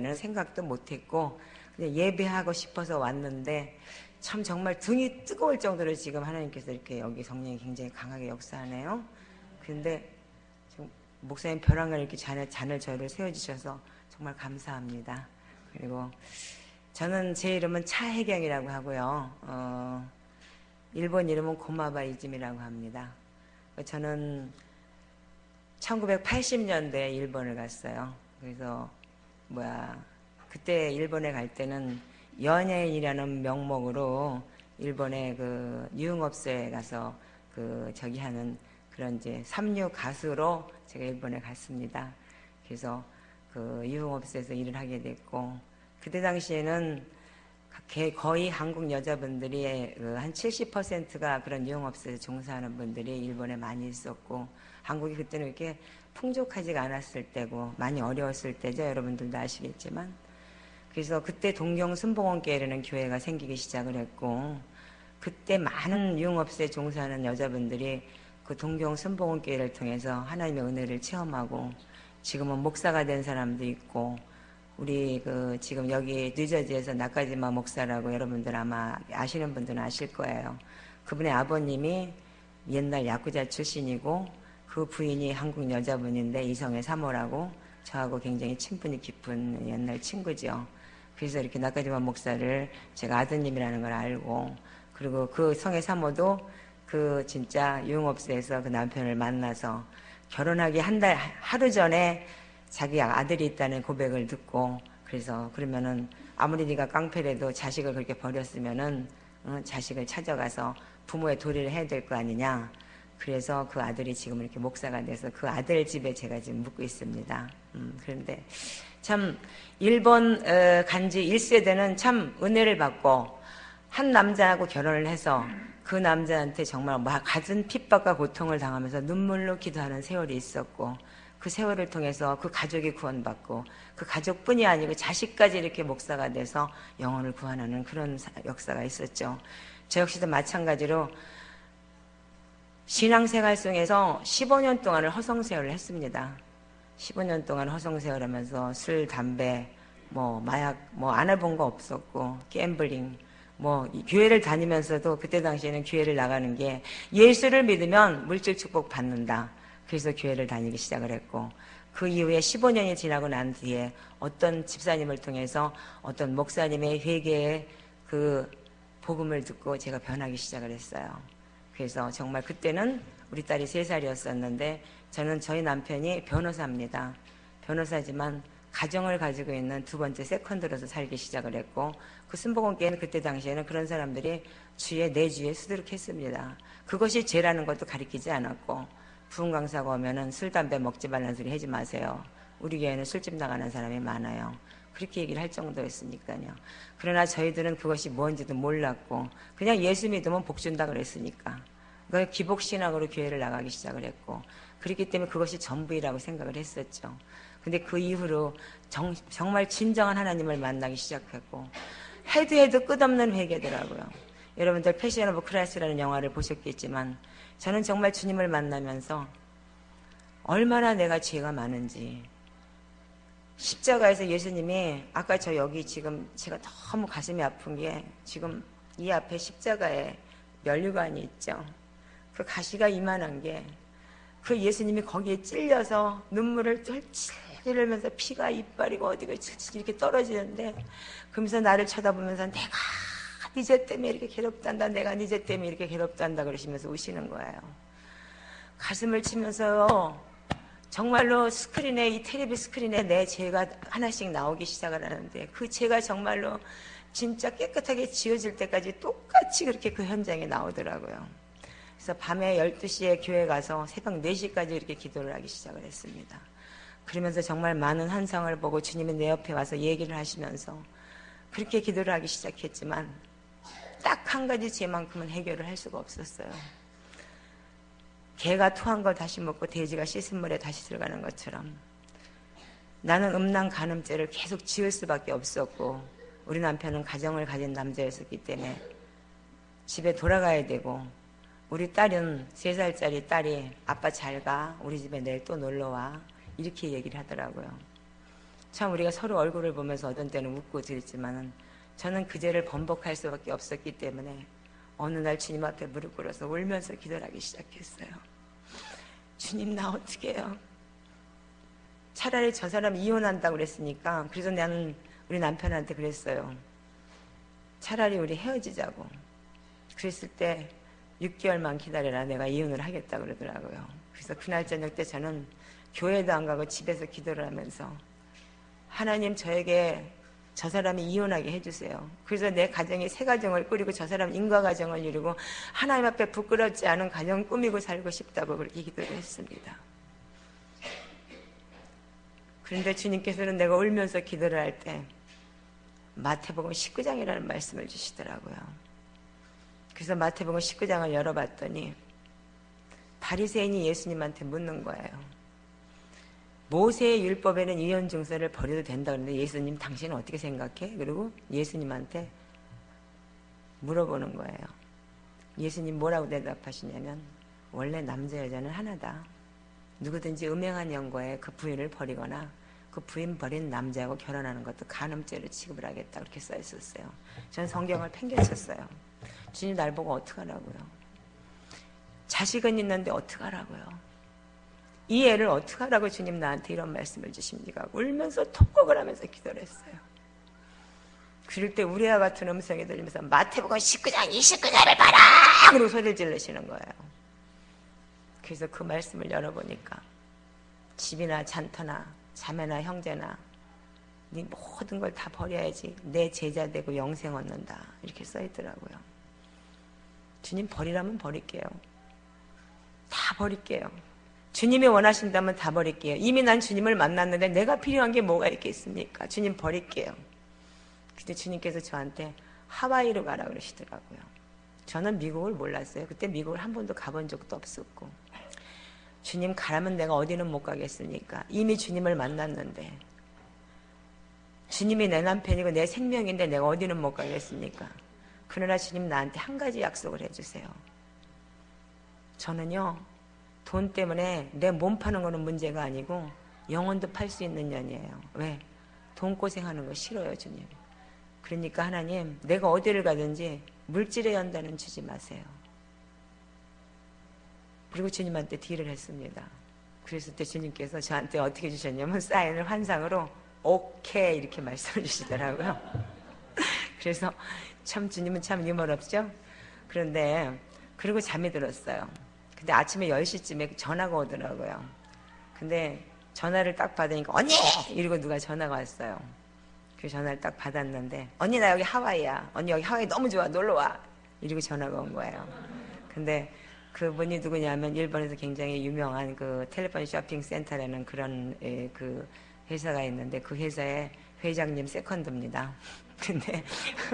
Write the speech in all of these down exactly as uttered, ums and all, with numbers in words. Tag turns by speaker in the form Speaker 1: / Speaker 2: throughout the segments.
Speaker 1: 된다는 생각도 못했고 그냥 예배하고 싶어서 왔는데 참 정말 등이 뜨거울 정도로 지금 하나님께서 이렇게 여기 성령이 굉장히 강하게 역사하네요. 근데 목사님 벼랑을 이렇게 잔을, 잔을 저를 세워주셔서 정말 감사합니다. 그리고 저는 제 이름은 차혜경이라고 하고요. 어, 일본 이름은 고마바 이즈미라고 합니다. 저는 천구백팔십 년대에 일본을 갔어요. 그래서 뭐야 그때 일본에 갈 때는 연예인이라는 명목으로 일본의 그 유흥업소에 가서 그 저기 하는 그런 이제 삼류 가수로 제가 일본에 갔습니다. 그래서 그 유흥업소에서 일을 하게 됐고 그때 당시에는 거의 한국 여자분들이 한 칠십 퍼센트가 그런 유흥업소에서 종사하는 분들이 일본에 많이 있었고 한국이 그때는 이렇게 풍족하지가 않았을 때고 많이 어려웠을 때죠. 여러분들도 아시겠지만 그래서 그때 동경 순복음교회라는 교회가 생기기 시작을 했고 그때 많은 유흥업소에 종사하는 여자분들이 그 동경 순복음교회를 통해서 하나님의 은혜를 체험하고 지금은 목사가 된 사람도 있고 우리 그 지금 여기 뉴저지에서 나카지마 목사라고 여러분들 아마 아시는 분들은 아실 거예요. 그분의 아버님이 옛날 야쿠자 출신이고 그 부인이 한국 여자분인데 이성의 사모라고 저하고 굉장히 친분이 깊은 옛날 친구죠. 그래서 이렇게 나카지마 목사를 제가 아드님이라는 걸 알고 그리고 그 성의 사모도 그 진짜 유흥업소에서 그 남편을 만나서 결혼하기 한 달 하루 전에 자기 아들이 있다는 고백을 듣고 그래서 그러면은 아무리 네가 깡패라도 자식을 그렇게 버렸으면은 어, 자식을 찾아가서 부모의 도리를 해야 될 거 아니냐. 그래서 그 아들이 지금 이렇게 목사가 돼서 그 아들 집에 제가 지금 묵고 있습니다. 음, 그런데 참 일본 어, 간지 일 세대는 참 은혜를 받고 한 남자하고 결혼을 해서 그 남자한테 정말 갖은 핍박과 고통을 당하면서 눈물로 기도하는 세월이 있었고 그 세월을 통해서 그 가족이 구원받고 그 가족뿐이 아니고 자식까지 이렇게 목사가 돼서 영혼을 구원하는 그런 역사가 있었죠. 저 역시도 마찬가지로 신앙생활 속에서 십오 년 동안을 허송세월을 했습니다. 십오 년 동안 허송세월 하면서 술, 담배, 뭐 마약 뭐 안 해본 거 없었고 갬블링 뭐 교회를 다니면서도 그때 당시에는 교회를 나가는 게 예수를 믿으면 물질 축복 받는다. 그래서 교회를 다니기 시작을 했고 그 이후에 십오 년이 지나고 난 뒤에 어떤 집사님을 통해서 어떤 목사님의 회개의 그 복음을 듣고 제가 변하기 시작을 했어요. 그래서 정말 그때는 우리 딸이 세 살이었었는데 저는 저희 남편이 변호사입니다. 변호사지만 가정을 가지고 있는 두 번째 세컨드로서 살기 시작을 했고 그 순복음교회는 그때 당시에는 그런 사람들이 주에 네 주에 수두룩했습니다. 그것이 죄라는 것도 가리키지 않았고 부흥 강사가 오면은 술, 담배 먹지 말라는 소리 하지 마세요. 우리 교회는 술집 나가는 사람이 많아요. 그렇게 얘기를 할 정도였으니까요. 그러나 저희들은 그것이 뭔지도 몰랐고 그냥 예수 믿으면 복 준다 그랬으니까 그 기복신학으로 교회를 나가기 시작을 했고 그렇기 때문에 그것이 전부이라고 생각을 했었죠. 근데 그 이후로 정, 정말 진정한 하나님을 만나기 시작했고 해도 해도 끝없는 회개더라고요. 여러분들 패션 오브 크라이스라는 영화를 보셨겠지만 저는 정말 주님을 만나면서 얼마나 내가 죄가 많은지 십자가에서 예수님이 아까 저 여기 지금 제가 너무 가슴이 아픈 게 지금 이 앞에 십자가에 면류관이 있죠. 그 가시가 이만한 게 그 예수님이 거기에 찔려서 눈물을 찔찔 흘리면서 피가 이빨이고 어디가 찔찔 이렇게 떨어지는데 그러면서 나를 쳐다보면서 내가 네 죄 때문에 이렇게 괴롭단다 내가 네 죄 때문에 이렇게 괴롭단다 그러시면서 우시는 거예요. 가슴을 치면서요 정말로 스크린에 이 텔레비 스크린에 내 죄가 하나씩 나오기 시작을 하는데 그 죄가 정말로 진짜 깨끗하게 지워질 때까지 똑같이 그렇게 그 현장에 나오더라고요. 그래서 밤에 열두 시에 교회 가서 새벽 네 시까지 이렇게 기도를 하기 시작을 했습니다. 그러면서 정말 많은 환상을 보고 주님이 내 옆에 와서 얘기를 하시면서 그렇게 기도를 하기 시작했지만 딱 한 가지 죄만큼은 해결을 할 수가 없었어요. 개가 토한 걸 다시 먹고 돼지가 씻은 물에 다시 들어가는 것처럼 나는 음란 간음죄를 계속 지을 수밖에 없었고 우리 남편은 가정을 가진 남자였었기 때문에 집에 돌아가야 되고 우리 딸은 세 살짜리 딸이 아빠 잘 가 우리 집에 내일 또 놀러와 이렇게 얘기를 하더라고요. 참 우리가 서로 얼굴을 보면서 어떤 때는 웃고 그랬지만 저는 그 죄를 번복할 수밖에 없었기 때문에 어느 날 주님 앞에 무릎 꿇어서 울면서 기도를 하기 시작했어요. 주님, 나 어떻게 해요? 차라리 저 사람 이혼한다고 그랬으니까, 그래서 나는 우리 남편한테 그랬어요. 차라리 우리 헤어지자고. 그랬을 때 육 개월만 기다려라, 내가 이혼을 하겠다 그러더라고요. 그래서 그날 저녁 때 저는 교회도 안 가고 집에서 기도를 하면서 하나님, 저에게 저 사람이 이혼하게 해주세요. 그래서 내 가정이 새 가정을 꾸리고 저 사람 인과 가정을 이루고 하나님 앞에 부끄럽지 않은 가정 꾸미고 살고 싶다고 그렇게 기도를 했습니다. 그런데 주님께서는 내가 울면서 기도를 할 때 마태복음 십구 장이라는 말씀을 주시더라고요. 그래서 마태복음 십구 장을 열어봤더니 바리새인이 예수님한테 묻는 거예요. 모세의 율법에는 이혼 증서를 버려도 된다 그러는데 예수님, 당신은 어떻게 생각해? 그리고 예수님한테 물어보는 거예요. 예수님 뭐라고 대답하시냐면, 원래 남자 여자는 하나다. 누구든지 음행한 영과에 그 부인을 버리거나 그 부인 버린 남자하고 결혼하는 것도 간음죄로 취급을 하겠다, 그렇게 써 있었어요. 전 성경을 팽개쳤어요. 주님, 날 보고 어떡하라고요? 자식은 있는데 어떡하라고요? 이 애를 어떡하라고 주님 나한테 이런 말씀을 주십니까? 울면서 통곡을 하면서 기도를 했어요. 그럴 때 우리 아 같은 음성이 들리면서 마태복음 십구 장 이십구 절을 봐라! 그러고 소리를 지르시는 거예요. 그래서 그 말씀을 열어보니까 집이나 잔터나 자매나 형제나 네 모든 걸 다 버려야지 내 제자 되고 영생 얻는다, 이렇게 써있더라고요. 주님, 버리라면 버릴게요. 다 버릴게요. 주님이 원하신다면 다 버릴게요. 이미 난 주님을 만났는데 내가 필요한 게 뭐가 있겠습니까? 주님, 버릴게요. 근데 주님께서 저한테 하와이로 가라 그러시더라고요. 저는 미국을 몰랐어요. 그때 미국을 한 번도 가본 적도 없었고. 주님, 가라면 내가 어디는 못 가겠습니까? 이미 주님을 만났는데, 주님이 내 남편이고 내 생명인데 내가 어디는 못 가겠습니까? 그러나 주님, 나한테 한 가지 약속을 해주세요. 저는요, 돈 때문에 내 몸 파는 거는 문제가 아니고 영혼도 팔 수 있는 년이에요. 왜? 돈 고생하는 거 싫어요, 주님. 그러니까 하나님, 내가 어디를 가든지 물질의 연단은 주지 마세요. 그리고 주님한테 딜을 했습니다. 그랬을 때 주님께서 저한테 어떻게 주셨냐면 사인을 환상으로 오케이 이렇게 말씀을 주시더라고요. 그래서 참 주님은 참 유머 없죠? 그런데 그리고 잠이 들었어요. 근데 아침에 열 시쯤에 전화가 오더라고요. 근데 전화를 딱 받으니까 언니! 이러고 누가 전화가 왔어요. 그 전화를 딱 받았는데 언니, 나 여기 하와이야. 언니 여기 하와이 너무 좋아. 놀러와. 이러고 전화가 온 거예요. 근데 그분이 누구냐면 일본에서 굉장히 유명한 그 텔레폰 쇼핑 센터라는 그런 에, 그 회사가 있는데 그 회사의 회장님 세컨드입니다. 근데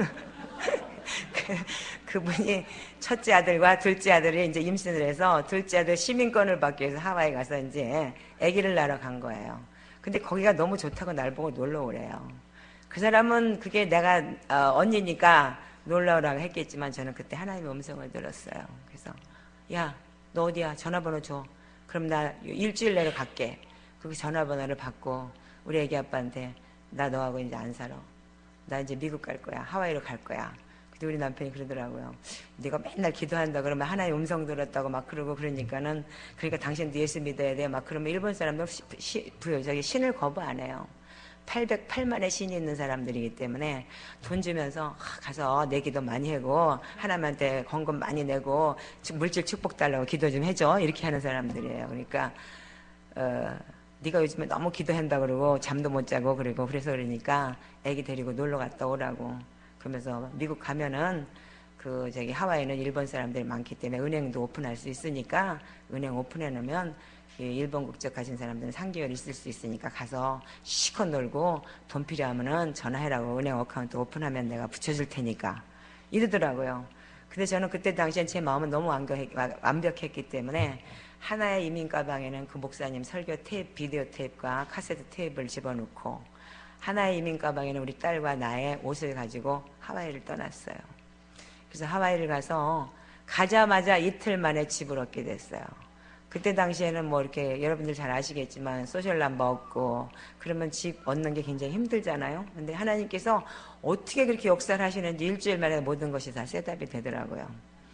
Speaker 1: 그, 그분이 첫째 아들과 둘째 아들이 이제 임신을 해서 둘째 아들 시민권을 받기 위해서 하와이 가서 이제 아기를 낳으러 간 거예요. 근데 거기가 너무 좋다고 날 보고 놀러 오래요. 그 사람은 그게 내가 어, 언니니까 놀러 오라고 했겠지만 저는 그때 하나님의 음성을 들었어요. 그래서 야, 너 어디야? 전화번호 줘. 그럼 나 일주일 내로 갈게. 그 전화번호를 받고 우리 애기 아빠한테 나 너하고 이제 안 살아. 나 이제 미국 갈 거야. 하와이로 갈 거야. 근데 우리 남편이 그러더라고요. 네가 맨날 기도한다 그러면 하나의 음성 들었다고 막 그러고 그러니까는 그러니까 당신도 예수 믿어야 돼. 막 그러면 일본 사람들 시, 시, 저기 신을 거부 안 해요. 팔백팔 만의 신이 있는 사람들이기 때문에 돈 주면서 가서 내 기도 많이 하고 하나님한테 헌금 많이 내고 물질 축복 달라고 기도 좀 해줘 이렇게 하는 사람들이에요. 그러니까 어, 네가 요즘에 너무 기도한다 그러고 잠도 못 자고 그러고 그래서 그러니까 애기 데리고 놀러 갔다 오라고. 그러면서 미국 가면은 그 저기 하와이는 일본 사람들이 많기 때문에 은행도 오픈할 수 있으니까 은행 오픈해 놓으면 일본 국적 가진 사람들은 삼 개월 있을 수 있으니까 가서 시컷 놀고 돈 필요하면은 전화해라고 은행 어카운트 오픈하면 내가 붙여줄 테니까 이러더라고요. 근데 저는 그때 당시엔 제 마음은 너무 완벽했기 때문에 하나의 이민 가방에는 그 목사님 설교 테이프, 비디오 테이프과 카세트 테이프를 집어넣고 하나의 이민 가방에는 우리 딸과 나의 옷을 가지고 하와이를 떠났어요. 그래서 하와이를 가서 가자마자 이틀 만에 집을 얻게 됐어요. 그때 당시에는 뭐 이렇게 여러분들 잘 아시겠지만 소셜 넘버 없고 그러면 집 얻는 게 굉장히 힘들잖아요. 근데 하나님께서 어떻게 그렇게 역사를 하시는지 일주일 만에 모든 것이 다 셋업이 되더라고요.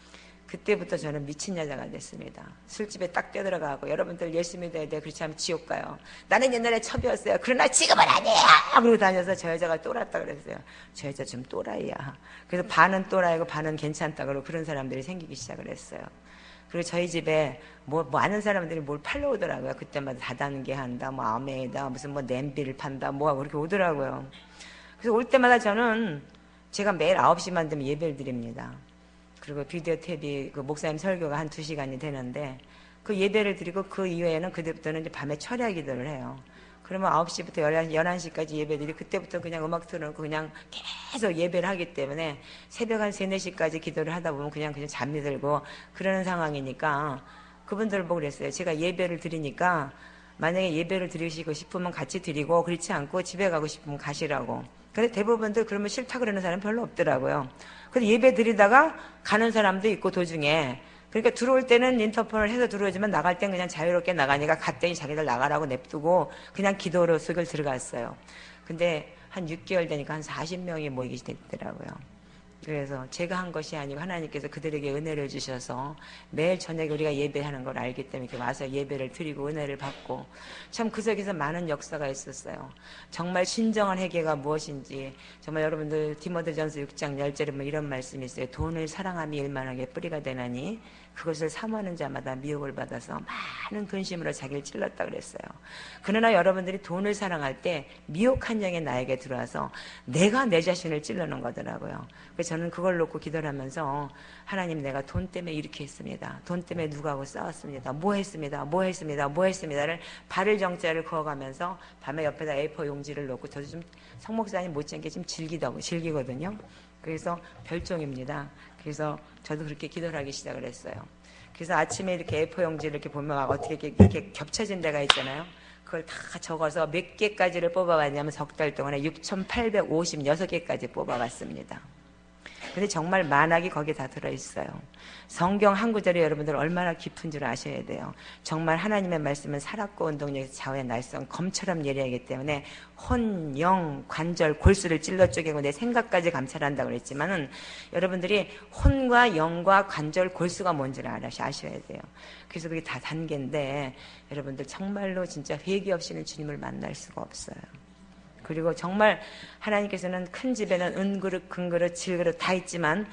Speaker 1: 그때부터 저는 미친 여자가 됐습니다. 술집에 딱 뛰어들어가고 여러분들 열심히 돼야 돼. 그렇지 않으면 지옥 가요. 나는 옛날에 첩이었어요. 그러나 지금은 아니에요. 그러고 다녀서 저 여자가 또랐다 그랬어요. 저 여자 좀 또라이야. 그래서 반은 또라이고 반은 괜찮다 그러고 그런 사람들이 생기기 시작을 했어요. 그리고 저희 집에 뭐, 뭐 아는 사람들이 뭘 팔러 오더라고요. 그때마다 다단계 한다, 뭐 아메이다, 무슨 뭐 냄비를 판다, 뭐하고 그렇게 오더라고요. 그래서 올 때마다 저는 제가 매일 아홉 시만 되면 예배를 드립니다. 그리고 비디오 탭이 그 목사님 설교가 한 두 시간이 되는데 그 예배를 드리고 그 이후에는 그때부터는 이제 밤에 철야 기도를 해요. 그러면 아홉 시부터 열한 시까지 예배드리고 그때부터 그냥 음악 틀어놓고 그냥 계속 예배를 하기 때문에 새벽 한 세, 네 시까지 기도를 하다 보면 그냥 그냥 잠이 들고 그러는 상황이니까 그분들 보고 그랬어요. 제가 예배를 드리니까 만약에 예배를 드리시고 싶으면 같이 드리고 그렇지 않고 집에 가고 싶으면 가시라고. 근데 대부분들 그러면 싫다 그러는 사람 별로 없더라고요. 그래서 예배 드리다가 가는 사람도 있고 도중에 그러니까 들어올 때는 인터폰을 해서 들어오지만 나갈 땐 그냥 자유롭게 나가니까 갔더니 자기들 나가라고 냅두고 그냥 기도로 속을 들어갔어요. 근데 한 육 개월 되니까 한 사십 명이 모이게 됐더라고요. 그래서 제가 한 것이 아니고 하나님께서 그들에게 은혜를 주셔서 매일 저녁에 우리가 예배하는 걸 알기 때문에 이렇게 와서 예배를 드리고 은혜를 받고 참 그 속에서 많은 역사가 있었어요. 정말 진정한 회개가 무엇인지 정말 여러분들 디모데전서 육 장 십 절에 뭐 이런 말씀이 있어요. 돈을 사랑함이 일만하게 뿌리가 되나니 그것을 사모하는 자마다 미혹을 받아서 많은 근심으로 자기를 찔렀다 그랬어요. 그러나 여러분들이 돈을 사랑할 때 미혹한 영이 나에게 들어와서 내가 내 자신을 찌르는 거더라고요. 그래서 저는 그걸 놓고 기도를 하면서 하나님 내가 돈 때문에 이렇게 했습니다. 돈 때문에 누구하고 싸웠습니다. 뭐 했습니다. 뭐 했습니다. 뭐 했습니다를 발을 정자를 그어가면서 밤에 옆에다 에이포 용지를 놓고 저도 좀 성목사님 못지않게 좀 즐기다고 즐기거든요. 그래서 별종입니다. 그래서 저도 그렇게 기도를 하기 시작을 했어요. 그래서 아침에 이렇게 에이포 용지를 이렇게 보면 막 어떻게 이렇게, 이렇게 겹쳐진 데가 있잖아요. 그걸 다 적어서 몇 개까지를 뽑아봤냐면 석 달 동안에 육천팔백오십육 개까지 뽑아봤습니다. 근데 정말 만학이 거기에 다 들어있어요. 성경 한 구절이 여러분들 얼마나 깊은 줄 아셔야 돼요. 정말 하나님의 말씀은 살았고 운동력에서 좌우의 날성 검처럼 예리하기 때문에 혼, 영, 관절, 골수를 찔러 쪼개고 내 생각까지 감찰한다고 그랬지만은 여러분들이 혼과 영과 관절, 골수가 뭔지를 아셔야 돼요. 그래서 그게 다 단계인데 여러분들 정말로 진짜 회개 없이는 주님을 만날 수가 없어요. 그리고 정말 하나님께서는 큰 집에는 은그릇, 금그릇, 질그릇 다 있지만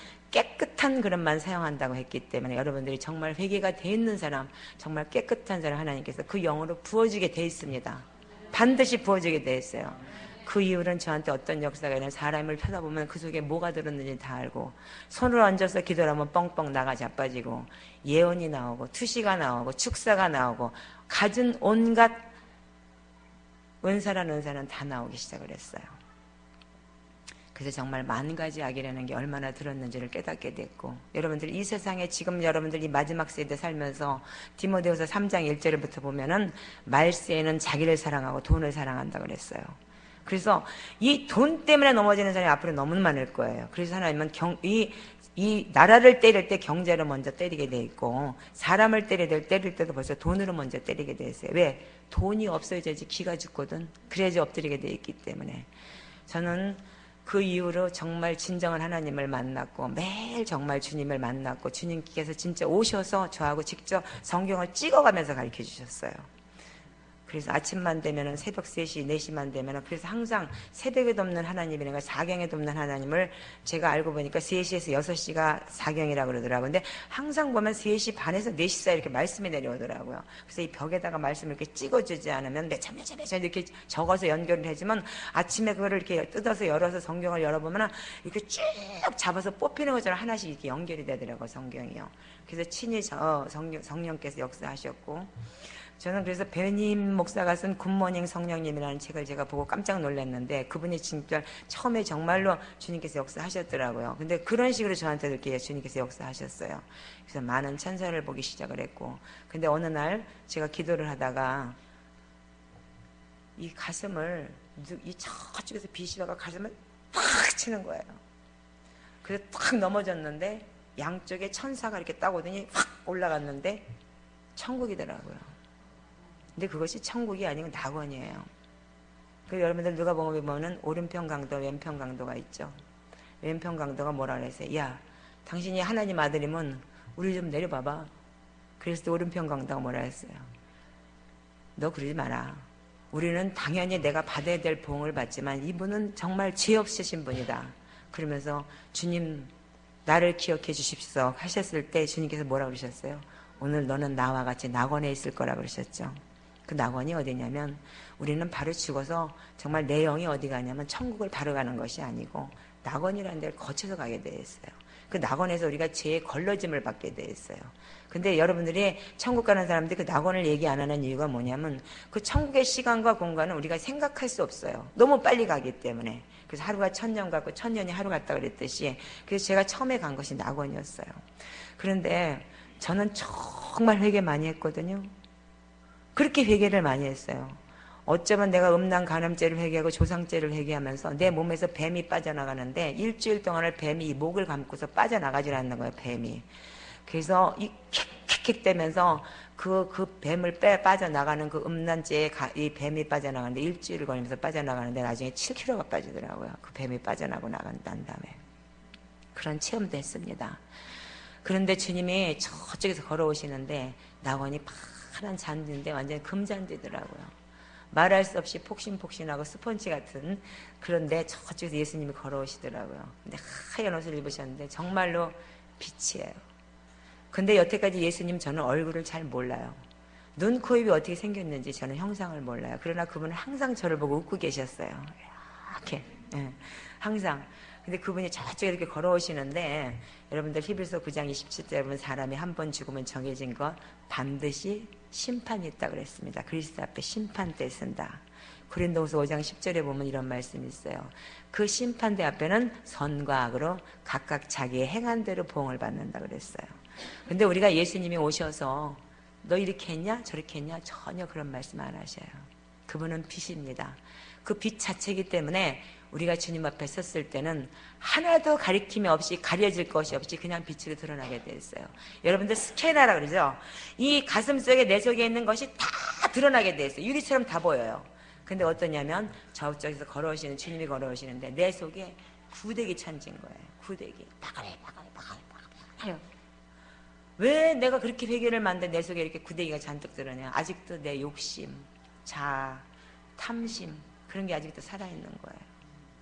Speaker 1: 깨끗한 그릇만 사용한다고 했기 때문에 여러분들이 정말 회개가 돼 있는 사람, 정말 깨끗한 사람 하나님께서 그 영으로 부어주게 돼 있습니다. 반드시 부어주게 돼 있어요. 그 이후로는 저한테 어떤 역사가 있는 사람을 쳐다보면 그 속에 뭐가 들었는지 다 알고 손을 얹어서 기도를 하면 뻥뻥 나가 자빠지고 예언이 나오고 투시가 나오고 축사가 나오고 갖은 온갖 은사란 은사는 다 나오기 시작을 했어요. 그래서 정말 만 가지 악이라는 게 얼마나 들었는지를 깨닫게 됐고 여러분들 이 세상에 지금 여러분들 이 마지막 세대 살면서 디모데후서 삼 장 일 절부터 보면은 말세에는 자기를 사랑하고 돈을 사랑한다고 그랬어요. 그래서 이 돈 때문에 넘어지는 사람이 앞으로 너무 많을 거예요. 그래서 하나님은 경, 이, 이 나라를 때릴 때 경제로 먼저 때리게 돼 있고 사람을 때릴 때, 때릴 때도 벌써 돈으로 먼저 때리게 돼 있어요. 왜? 돈이 없어야지 기가 죽거든. 그래야지 엎드리게 돼 있기 때문에 저는 그 이후로 정말 진정한 하나님을 만났고 매일 정말 주님을 만났고 주님께서 진짜 오셔서 저하고 직접 성경을 찍어가면서 가르쳐 주셨어요. 그래서 아침만 되면은 새벽 세 시, 네 시만 되면은 그래서 항상 새벽에도 없는 하나님이라는 사경에도 없는 하나님을 제가 알고 보니까 세 시에서 여섯 시가 사경이라고 그러더라고요. 근데 항상 보면 세 시 반에서 네 시 사이 이렇게 말씀이 내려오더라고요. 그래서 이 벽에다가 말씀을 이렇게 찍어주지 않으면 몇천 몇천 몇천 이렇게 적어서 연결을 해주면 아침에 그거를 이렇게 뜯어서 열어서 성경을 열어보면 이렇게 쭉 잡아서 뽑히는 것처럼 하나씩 이렇게 연결이 되더라고요. 성경이요. 그래서 친히 저 성령, 성령께서 역사하셨고 저는 그래서 배님 목사가 쓴 굿모닝 성령님이라는 책을 제가 보고 깜짝 놀랐는데 그분이 진짜 처음에 정말로 주님께서 역사하셨더라고요. 근데 그런 식으로 저한테도 이렇게 주님께서 역사하셨어요. 그래서 많은 천사를 보기 시작을 했고 근데 어느 날 제가 기도를 하다가 이 가슴을 이 저쪽에서 빛이 와가 가슴을 탁 치는 거예요. 그래서 탁 넘어졌는데 양쪽에 천사가 이렇게 딱 오더니 확 올라갔는데 천국이더라고요. 근데 그것이 천국이 아니고 낙원이에요. 그 여러분들 누가복음에 보면은 오른편 강도, 왼편 강도가 있죠. 왼편 강도가 뭐라 그랬어요? 야, 당신이 하나님 아들이면 우리 좀 내려봐봐. 그래서 또 오른편 강도가 뭐라 했어요? 너 그러지 마라. 우리는 당연히 내가 받아야 될 보응을 받지만 이분은 정말 죄 없으신 분이다. 그러면서 주님 나를 기억해 주십시오 하셨을 때 주님께서 뭐라 그러셨어요? 오늘 너는 나와 같이 낙원에 있을 거라 그러셨죠. 그 낙원이 어디냐면 우리는 바로 죽어서 정말 내 영이 어디 가냐면 천국을 바로 가는 것이 아니고 낙원이라는 데를 거쳐서 가게 되어 있어요. 그 낙원에서 우리가 죄의 걸러짐을 받게 되어 있어요. 근데 여러분들이 천국 가는 사람들이 그 낙원을 얘기 안 하는 이유가 뭐냐면 그 천국의 시간과 공간은 우리가 생각할 수 없어요. 너무 빨리 가기 때문에. 그래서 하루가 천년 같고 천년이 하루 같다 그랬듯이 그래서 제가 처음에 간 것이 낙원이었어요. 그런데 저는 정말 회개 많이 했거든요. 그렇게 회개를 많이 했어요. 어쩌면 내가 음란 간음죄를 회개하고 조상죄를 회개하면서 내 몸에서 뱀이 빠져나가는데 일주일 동안을 뱀이 이 목을 감고서 빠져나가질 않는 거예요. 뱀이. 그래서 이 킥킥킥 대면서 그, 그 뱀을 빼 빠져나가는 그 음란죄에 가, 이 뱀이 빠져나가는데 일주일 걸리면서 빠져나가는데 나중에 칠 킬로그램가 빠지더라고요. 그 뱀이 빠져나고 나간 다음에. 그런 체험도 했습니다. 그런데 주님이 저쪽에서 걸어오시는데 낙원이 파란 잔디인데 완전히 금잔디더라고요. 말할 수 없이 폭신폭신하고 스펀지 같은 그런데 저쪽에서 예수님이 걸어오시더라고요. 근데 하얀 옷을 입으셨는데 정말로 빛이에요. 근데 여태까지 예수님 저는 얼굴을 잘 몰라요. 눈, 코, 입이 어떻게 생겼는지 저는 형상을 몰라요. 그러나 그분은 항상 저를 보고 웃고 계셨어요. 이렇게 예, 항상. 근데 그분이 저쪽에 이렇게 걸어오시는데 여러분들 히브리서 구 장 이십칠 절 보면 사람이 한 번 죽으면 정해진 것 반드시 심판이 있다 그랬습니다. 그리스도 앞에 심판대 쓴다. 고린도후서 오 장 십 절에 보면 이런 말씀이 있어요. 그 심판대 앞에는 선과 악으로 각각 자기의 행한 대로 보응을 받는다 그랬어요. 근데 우리가 예수님이 오셔서 너 이렇게 했냐 저렇게 했냐 전혀 그런 말씀 안 하셔요. 그분은 빛입니다. 그 빛 자체이기 때문에 우리가 주님 앞에 섰을 때는 하나도 가리킴이 없이 가려질 것이 없이 그냥 빛으로 드러나게 돼 있어요. 여러분들 스캐너라 그러죠? 이 가슴 속에 내 속에 있는 것이 다 드러나게 돼 있어요. 유리처럼 다 보여요. 근데 어떠냐면 저쪽에서 걸어오시는 주님이 걸어오시는데 내 속에 구데기 찬진 거예요. 구데기. 바가리 바가리 바가리 바가리. 왜 내가 그렇게 회개를 만데 내 속에 이렇게 구데기가 잔뜩 드러냐? 아직도 내 욕심, 자아, 탐심 그런 게 아직도 살아있는 거예요.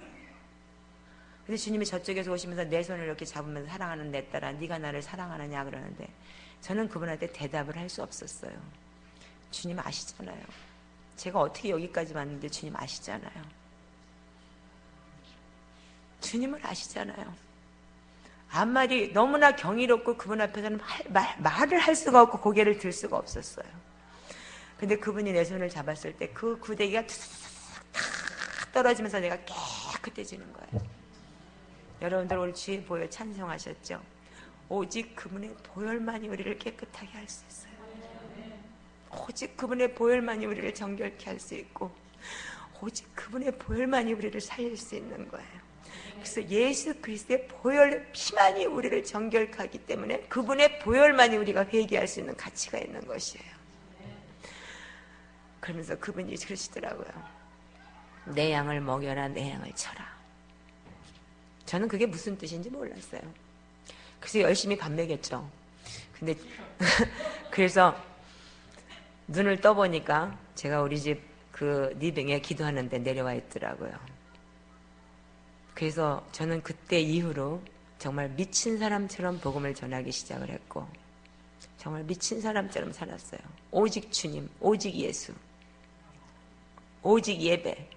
Speaker 1: 근데 주님이 저쪽에서 오시면서 내 손을 이렇게 잡으면서 사랑하는 내 딸아 네가 나를 사랑하느냐 그러는데 저는 그분한테 대답을 할 수 없었어요. 주님 아시잖아요. 제가 어떻게 여기까지 왔는데 주님 아시잖아요. 주님을 아시잖아요. 앞말이 너무나 경이롭고 그분 앞에서는 말, 말, 말을 할 수가 없고 고개를 들 수가 없었어요. 근데 그분이 내 손을 잡았을 때 그 구데기가 탁 떨어지면서 내가 깨끗해지는 거예요. 여러분들 오늘 주의 보혈 찬송하셨죠? 오직 그분의 보혈만이 우리를 깨끗하게 할 수 있어요. 오직 그분의 보혈만이 우리를 정결케 할 수 있고 오직 그분의 보혈만이 우리를 살릴 수 있는 거예요. 그래서 예수 그리스도의 보혈 피만이 우리를 정결케 하기 때문에 그분의 보혈만이 우리가 회개할 수 있는 가치가 있는 것이에요. 그러면서 그분이 그러시더라고요. 내 양을 먹여라 내 양을 쳐라. 저는 그게 무슨 뜻인지 몰랐어요. 그래서 열심히 밥 먹였죠. 근데 그래서 눈을 떠보니까 제가 우리 집 그 리빙에 기도하는데 내려와 있더라고요. 그래서 저는 그때 이후로 정말 미친 사람처럼 복음을 전하기 시작을 했고 정말 미친 사람처럼 살았어요. 오직 주님, 오직 예수, 오직 예배.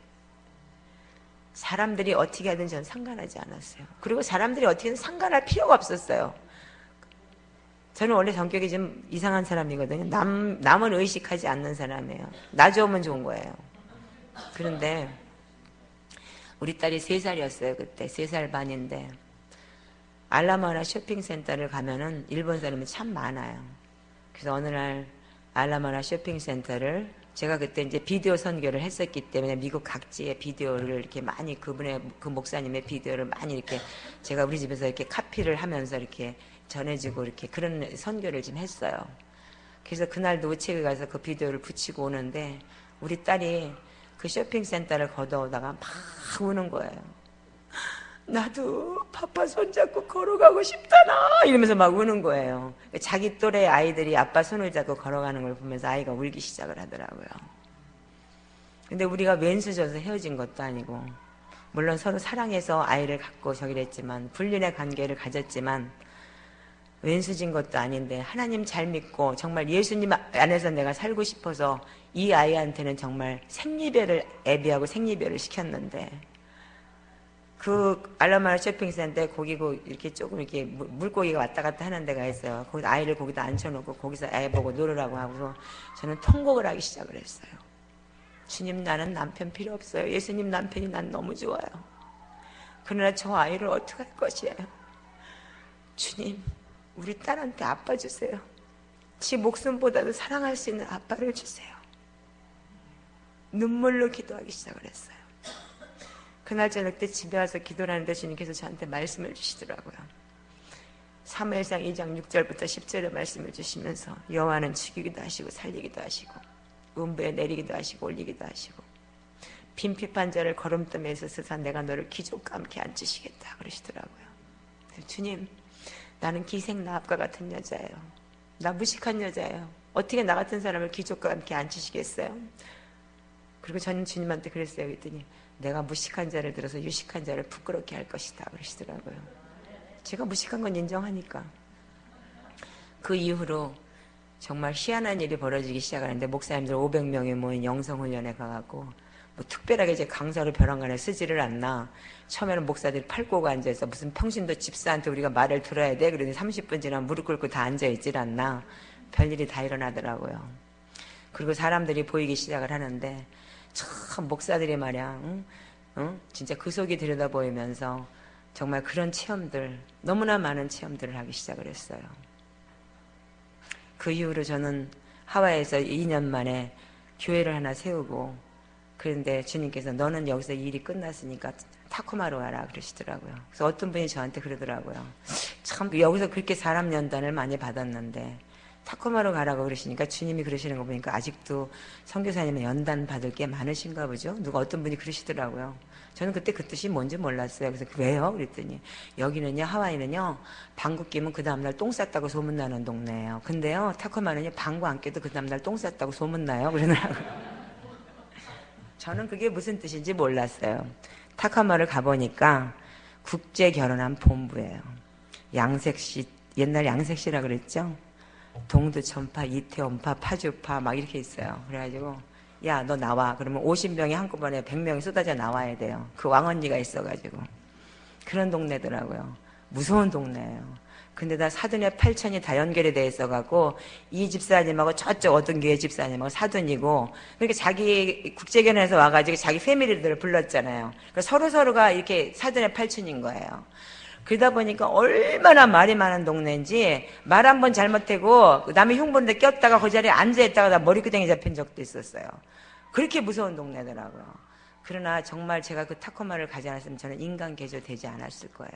Speaker 1: 사람들이 어떻게 하든 저는 상관하지 않았어요. 그리고 사람들이 어떻게든 상관할 필요가 없었어요. 저는 원래 성격이 좀 이상한 사람이거든요. 남, 남을 의식하지 않는 사람이에요. 나 좋으면 좋은 거예요. 그런데 우리 딸이 세 살이었어요. 그때 세 살 반인데 알라모아나 쇼핑센터를 가면은 일본 사람이 참 많아요. 그래서 어느 날 알라모아나 쇼핑센터를 제가 그때 이제 비디오 선교를 했었기 때문에 미국 각지의 비디오를 이렇게 많이 그분의 그 목사님의 비디오를 많이 이렇게 제가 우리 집에서 이렇게 카피를 하면서 이렇게 전해지고 이렇게 그런 선교를 좀 했어요. 그래서 그날도 우체국에 가서 그 비디오를 붙이고 오는데 우리 딸이 그 쇼핑센터를 걷어오다가 막 우는 거예요. 나도 아빠 손잡고 걸어가고 싶다나 이러면서 막 우는 거예요. 자기 또래 아이들이 아빠 손을 잡고 걸어가는 걸 보면서 아이가 울기 시작을 하더라고요. 근데 우리가 왼수져서 헤어진 것도 아니고 물론 서로 사랑해서 아이를 갖고 저기를 했지만 불륜의 관계를 가졌지만 왼수진 것도 아닌데 하나님 잘 믿고 정말 예수님 안에서 내가 살고 싶어서 이 아이한테는 정말 생리별을 애비하고 생리별을 시켰는데 그 알라마나 쇼핑센터에 고기고 이렇게 조금 이렇게 물고기가 왔다 갔다 하는 데가 있어요. 거기서 아이를 거기다 앉혀놓고 거기서 애 보고 놀으라고 하고서 저는 통곡을 하기 시작을 했어요. 주님 나는 남편 필요 없어요. 예수님 남편이 난 너무 좋아요. 그러나 저 아이를 어떻게 할 것이에요. 주님 우리 딸한테 아빠 주세요. 지 목숨보다도 사랑할 수 있는 아빠를 주세요. 눈물로 기도하기 시작을 했어요. 그날 저녁 때 집에 와서 기도를 하는데 주님께서 저한테 말씀을 주시더라고요. 사무엘상 이 장 육 절부터 십 절에 말씀을 주시면서 여호와는 죽이기도 하시고 살리기도 하시고 음부에 내리기도 하시고 올리기도 하시고 빈핍한 자를 걸음더미에 서서 내가 너를 기족과 함께 앉으시겠다 그러시더라고요. 주님 나는 기생나합과 같은 여자예요. 나 무식한 여자예요. 어떻게 나 같은 사람을 기족과 함께 앉히시겠어요? 그리고 저는 주님한테 그랬어요. 그랬더니 내가 무식한 자를 들어서 유식한 자를 부끄럽게 할 것이다 그러시더라고요. 제가 무식한 건 인정하니까. 그 이후로 정말 희한한 일이 벌어지기 시작하는데 목사님들 오백 명이 모인 영성훈련에 가갖고 뭐 특별하게 이제 강사로 벼랑간에 쓰지를 않나. 처음에는 목사들이 팔 꼬고 앉아있어. 무슨 평신도 집사한테 우리가 말을 들어야 돼. 그러니 삼십 분 지나면 무릎 꿇고 다 앉아있질 않나. 별일이 다 일어나더라고요. 그리고 사람들이 보이기 시작을 하는데 참 목사들이 말이야 응? 응? 진짜 그 속이 들여다보이면서 정말 그런 체험들 너무나 많은 체험들을 하기 시작을 했어요. 그 이후로 저는 하와이에서 이 년 만에 교회를 하나 세우고 그런데 주님께서 너는 여기서 일이 끝났으니까 타코마로 와라 그러시더라고요. 그래서 어떤 분이 저한테 그러더라고요. 참 여기서 그렇게 사람 연단을 많이 받았는데 타코마로 가라고 그러시니까 주님이 그러시는 거 보니까 아직도 선교사님은 연단 받을 게 많으신가 보죠. 누가 어떤 분이 그러시더라고요. 저는 그때 그 뜻이 뭔지 몰랐어요. 그래서 왜요? 그랬더니 여기는요 하와이는요 방구 끼면 그 다음날 똥 쌌다고 소문나는 동네예요. 근데요 타코마는요 방구 안 껴도 그 다음날 똥 쌌다고 소문나요. 그러더라고요. 저는 그게 무슨 뜻인지 몰랐어요. 타코마를 가보니까 국제결혼한 본부예요. 양색시 옛날 양색시라 그랬죠. 동두천파, 이태원파, 파주파 막 이렇게 있어요. 그래가지고 야 너 나와. 그러면 오십 명이 한꺼번에 백 명이 쏟아져 나와야 돼요. 그 왕언니가 있어가지고 그런 동네더라고요. 무서운 동네예요. 근데 다 사돈의 팔천이 다 연결이 돼 있어갖고 이 집사님하고 저쪽 어떤 교회 집사님하고 사돈이고 그러니까 자기 국제결혼에서 와가지고 자기 패밀리들을 불렀잖아요. 그러니까 서로 서로가 이렇게 사돈의 팔천인 거예요. 그러다 보니까 얼마나 말이 많은 동네인지 말 한 번 잘못하고 남의 흉보는데 꼈다가 그 자리에 앉아있다가 나 머리끄댕이 잡힌 적도 있었어요. 그렇게 무서운 동네더라고요. 그러나 정말 제가 그 타코마를 가지 않았으면 저는 인간 개조 되지 않았을 거예요.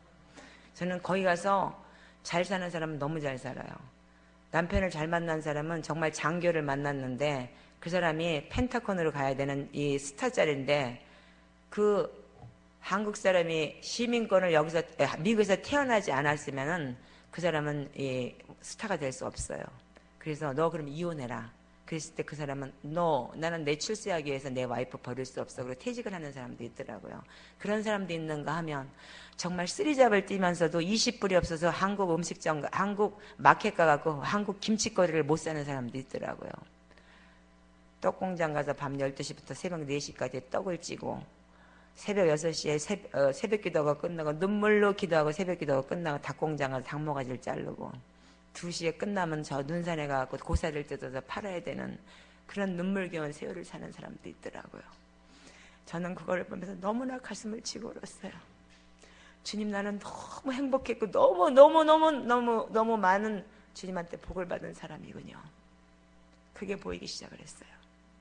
Speaker 1: 저는 거기 가서 잘 사는 사람은 너무 잘 살아요. 남편을 잘 만난 사람은 정말 장교를 만났는데 그 사람이 펜타곤으로 가야 되는 이 스타짜리인데 그 한국 사람이 시민권을 여기서 미국에서 태어나지 않았으면은 그 사람은 이 스타가 될 수 없어요. 그래서 너 그럼 이혼해라. 그랬을 때 그 사람은 no, 나는 내 출세하기 위해서 내 와이프 버릴 수 없어. 그리고 퇴직을 하는 사람도 있더라고요. 그런 사람도 있는가 하면 정말 쓰리잡을 뛰면서도 이십 불이 없어서 한국 음식점, 한국 마켓 가갖고 한국 김치거리를 못 사는 사람도 있더라고요. 떡공장 가서 밤 열두 시부터 새벽 네 시까지 떡을 찌고 새벽 여섯 시에 새벽, 어, 새벽 기도가 끝나고 눈물로 기도하고 새벽 기도가 끝나고 닭공장 가서 닭모가지를 자르고 두 시에 끝나면 저 눈산에 가서 고사리를 뜯어서 팔아야 되는 그런 눈물겨운 세월을 사는 사람도 있더라고요. 저는 그걸 보면서 너무나 가슴을 치고 울었어요. 주님 나는 너무 행복했고 너무 너무 너무 너무 너무 많은 주님한테 복을 받은 사람이군요. 그게 보이기 시작을 했어요.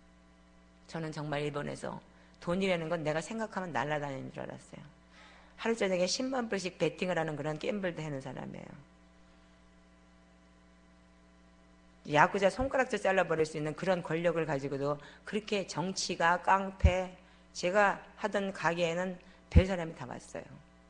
Speaker 1: 저는 정말 일본에서 돈이라는 건 내가 생각하면 날아다니는 줄 알았어요. 하루 저녁에 십만 불씩 베팅을 하는 그런 갬블도 하는 사람이에요. 야구자 손가락도 잘라버릴 수 있는 그런 권력을 가지고도 그렇게 정치가 깡패, 제가 하던 가게에는 별 사람이 다 왔어요.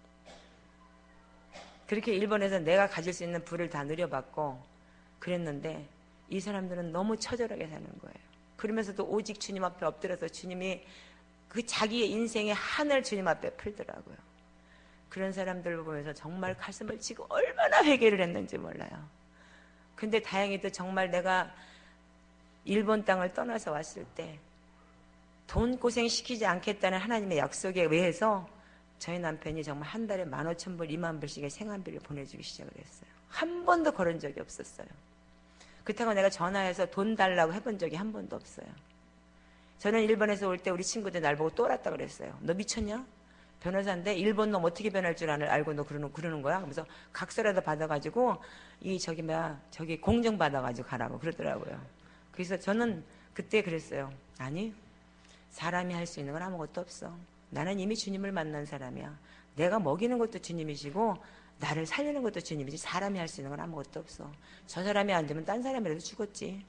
Speaker 1: 그렇게 일본에서 내가 가질 수 있는 부를 다 누려봤고 그랬는데 이 사람들은 너무 처절하게 사는 거예요. 그러면서도 오직 주님 앞에 엎드려서 주님이 그 자기의 인생의 한을 주님 앞에 풀더라고요. 그런 사람들을 보면서 정말 가슴을 치고 얼마나 회개를 했는지 몰라요. 근데 다행히도 정말 내가 일본 땅을 떠나서 왔을 때 돈 고생 시키지 않겠다는 하나님의 약속에 의해서 저희 남편이 정말 한 달에 만 오천 불, 이만 불씩의 생활비를 보내주기 시작을 했어요. 한 번도 그런 적이 없었어요. 그렇다고 내가 전화해서 돈 달라고 해본 적이 한 번도 없어요. 저는 일본에서 올 때 우리 친구들 날 보고 똘았다 그랬어요. 너 미쳤냐? 변호사인데 일본 놈 어떻게 변할 줄 알고 너 그러는, 그러는 거야? 그래서 각서라도 받아가지고 이 저기 뭐야 저기 공증 받아가지고 가라고 그러더라고요. 그래서 저는 그때 그랬어요. 아니 사람이 할 수 있는 건 아무것도 없어. 나는 이미 주님을 만난 사람이야. 내가 먹이는 것도 주님이시고 나를 살리는 것도 주님이지 사람이 할 수 있는 건 아무것도 없어. 저 사람이 안 되면 딴 사람이라도 죽었지.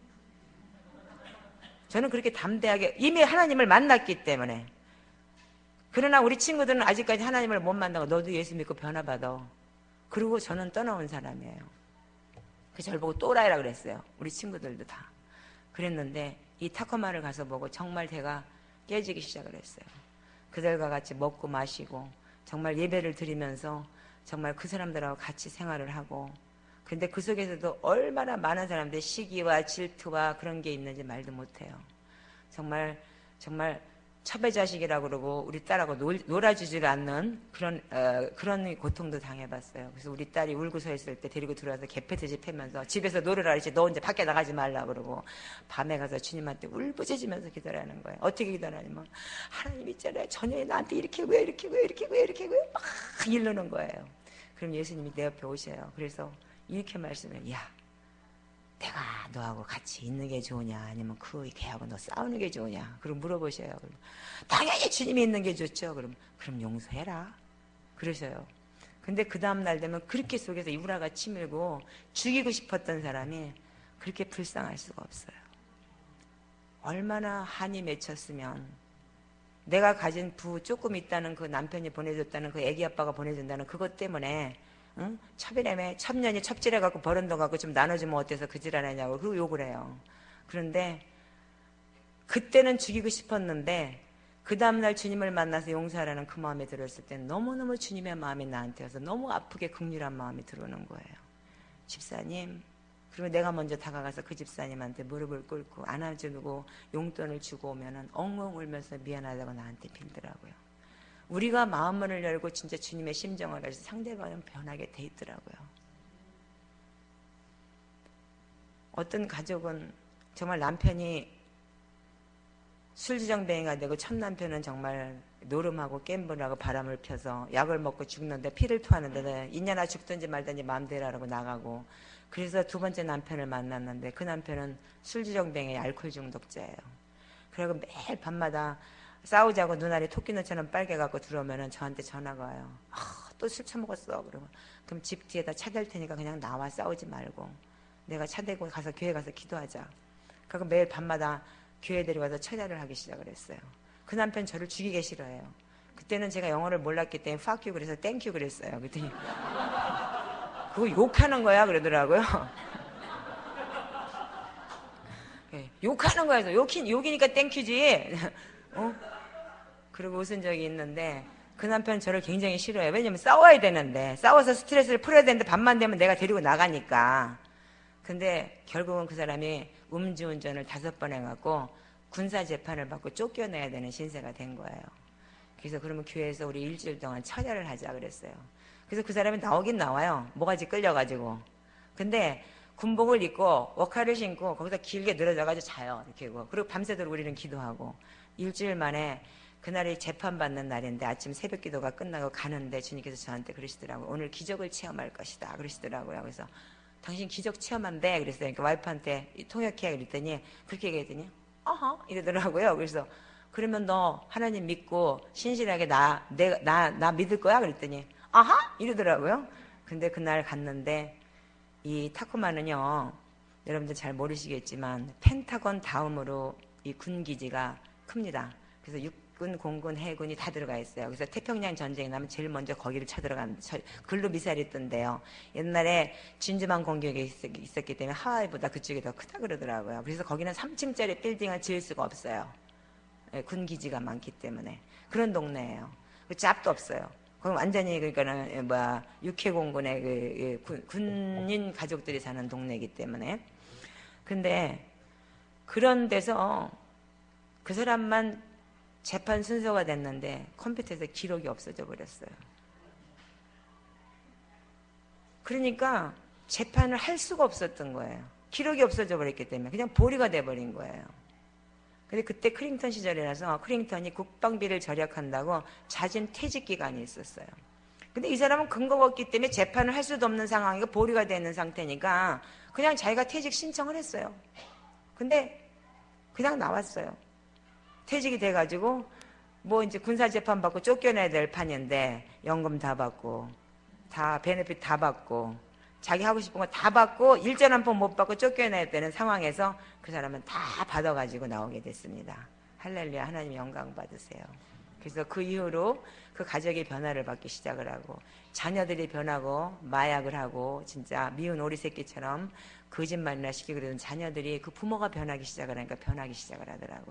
Speaker 1: 저는 그렇게 담대하게 이미 하나님을 만났기 때문에. 그러나 우리 친구들은 아직까지 하나님을 못 만나고 너도 예수 믿고 변화받아. 그리고 저는 떠나온 사람이에요. 그래서 저를 보고 또라이라 그랬어요. 우리 친구들도 다. 그랬는데 이 타코마를 가서 보고 정말 제가 깨지기 시작을 했어요. 그들과 같이 먹고 마시고 정말 예배를 드리면서 정말 그 사람들하고 같이 생활을 하고 근데 그 속에서도 얼마나 많은 사람들의 시기와 질투와 그런 게 있는지 말도 못해요. 정말 정말 첩의자식이라고 그러고 우리 딸하고 놀, 놀아주질 않는 그런 어, 그런 고통도 당해봤어요. 그래서 우리 딸이 울고 서 있을 때 데리고 들어와서 개패듯이 패면서 집에서 놀으라 그러지 너 이제 밖에 나가지 말라 그러고 밤에 가서 주님한테 울부짖으면서 기도하는 거예요. 어떻게 기도하냐면 하나님 있잖아요. 저녁에 나한테 이렇게 왜 이렇게 왜 이렇게 왜 이렇게 왜 막 이르는 거예요. 그럼 예수님이 내 옆에 오셔요. 그래서 이렇게 말씀해요. 야 내가 너하고 같이 있는 게 좋으냐 아니면 그 걔하고 너 싸우는 게 좋으냐 그럼 물어보셔요. 그럼 당연히 주님이 있는 게 좋죠. 그럼 그럼 용서해라 그러셔요. 근데 그 다음 날 되면 그렇게 속에서 유라가 치밀고 죽이고 싶었던 사람이 그렇게 불쌍할 수가 없어요. 얼마나 한이 맺혔으면 내가 가진 부 조금 있다는 그 남편이 보내줬다는 그 애기 아빠가 보내준다는 그것 때문에 응? 첩이라며 첩년이 첩질해갖고 버른 돈 갖고 좀 나눠주면 어때서 그 지랄하냐고 그리고 욕을 해요. 그런데 그때는 죽이고 싶었는데 그 다음날 주님을 만나서 용서하라는 그 마음이 들었을 때 너무너무 주님의 마음이 나한테 와서 너무 아프게 극률한 마음이 들어오는 거예요. 집사님 그리고 내가 먼저 다가가서 그 집사님한테 무릎을 꿇고 안아주고 용돈을 주고 오면은 엉엉 울면서 미안하다고 나한테 빌더라고요. 우리가 마음문을 열고 진짜 주님의 심정을 가지고 상대방은 변하게 돼 있더라고요. 어떤 가족은 정말 남편이 술주정뱅이가 되고 첫 남편은 정말 노름하고 갬블하고 바람을 펴서 약을 먹고 죽는데 피를 토하는데 있냐나 죽든지 말든지 마음대로 하라고 나가고 그래서 두 번째 남편을 만났는데 그 남편은 술주정뱅이 알코올 중독자예요. 그리고 매일 밤마다 싸우자고 눈알이 토끼눈처럼 빨개갖고 들어오면은 저한테 전화가 와요. 아, 또 술 처먹었어. 그러면 그럼 집 뒤에다 차 댈 테니까 그냥 나와 싸우지 말고 내가 차 대고 가서 교회 가서 기도하자. 그리고 매일 밤마다 교회 데려가서 처자를 하기 시작을 했어요. 그 남편 저를 죽이기 싫어해요. 그때는 제가 영어를 몰랐기 때문에 fuck you 그래서 thank you 그랬어요. 그랬더니 그거 욕하는 거야 그러더라고요. 네, 욕하는 거야. 그래서 욕이, 욕이니까 땡큐지. 어? 그리고 웃은 적이 있는데 그 남편은 저를 굉장히 싫어해요. 왜냐면 싸워야 되는데 싸워서 스트레스를 풀어야 되는데 밤만 되면 내가 데리고 나가니까. 근데 결국은 그 사람이 음주운전을 다섯 번 해갖고 군사재판을 받고 쫓겨내야 되는 신세가 된 거예요. 그래서 그러면 교회에서 우리 일주일 동안 처자를 하자 그랬어요. 그래서 그 사람이 나오긴 나와요. 뭐가지 끌려가지고. 근데 군복을 입고 워카를 신고 거기다 길게 늘어져가지고 자요. 이렇게. 그리고 밤새도록 우리는 기도하고 일주일 만에 그날이 재판받는 날인데 아침 새벽 기도가 끝나고 가는데 주님께서 저한테 그러시더라고요. 오늘 기적을 체험할 것이다 그러시더라고요. 그래서 당신 기적 체험한대 그랬어요. 그러니까 와이프한테 통역해 그랬더니 그렇게 얘기했더니 어허 이러더라고요. 그래서 그러면 너 하나님 믿고 신실하게 나, 내, 나, 나 믿을 거야? 그랬더니 아하 이러더라고요. 근데 그날 갔는데 이 타코마는요 여러분들 잘 모르시겠지만 펜타곤 다음으로 이 군기지가 큽니다. 그래서 육군, 공군, 해군이 다 들어가 있어요. 그래서 태평양 전쟁이 나면 제일 먼저 거기를 쳐들어간, 글로 미사일이 뜬대요. 옛날에 진주만 공격이 있, 있었기 때문에 하와이보다 그쪽이 더 크다 그러더라고요. 그래서 거기는 삼 층짜리 빌딩을 지을 수가 없어요. 예, 군기지가 많기 때문에. 그런 동네예요. 그 짭도 없어요. 그럼 완전히 그러니까는 뭐야 육해공군의 그, 그 군인 가족들이 사는 동네이기 때문에. 근데 그런 데서 그 사람만 재판 순서가 됐는데 컴퓨터에서 기록이 없어져 버렸어요. 그러니까 재판을 할 수가 없었던 거예요. 기록이 없어져 버렸기 때문에 그냥 보류가 돼버린 거예요. 근데 그때 클린턴 시절이라서 클린턴이 국방비를 절약한다고 자진 퇴직 기간이 있었어요. 근데 이 사람은 근거가 없기 때문에 재판을 할 수도 없는 상황이고 보류가 되는 상태니까 그냥 자기가 퇴직 신청을 했어요. 근데 그냥 나왔어요. 퇴직이 돼가지고 뭐 이제 군사재판 받고 쫓겨나야 될 판인데 연금 다 받고 다 베네핏 다 받고 자기 하고 싶은 거 다 받고 일전 한 번 못 받고 쫓겨나야 되는 상황에서 그 사람은 다 받아가지고 나오게 됐습니다. 할렐루야, 하나님 영광 받으세요. 그래서 그 이후로 그 가족이 변화를 받기 시작을 하고 자녀들이 변하고 마약을 하고 진짜 미운 오리 새끼처럼 거짓말이나 시키고 그러던 자녀들이 그 부모가 변하기 시작을 하니까 변하기 시작을 하더라고요.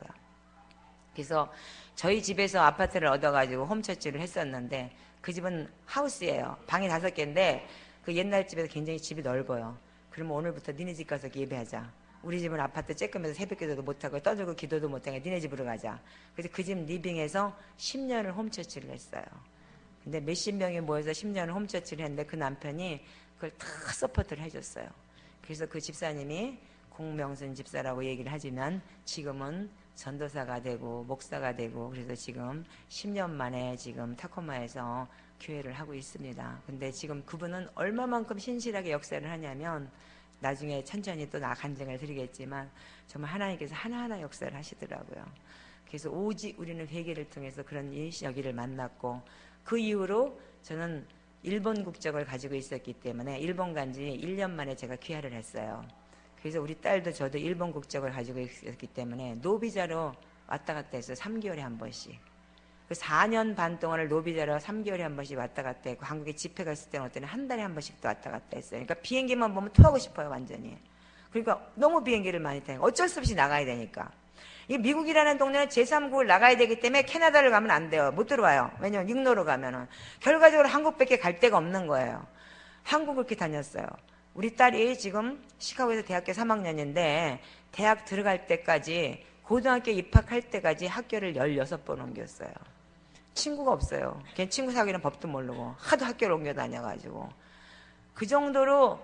Speaker 1: 그래서 저희 집에서 아파트를 얻어가지고 홈처치를 했었는데 그 집은 하우스예요. 방이 다섯 개인데 그 옛날 집에서 굉장히 집이 넓어요. 그러면 오늘부터 니네 집 가서 예배하자. 우리 집은 아파트 쬐끔해서 새벽기도도 못하고 떠들고 기도도 못하고 니네 집으로 가자. 그래서 그 집 리빙에서 십 년을 홈처치를 했어요. 근데 몇십 명이 모여서 십 년을 홈처치를 했는데 그 남편이 그걸 다 서포트를 해줬어요. 그래서 그 집사님이 공명순 집사라고 얘기를 하지만 지금은 전도사가 되고 목사가 되고 그래서 지금 십 년 만에 지금 타코마에서 교회를 하고 있습니다. 근데 지금 그분은 얼마만큼 신실하게 역사를 하냐면 나중에 천천히 또 나 간증을 드리겠지만 정말 하나님께서 하나하나 역사를 하시더라고요. 그래서 오직 우리는 회개를 통해서 그런 여기를 만났고 그 이후로 저는 일본 국적을 가지고 있었기 때문에 일본 간 지 일 년 만에 제가 귀화를 했어요. 그래서 우리 딸도 저도 일본 국적을 가지고 있었기 때문에 노비자로 왔다 갔다 했어요. 삼 개월에 한 번씩. 그 사 년 반 동안을 노비자로 삼 개월에 한 번씩 왔다 갔다 했고 한국에 집회 갔을 때는 어떤 한 달에 한 번씩 또 왔다 갔다 했어요. 그러니까 비행기만 보면 토하고 싶어요, 완전히. 그러니까 너무 비행기를 많이 타요. 어쩔 수 없이 나가야 되니까. 이 미국이라는 동네는 제삼국을 나가야 되기 때문에 캐나다를 가면 안 돼요. 못 들어와요. 왜냐면 육로로 가면은. 결과적으로 한국밖에 갈 데가 없는 거예요. 한국을 이렇게 다녔어요. 우리 딸이 지금 시카고에서 대학교 삼 학년인데 대학 들어갈 때까지 고등학교 입학할 때까지 학교를 열여섯 번 옮겼어요. 친구가 없어요. 걔 친구 사귀는 법도 모르고 하도 학교를 옮겨 다녀가지고 그 정도로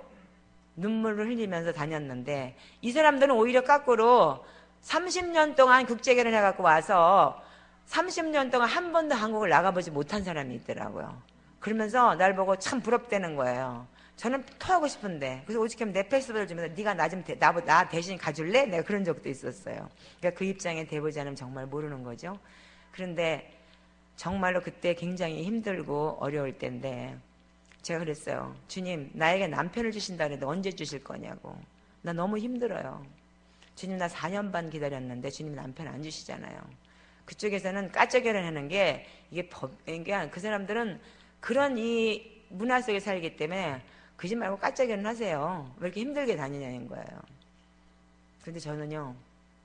Speaker 1: 눈물을 흘리면서 다녔는데 이 사람들은 오히려 거꾸로 삼십 년 동안 국제결혼 해갖고 와서 삼십 년 동안 한 번도 한국을 나가보지 못한 사람이 있더라고요. 그러면서 날 보고 참 부럽다는 거예요. 저는 토하고 싶은데 그래서 오직하면 내 패스를 주면서 네가 나 좀 나, 나 대신 가줄래? 내가 그런 적도 있었어요. 그러니까 그 입장에 대보지 않으면 정말 모르는 거죠. 그런데 정말로 그때 굉장히 힘들고 어려울 때인데 제가 그랬어요. 주님, 나에게 남편을 주신다 그랬는데 언제 주실 거냐고. 나 너무 힘들어요. 주님, 나 사 년 반 기다렸는데 주님 남편 안 주시잖아요. 그쪽에서는 까짜 결혼하는 게 이게 법, 그러니까 그 사람들은 그런 이 문화 속에 살기 때문에 그지 말고 까짜 결혼하세요. 왜 이렇게 힘들게 다니냐는 거예요. 그런데 저는요,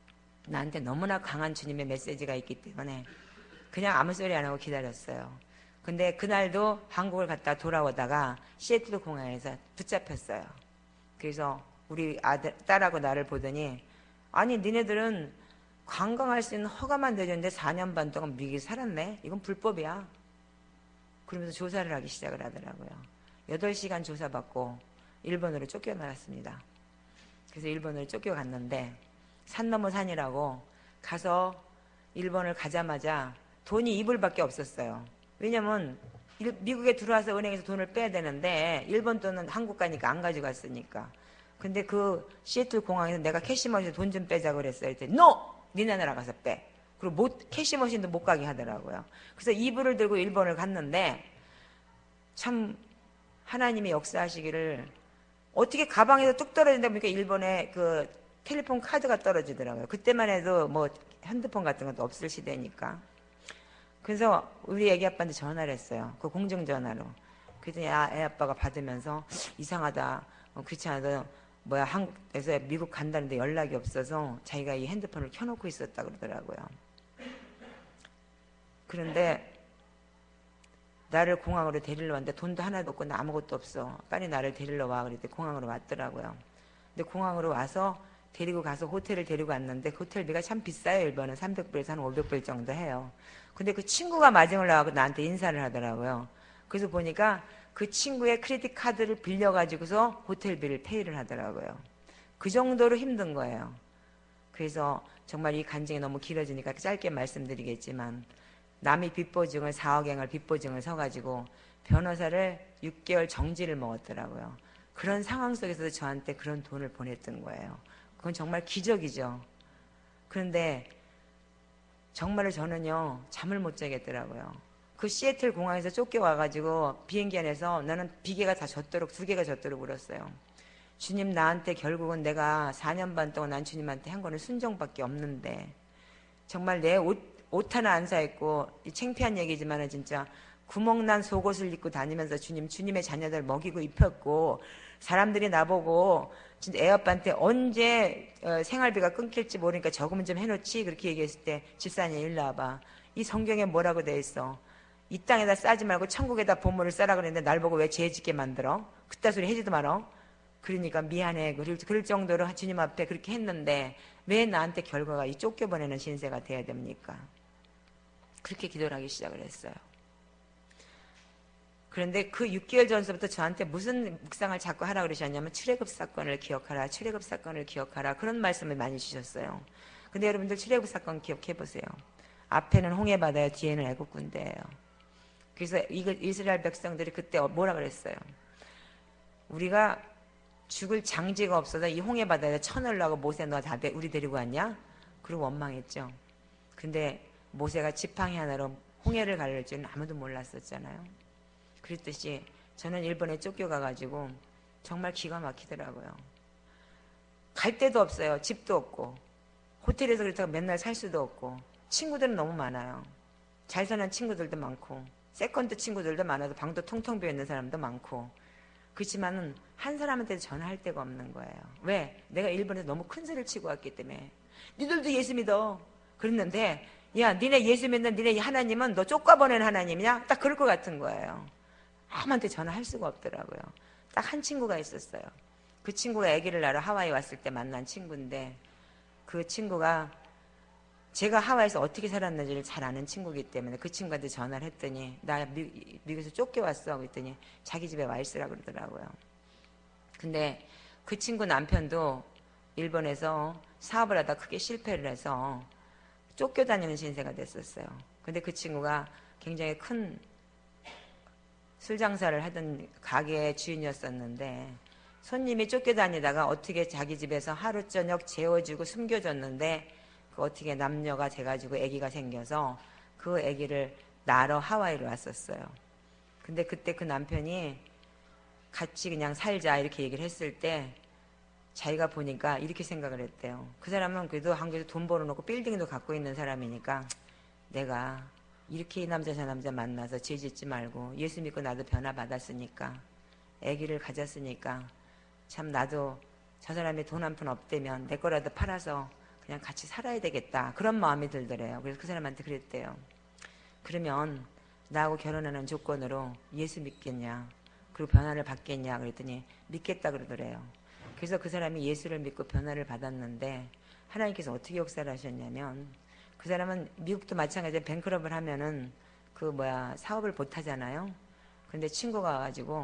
Speaker 1: 나한테 너무나 강한 주님의 메시지가 있기 때문에 그냥 아무 소리 안 하고 기다렸어요. 근데 그날도 한국을 갔다 돌아오다가 시애틀 공항에서 붙잡혔어요. 그래서 우리 아들, 딸하고 나를 보더니 아니 니네들은 관광할 수 있는 허가만 내줬는데 사 년 반 동안 미국에 살았네? 이건 불법이야. 그러면서 조사를 하기 시작을 하더라고요. 여덟 시간 조사받고 일본으로 쫓겨나갔습니다. 그래서 일본으로 쫓겨갔는데 산 넘어 산이라고 가서 일본을 가자마자 돈이 이불밖에 없었어요. 왜냐면 미국에 들어와서 은행에서 돈을 빼야 되는데 일본 돈은 한국 가니까 안 가져갔으니까. 근데 그 시애틀 공항에서 내가 캐시머신에 돈 좀 빼자고 그랬어요. 그랬더니 노! 니네 나라 가서 빼. 그리고 못, 캐시머신도 못 가게 하더라고요. 그래서 이불을 들고 일본을 갔는데 참 하나님이 역사하시기를 어떻게 가방에서 뚝 떨어진다 보니까 일본에 그 텔레폰 카드가 떨어지더라고요. 그때만 해도 뭐 핸드폰 같은 것도 없을 시대니까. 그래서 우리 애기 아빠한테 전화를 했어요. 그 공중전화로. 그랬더니 아, 애 아빠가 받으면서 이상하다. 어, 그렇지 않아도 뭐야 한국에서 미국 간다는데 연락이 없어서 자기가 이 핸드폰을 켜놓고 있었다 그러더라고요. 그런데 나를 공항으로 데리러 왔는데 돈도 하나도 없고 나 아무것도 없어. 빨리 나를 데리러 와. 그랬더니 공항으로 왔더라고요. 근데 공항으로 와서 데리고 가서 호텔을 데리고 왔는데 그 호텔비가 참 비싸요. 일본은 삼백 불에서 한 오백 불 정도 해요. 근데 그 친구가 마중을 나가고 나한테 인사를 하더라고요. 그래서 보니까 그 친구의 크레딧 카드를 빌려가지고서 호텔비를 페이를 하더라고요. 그 정도로 힘든 거예요. 그래서 정말 이 간증이 너무 길어지니까 짧게 말씀드리겠지만 남이 빚보증을 사억엔을 빚보증을 서가지고 변호사를 육 개월 정지를 먹었더라고요. 그런 상황 속에서도 저한테 그런 돈을 보냈던 거예요. 그건 정말 기적이죠. 그런데 정말로 저는요 잠을 못 자겠더라고요. 그 시애틀 공항에서 쫓겨와가지고 비행기 안에서 나는 비계가 다 젖도록 두 개가 젖도록 울었어요. 주님 나한테 결국은 내가 사 년 반 동안 난 주님한테 한 거는 순종밖에 없는데 정말 내 옷, 옷 하나 안 사입고 창피한 얘기지만은 진짜 구멍난 속옷을 입고 다니면서 주님 주님의 자녀들 먹이고 입혔고 사람들이 나보고 진짜 애 아빠한테 언제 어, 생활비가 끊길지 모르니까 저금은 좀 해놓지 그렇게 얘기했을 때 집사님 일로 와봐. 이 성경에 뭐라고 돼 있어? 이 땅에다 싸지 말고 천국에다 보물을 싸라 그랬는데 날 보고 왜 죄 짓게 만들어? 그따 소리 해지도 말어. 그러니까 미안해. 그럴, 그럴 정도로 주님 앞에 그렇게 했는데 왜 나한테 결과가 이 쫓겨보내는 신세가 돼야 됩니까? 그렇게 기도를 하기 시작을 했어요. 그런데 그 육 개월 전서부터 저한테 무슨 묵상을 자꾸 하라 그러셨냐면 출애굽 사건을 기억하라, 출애굽 사건을 기억하라 그런 말씀을 많이 주셨어요. 근데 여러분들 출애굽 사건 기억해 보세요. 앞에는 홍해바다예요, 뒤에는 애국 군대예요. 그래서 이스라엘 백성들이 그때 뭐라 그랬어요? 우리가 죽을 장지가 없어서 이 홍해바다에 쳐넣으려고 모세 너 다 우리 데리고 왔냐? 그리고 원망했죠. 근데 모세가 지팡이 하나로 홍해를 가를 줄은 아무도 몰랐었잖아요. 그랬듯이 저는 일본에 쫓겨가가지고 정말 기가 막히더라고요. 갈 데도 없어요. 집도 없고 호텔에서 그렇다고 맨날 살 수도 없고 친구들은 너무 많아요. 잘 사는 친구들도 많고 세컨드 친구들도 많아서 방도 텅텅 비어있는 사람도 많고 그렇지만은 한 사람한테도 전화할 데가 없는 거예요. 왜? 내가 일본에서 너무 큰 소리를 치고 왔기 때문에. 니들도 예수 믿어. 그랬는데 야 니네 예수 믿는 니네 하나님은 너 쫓아보낸 하나님이냐? 딱 그럴 것 같은 거예요. 아무한테 전화할 수가 없더라고요. 딱 한 친구가 있었어요. 그 친구가 아기를 낳으러 하와이 왔을 때 만난 친구인데 그 친구가 제가 하와이에서 어떻게 살았는지를 잘 아는 친구이기 때문에 그 친구한테 전화를 했더니 나 미, 미국에서 쫓겨왔어. 그랬더니 자기 집에 와 있으라 그러더라고요. 근데 그 친구 남편도 일본에서 사업을 하다 크게 실패를 해서 쫓겨다니는 신세가 됐었어요. 근데 그 친구가 굉장히 큰 술 장사를 하던 가게의 주인이었었는데 손님이 쫓겨다니다가 어떻게 자기 집에서 하루 저녁 재워주고 숨겨줬는데 그 어떻게 남녀가 돼가지고 아기가 생겨서 그 아기를 낳으러 하와이로 왔었어요. 근데 그때 그 남편이 같이 그냥 살자 이렇게 얘기를 했을 때 자기가 보니까 이렇게 생각을 했대요. 그 사람은 그래도 한국에서 돈 벌어놓고 빌딩도 갖고 있는 사람이니까 내가 이렇게 이 남자 저 남자 만나서 죄 짓지 말고 예수 믿고 나도 변화 받았으니까 아기를 가졌으니까 참 나도 저 사람이 돈 한 푼 없대면 내 거라도 팔아서 그냥 같이 살아야 되겠다 그런 마음이 들더래요. 그래서 그 사람한테 그랬대요. 그러면 나하고 결혼하는 조건으로 예수 믿겠냐 그리고 변화를 받겠냐 그랬더니 믿겠다 그러더래요. 그래서 그 사람이 예수를 믿고 변화를 받았는데 하나님께서 어떻게 역사를 하셨냐면 그 사람은 미국도 마찬가지로 뱅크럽을 하면은 그 뭐야 사업을 못 하잖아요. 근데 친구가 와가지고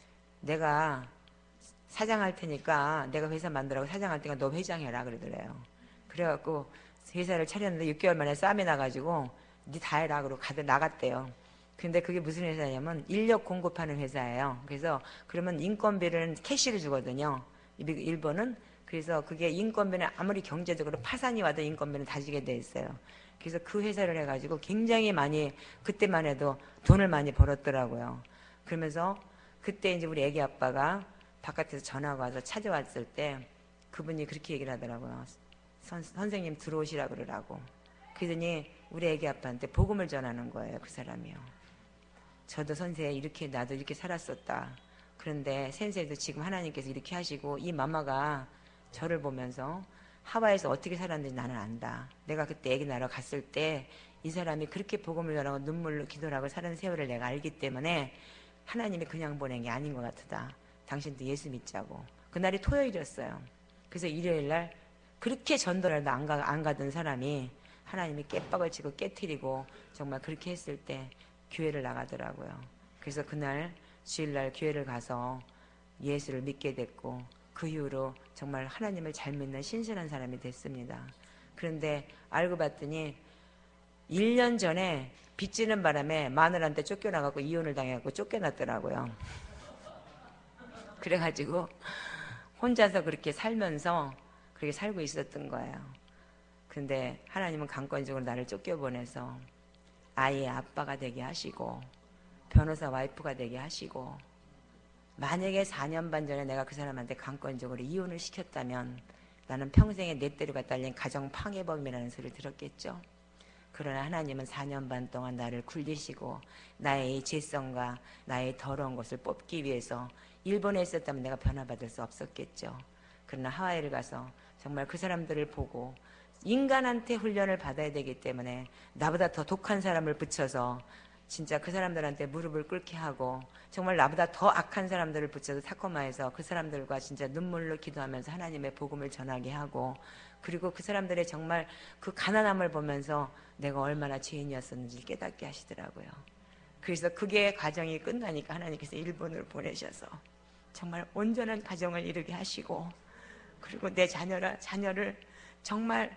Speaker 1: 내가 사장할 테니까 내가 회사 만들라고 사장할 테니까 너 회장해라 그러더래요. 그래갖고 회사를 차렸는데 육 개월 만에 쌈이 나가지고 니 다 해라 그러고 가다 나갔대요. 근데 그게 무슨 회사냐면 인력 공급하는 회사예요. 그래서 그러면 인건비를 캐시를 주거든요. 일본은. 그래서 그게 인건비는 아무리 경제적으로 파산이 와도 인건비는 다 주게 돼 있어요. 그래서 그 회사를 해가지고 굉장히 많이 그때만 해도 돈을 많이 벌었더라고요. 그러면서 그때 이제 우리 애기 아빠가 바깥에서 전화가 와서 찾아왔을 때 그분이 그렇게 얘기를 하더라고요. 선, 선생님 들어오시라 그러라고. 그러더니 우리 애기 아빠한테 복음을 전하는 거예요. 그 사람이요. 저도 선생 이렇게 나도 이렇게 살았었다. 그런데 선생도 지금 하나님께서 이렇게 하시고 이 마마가 저를 보면서 하와이에서 어떻게 살았는지 나는 안다. 내가 그때 애기 낳으러 갔을 때 이 사람이 그렇게 복음을 전하고 눈물로 기도를 하고 사는 세월을 내가 알기 때문에 하나님이 그냥 보낸 게 아닌 것 같다. 당신도 예수 믿자고. 그날이 토요일이었어요. 그래서 일요일날 그렇게 전도를 안, 가, 안 가던 사람이 하나님이 깨박을 치고 깨트리고 정말 그렇게 했을 때 교회를 나가더라고요. 그래서 그날 주일날 교회를 가서 예수를 믿게 됐고 그 이후로 정말 하나님을 잘 믿는 신실한 사람이 됐습니다. 그런데 알고 봤더니 일 년 전에 빚지는 바람에 마누라한테 쫓겨나가고 이혼을 당해갖고 쫓겨났더라고요. 그래가지고 혼자서 그렇게 살면서 그렇게 살고 있었던 거예요. 근데 하나님은 강권적으로 나를 쫓겨보내서 아이의 아빠가 되게 하시고 변호사 와이프가 되게 하시고 만약에 사 년 반 전에 내가 그 사람한테 강권적으로 이혼을 시켰다면 나는 평생에 내 때리가 딸린 가정방해범이라는 소리를 들었겠죠. 그러나 하나님은 사 년 반 동안 나를 굴리시고 나의 죄성과 나의 더러운 것을 뽑기 위해서 일본에 있었다면 내가 변화받을 수 없었겠죠. 그러나 하와이를 가서 정말 그 사람들을 보고 인간한테 훈련을 받아야 되기 때문에 나보다 더 독한 사람을 붙여서 진짜 그 사람들한테 무릎을 꿇게 하고 정말 나보다 더 악한 사람들을 붙여서 타코마에서 그 사람들과 진짜 눈물로 기도하면서 하나님의 복음을 전하게 하고 그리고 그 사람들의 정말 그 가난함을 보면서 내가 얼마나 죄인이었었는지 깨닫게 하시더라고요. 그래서 그게 가정이 끝나니까 하나님께서 일본으로 보내셔서 정말 온전한 가정을 이루게 하시고 그리고 내 자녀라, 자녀를 정말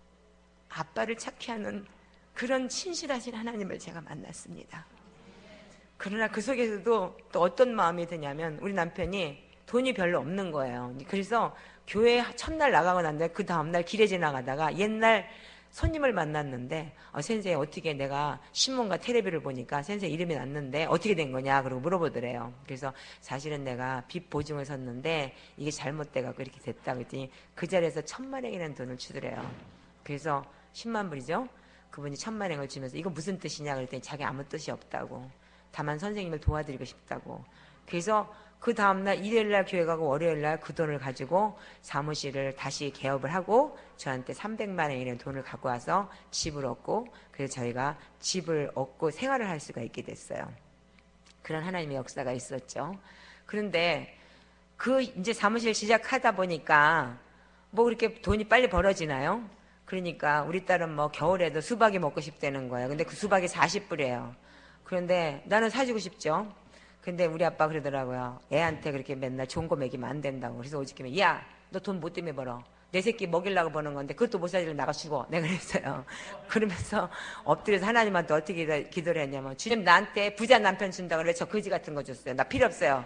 Speaker 1: 아빠를 찾게 하는 그런 신실하신 하나님을 제가 만났습니다. 그러나 그 속에서도 또 어떤 마음이 드냐면 우리 남편이 돈이 별로 없는 거예요. 그래서 교회 첫날 나가고 난 다음에 그 다음날 길에 지나가다가 옛날 손님을 만났는데 어, 선생님 어떻게 내가 신문과 텔레비를 보니까 선생님 이름이 났는데 어떻게 된 거냐 그러고 물어보더래요. 그래서 사실은 내가 빚 보증을 섰는데 이게 잘못돼갖고 이렇게 됐다 그랬더니 그 자리에서 천만 원이라는 돈을 주더래요. 그래서 십만 불이죠. 그분이 천만 원을 주면서 이거 무슨 뜻이냐 그랬더니 자기 아무 뜻이 없다고. 다만 선생님을 도와드리고 싶다고. 그래서 그 다음날 일요일날 교회 가고 월요일날 그 돈을 가지고 사무실을 다시 개업을 하고 저한테 삼백만 원이라는 돈을 갖고 와서 집을 얻고 그래서 저희가 집을 얻고 생활을 할 수가 있게 됐어요. 그런 하나님의 역사가 있었죠. 그런데 그 이제 사무실 시작하다 보니까 뭐 그렇게 돈이 빨리 벌어지나요? 그러니까 우리 딸은 뭐 겨울에도 수박이 먹고 싶다는 거예요. 근데 그 수박이 사십 불이에요. 그런데 나는 사주고 싶죠. 근데 우리 아빠 그러더라고요. 애한테 그렇게 맨날 좋은 거 먹이면 안 된다고. 그래서 오직하면 야, 너 돈 뭐 때문에 벌어? 내 새끼 먹이려고 버는 건데 그것도 못 사주려 나가 죽어. 내가 그랬어요. 그러면서 엎드려서 하나님한테 어떻게 기도를 했냐면 주님 나한테 부자 남편 준다고 그래. 저 거지 같은 거 줬어요. 나 필요 없어요.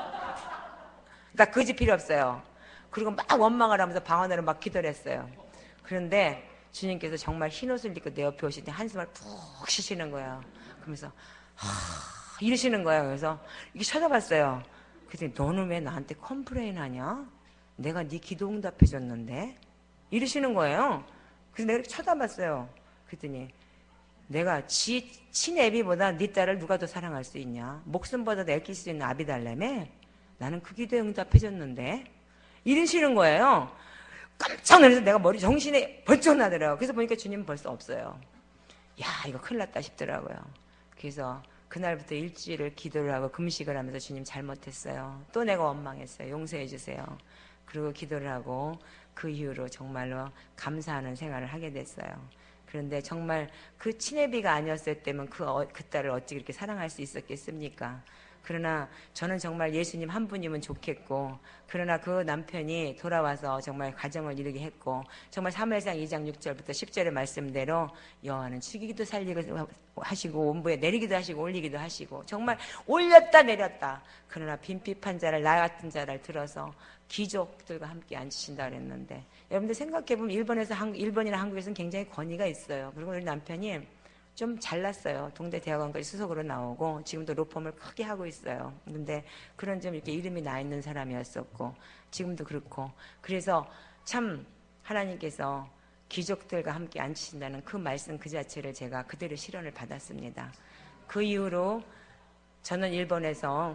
Speaker 1: 나 거지 필요 없어요. 그리고 막 원망을 하면서 방 안으로 막 기도를 했어요. 그런데 주님께서 정말 흰옷을 입고 내 옆에 오실 때 한숨을 푹 쉬시는 거예요. 그러면서 하, 이러시는 거예요. 그래서 이렇게 쳐다봤어요. 그랬더니 너는 왜 나한테 컴플레인 하냐? 내가 네 기도 응답해 줬는데? 이러시는 거예요. 그래서 내가 이렇게 쳐다봤어요. 그랬더니 내가 지, 친애비보다 네 딸을 누가 더 사랑할 수 있냐? 목숨보다 더 애낄 수 있는 아비 달라며? 나는 그 기도에 응답해 줬는데? 이러시는 거예요. 깜짝 놀라서 내가 머리 정신이 번쩍 나더라고요. 그래서 보니까 주님은 벌써 없어요. 야, 이거 큰일 났다 싶더라고요. 그래서 그날부터 일주일을 기도를 하고 금식을 하면서 주님 잘못했어요. 또 내가 원망했어요. 용서해 주세요. 그리고 기도를 하고 그 이후로 정말로 감사하는 생활을 하게 됐어요. 그런데 정말 그 친애비가 아니었을 때면 그, 어, 그 딸을 어찌 그렇게 사랑할 수 있었겠습니까? 그러나 저는 정말 예수님 한 분이면 좋겠고 그러나 그 남편이 돌아와서 정말 가정을 이루게 했고 정말 사무엘상 이 장 육 절부터 십 절의 말씀대로 여호와는 죽이기도 살리기도 하시고 원부에 내리기도 하시고 올리기도 하시고 정말 올렸다 내렸다. 그러나 빈핍한 자를 나 같은 자를 들어서 귀족들과 함께 앉히신다 그랬는데 여러분들 생각해보면 일본에서 한국, 일본이나 한국에서는 굉장히 권위가 있어요. 그리고 우리 남편이 좀 잘났어요. 동대 대학원까지 수석으로 나오고 지금도 로펌을 크게 하고 있어요. 근데 그런 좀 이렇게 이름이 나 있는 사람이었었고 지금도 그렇고 그래서 참 하나님께서 귀족들과 함께 앉히신다는 그 말씀 그 자체를 제가 그대로 실현을 받았습니다. 그 이후로 저는 일본에서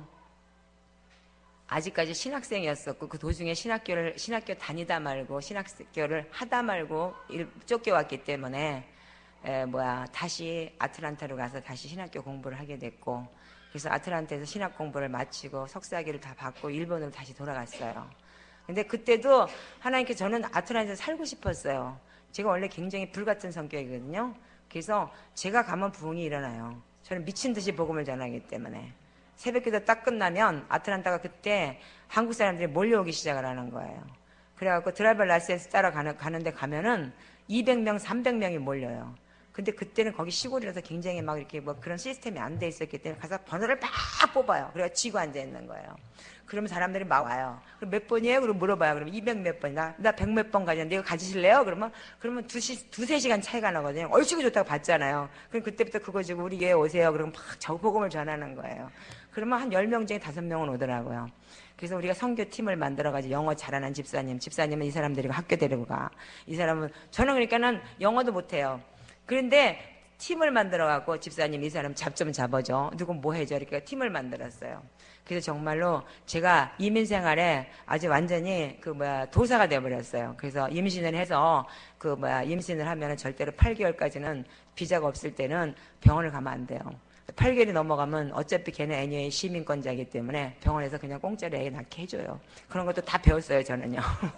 Speaker 1: 아직까지 신학생이었었고 그 도중에 신학교를 신학교 다니다 말고 신학교를 하다 말고 일, 쫓겨왔기 때문에 에, 뭐야 다시 아틀란타로 가서 다시 신학교 공부를 하게 됐고 그래서 아틀란타에서 신학 공부를 마치고 석사학위를 다 받고 일본으로 다시 돌아갔어요. 근데 그때도 하나님께 저는 아틀란타에서 살고 싶었어요. 제가 원래 굉장히 불같은 성격이거든요. 그래서 제가 가면 부흥이 일어나요. 저는 미친 듯이 복음을 전하기 때문에 새벽기도 딱 끝나면 아틀란타가 그때 한국 사람들이 몰려오기 시작을 하는 거예요. 그래갖고 드라이버 라이센스 따라 가는, 가는데 가면은 이백 명, 삼백 명이 몰려요. 근데 그때는 거기 시골이라서 굉장히 막 이렇게 뭐 그런 시스템이 안 돼 있었기 때문에 가서 번호를 막 뽑아요. 그래서 쥐고 앉아 있는 거예요. 그러면 사람들이 막 와요. 그럼 몇 번이에요? 그럼 물어봐요. 그러면 이백 몇 번이나 나 백 몇 번 가졌는데 이거 가지실래요? 그러면 그러면 두 시, 두세 시간 차이가 나거든요. 얼추고 좋다고 봤잖아요. 그럼 그때부터 그거 지고 우리 교회 오세요. 그러면 막 저복음을 전하는 거예요. 그러면 한 열 명 중에 다섯 명은 오더라고요. 그래서 우리가 선교팀을 만들어가지고 영어 잘하는 집사님, 집사님은 이 사람들이 학교 데리고 가. 이 사람은, 저는 그러니까는 영어도 못해요. 그런데 팀을 만들어갖고 집사님 이 사람 잡 좀 잡아줘. 누구 뭐 해줘. 이렇게 팀을 만들었어요. 그래서 정말로 제가 이민 생활에 아주 완전히 그 뭐야 도사가 되어버렸어요. 그래서 임신을 해서 그 뭐야 임신을 하면은 절대로 팔 개월까지는 비자가 없을 때는 병원을 가면 안 돼요. 팔 개월이 넘어가면 어차피 걔는 애니웨이 시민권자이기 때문에 병원에서 그냥 공짜로 애 낳게 해줘요. 그런 것도 다 배웠어요, 저는요.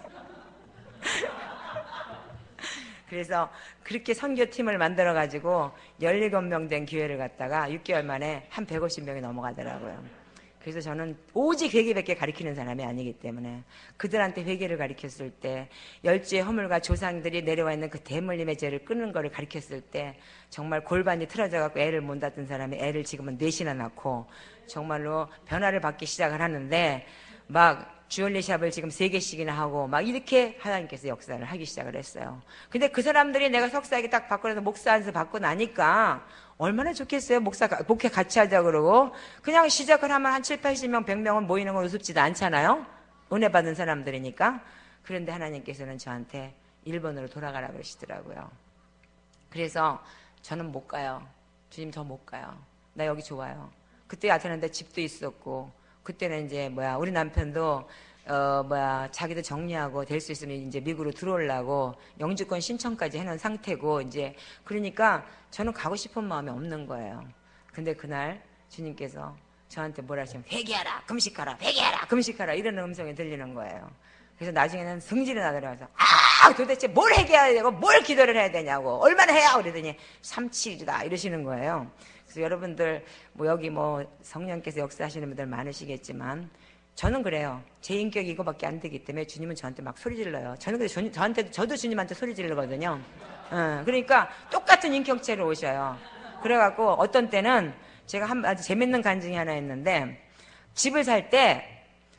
Speaker 1: 그래서 그렇게 선교팀을 만들어가지고 열일곱 명 된 교회를 갔다가 육 개월 만에 한 백오십 명이 넘어가더라고요. 그래서 저는 오직 회개밖에 가르치는 사람이 아니기 때문에 그들한테 회개를 가르쳤을 때 열주의 허물과 조상들이 내려와 있는 그 대물림의 죄를 끊는 거를 가르쳤을 때 정말 골반이 틀어져 갖고 애를 못 낳던 사람이 애를 지금은 넷이나 낳고 정말로 변화를 받기 시작을 하는데 막 주얼리 샵을 지금 세 개씩이나 하고 막 이렇게 하나님께서 역사를 하기 시작을 했어요. 근데 그 사람들이 내가 석사학위 딱 받고 나서 목사 안수 받고 나니까 얼마나 좋겠어요. 목사, 목회 같이 하자 그러고 그냥 시작을 하면 한 칠팔십 명, 백 명은 모이는 건 우습지도 않잖아요. 은혜 받은 사람들이니까. 그런데 하나님께서는 저한테 일본으로 돌아가라 그러시더라고요. 그래서 저는 못 가요. 주님 저 못 가요. 나 여기 좋아요. 그때 아테네인데 집도 있었고 그때는 이제 뭐야 우리 남편도 어 뭐야 자기도 정리하고 될 수 있으면 이제 미국으로 들어오려고 영주권 신청까지 해놓은 상태고 이제 그러니까 저는 가고 싶은 마음이 없는 거예요. 근데 그날 주님께서 저한테 뭐라 하시면 회개하라 금식하라 회개하라 금식하라 이런 음성이 들리는 거예요. 그래서 나중에는 성질이 나더라고요. 아 도대체 뭘 회개해야 되고 뭘 기도를 해야 되냐고 얼마나 해야 그러더니 삼칠이다 이러시는 거예요. 그래서 여러분들 뭐 여기 뭐 성령께서 역사하시는 분들 많으시겠지만 저는 그래요. 제 인격이 이거밖에 안 되기 때문에 주님은 저한테 막 소리 질러요. 저는 근데 주, 저한테 저도 주님한테 소리 지르거든요. 어, 그러니까 똑같은 인격체로 오셔요. 그래갖고 어떤 때는 제가 한 아주 재밌는 간증이 하나 있는데 집을 살 때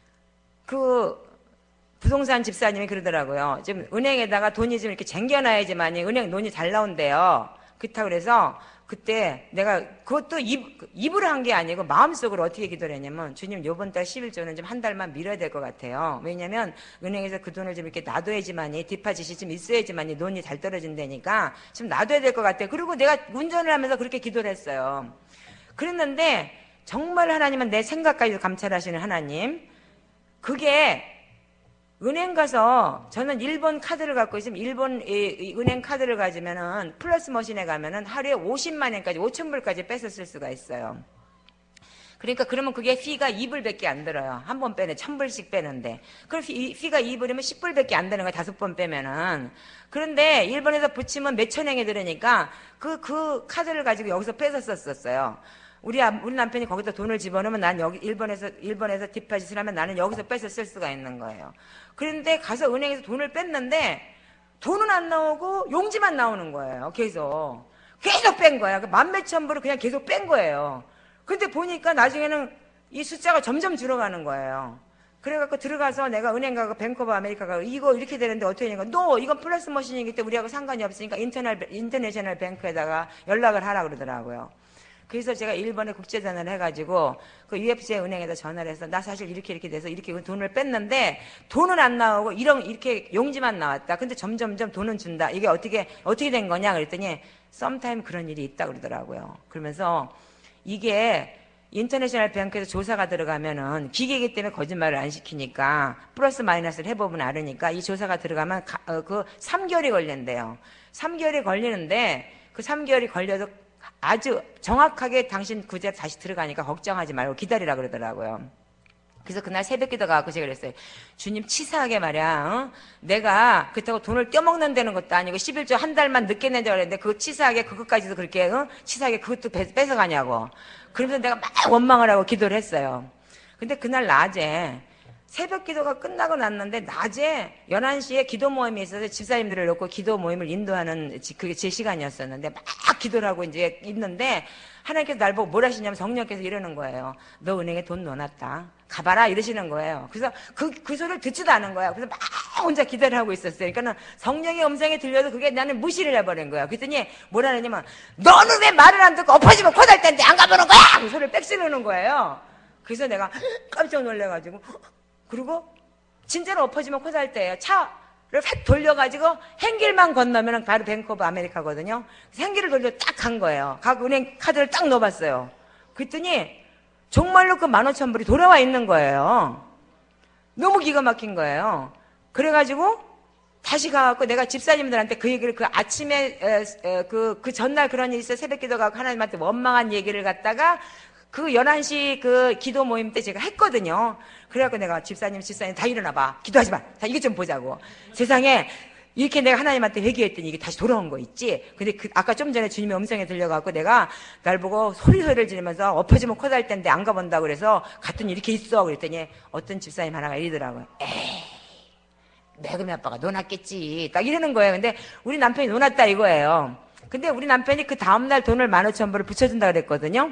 Speaker 1: 그 부동산 집사님이 그러더라고요. 지금 은행에다가 돈이 좀 이렇게 쟁겨놔야지만이 은행 돈이 잘 나온대요. 그렇다고 그래서 그때 내가 그것도 입, 입으로 한 게 아니고 마음속으로 어떻게 기도를 했냐면 주님 요번 달 십일조는 좀 한 달만 미뤄야 될 것 같아요. 왜냐면 은행에서 그 돈을 좀 이렇게 놔둬야지만이 디파짓이 좀 있어야지만이 돈이 잘 떨어진다니까 좀 놔둬야 될 것 같아요. 그리고 내가 운전을 하면서 그렇게 기도를 했어요. 그랬는데 정말 하나님은 내 생각까지도 감찰하시는 하나님 그게 은행 가서 저는 일본 카드를 갖고 있으면 일본 은행 카드를 가지면은 플러스 머신에 가면은 하루에 오십만 엔까지 오천 불까지 뺏어 쓸 수가 있어요. 그러니까 그러면 그게 피가 이 불밖에 안 들어요. 한 번 빼는 천 불씩 빼는데 그럼 피, 피가 이 불이면 십 불밖에 안 되는 거야. 다섯 번 빼면은. 그런데 일본에서 붙이면 몇천 엔이 들으니까 그, 그 카드를 가지고 여기서 뺏어 썼었어요. 우리, 우리 남편이 거기다 돈을 집어넣으면 난 여기 일본에서 일본에서 디파짓을 하면 나는 여기서 뺏어 쓸 수가 있는 거예요. 그런데 가서 은행에서 돈을 뺐는데 돈은 안 나오고 용지만 나오는 거예요. 계속 계속 뺀 거야. 만 몇천 불을 그냥 계속 뺀 거예요. 근데 보니까 나중에는 이 숫자가 점점 줄어가는 거예요. 그래갖고 들어가서 내가 은행 가고 뱅크 오브 아메리카 가고 이거 이렇게 되는데 어떻게 되는 거야? 너 이건 플러스 머신이기 때문에 우리하고 상관이 없으니까 인터널, 인터내셔널 뱅크에다가 연락을 하라 그러더라고요. 그래서 제가 일본에 국제전화를 해가지고 그 유에프씨아이 은행에다 전화를 해서 나 사실 이렇게 이렇게 돼서 이렇게 돈을 뺐는데 돈은 안 나오고 이런 이렇게 용지만 나왔다. 근데 점점점 돈은 준다. 이게 어떻게 어떻게 된 거냐 그랬더니 썸타임 그런 일이 있다 그러더라고요. 그러면서 이게 인터내셔널 뱅크에서 조사가 들어가면은 기계이기 때문에 거짓말을 안 시키니까 플러스 마이너스를 해보면 알으니까 이 조사가 들어가면 가, 어, 그 삼 개월이 걸린대요. 삼 개월이 걸리는데 그 삼 개월이 걸려도 아주 정확하게 당신 구제 다시 들어가니까 걱정하지 말고 기다리라 그러더라고요. 그래서 그날 새벽 기도 가고 제가 그랬어요. 주님 치사하게 말이야. 어? 내가 그렇다고 돈을 떼먹는 데는 것도 아니고 십일조 한 달만 늦게 낸다고 그랬는데 그거 치사하게 그것까지도 그렇게 어? 치사하게 그것도 뺏어가냐고. 그러면서 내가 막 원망을 하고 기도를 했어요. 근데 그날 낮에 새벽 기도가 끝나고 났는데 낮에 열한 시에 기도 모임이 있어서 집사님들을 놓고 기도 모임을 인도하는 그게 제 시간이었었는데 막 기도를 하고 이제 있는데 하나님께서 날 보고 뭘 하시냐면 성령께서 이러는 거예요. 너 은행에 돈 넣어놨다. 가봐라 이러시는 거예요. 그래서 그, 그 소리를 듣지도 않은 거예요. 그래서 막 혼자 기도를 하고 있었어요. 그러니까는 성령의 음성이 들려도 그게 나는 무시를 해버린 거예요. 그랬더니 뭐라 하냐면 너는 왜 말을 안 듣고 엎어지면 코달 텐데 안 가보는 거야! 그 소리를 빽쓰는 거예요. 그래서 내가 깜짝 놀래가지고 그리고 진짜로 엎어지면 코달 때예요. 차를 획 돌려가지고 행길만 건너면 바로 뱅크 오브 아메리카거든요. 행길을 돌려 딱 간 거예요. 가고 은행 카드를 딱 넣어봤어요. 그랬더니 정말로 그 만 오천 불이 돌아와 있는 거예요. 너무 기가 막힌 거예요. 그래가지고 다시 가갖고 내가 집사님들한테 그 얘기를 그 아침에 그, 그 전날 그런 일이 있어요. 새벽 기도 가고 하나님한테 원망한 얘기를 갖다가 그 열한 시 그 기도 모임 때 제가 했거든요. 그래갖고 내가 집사님, 집사님 다 일어나봐. 기도하지 마. 다 이것 좀 보자고. 세상에 이렇게 내가 하나님한테 회개했더니 이게 다시 돌아온 거 있지. 근데 그 아까 좀 전에 주님의 음성에 들려갖고 내가 날 보고 소리소리를 지르면서 엎어지면 코달 텐데 안 가본다고 그래서 갔더니 이렇게 있어. 그랬더니 어떤 집사님 하나가 이러더라고요. 에이, 매금이 아빠가 놀았겠지. 딱 이러는 거예요. 근데 우리 남편이 놀았다 이거예요. 근데 우리 남편이 그 다음날 돈을 만 오천 불을 붙여준다 그랬거든요.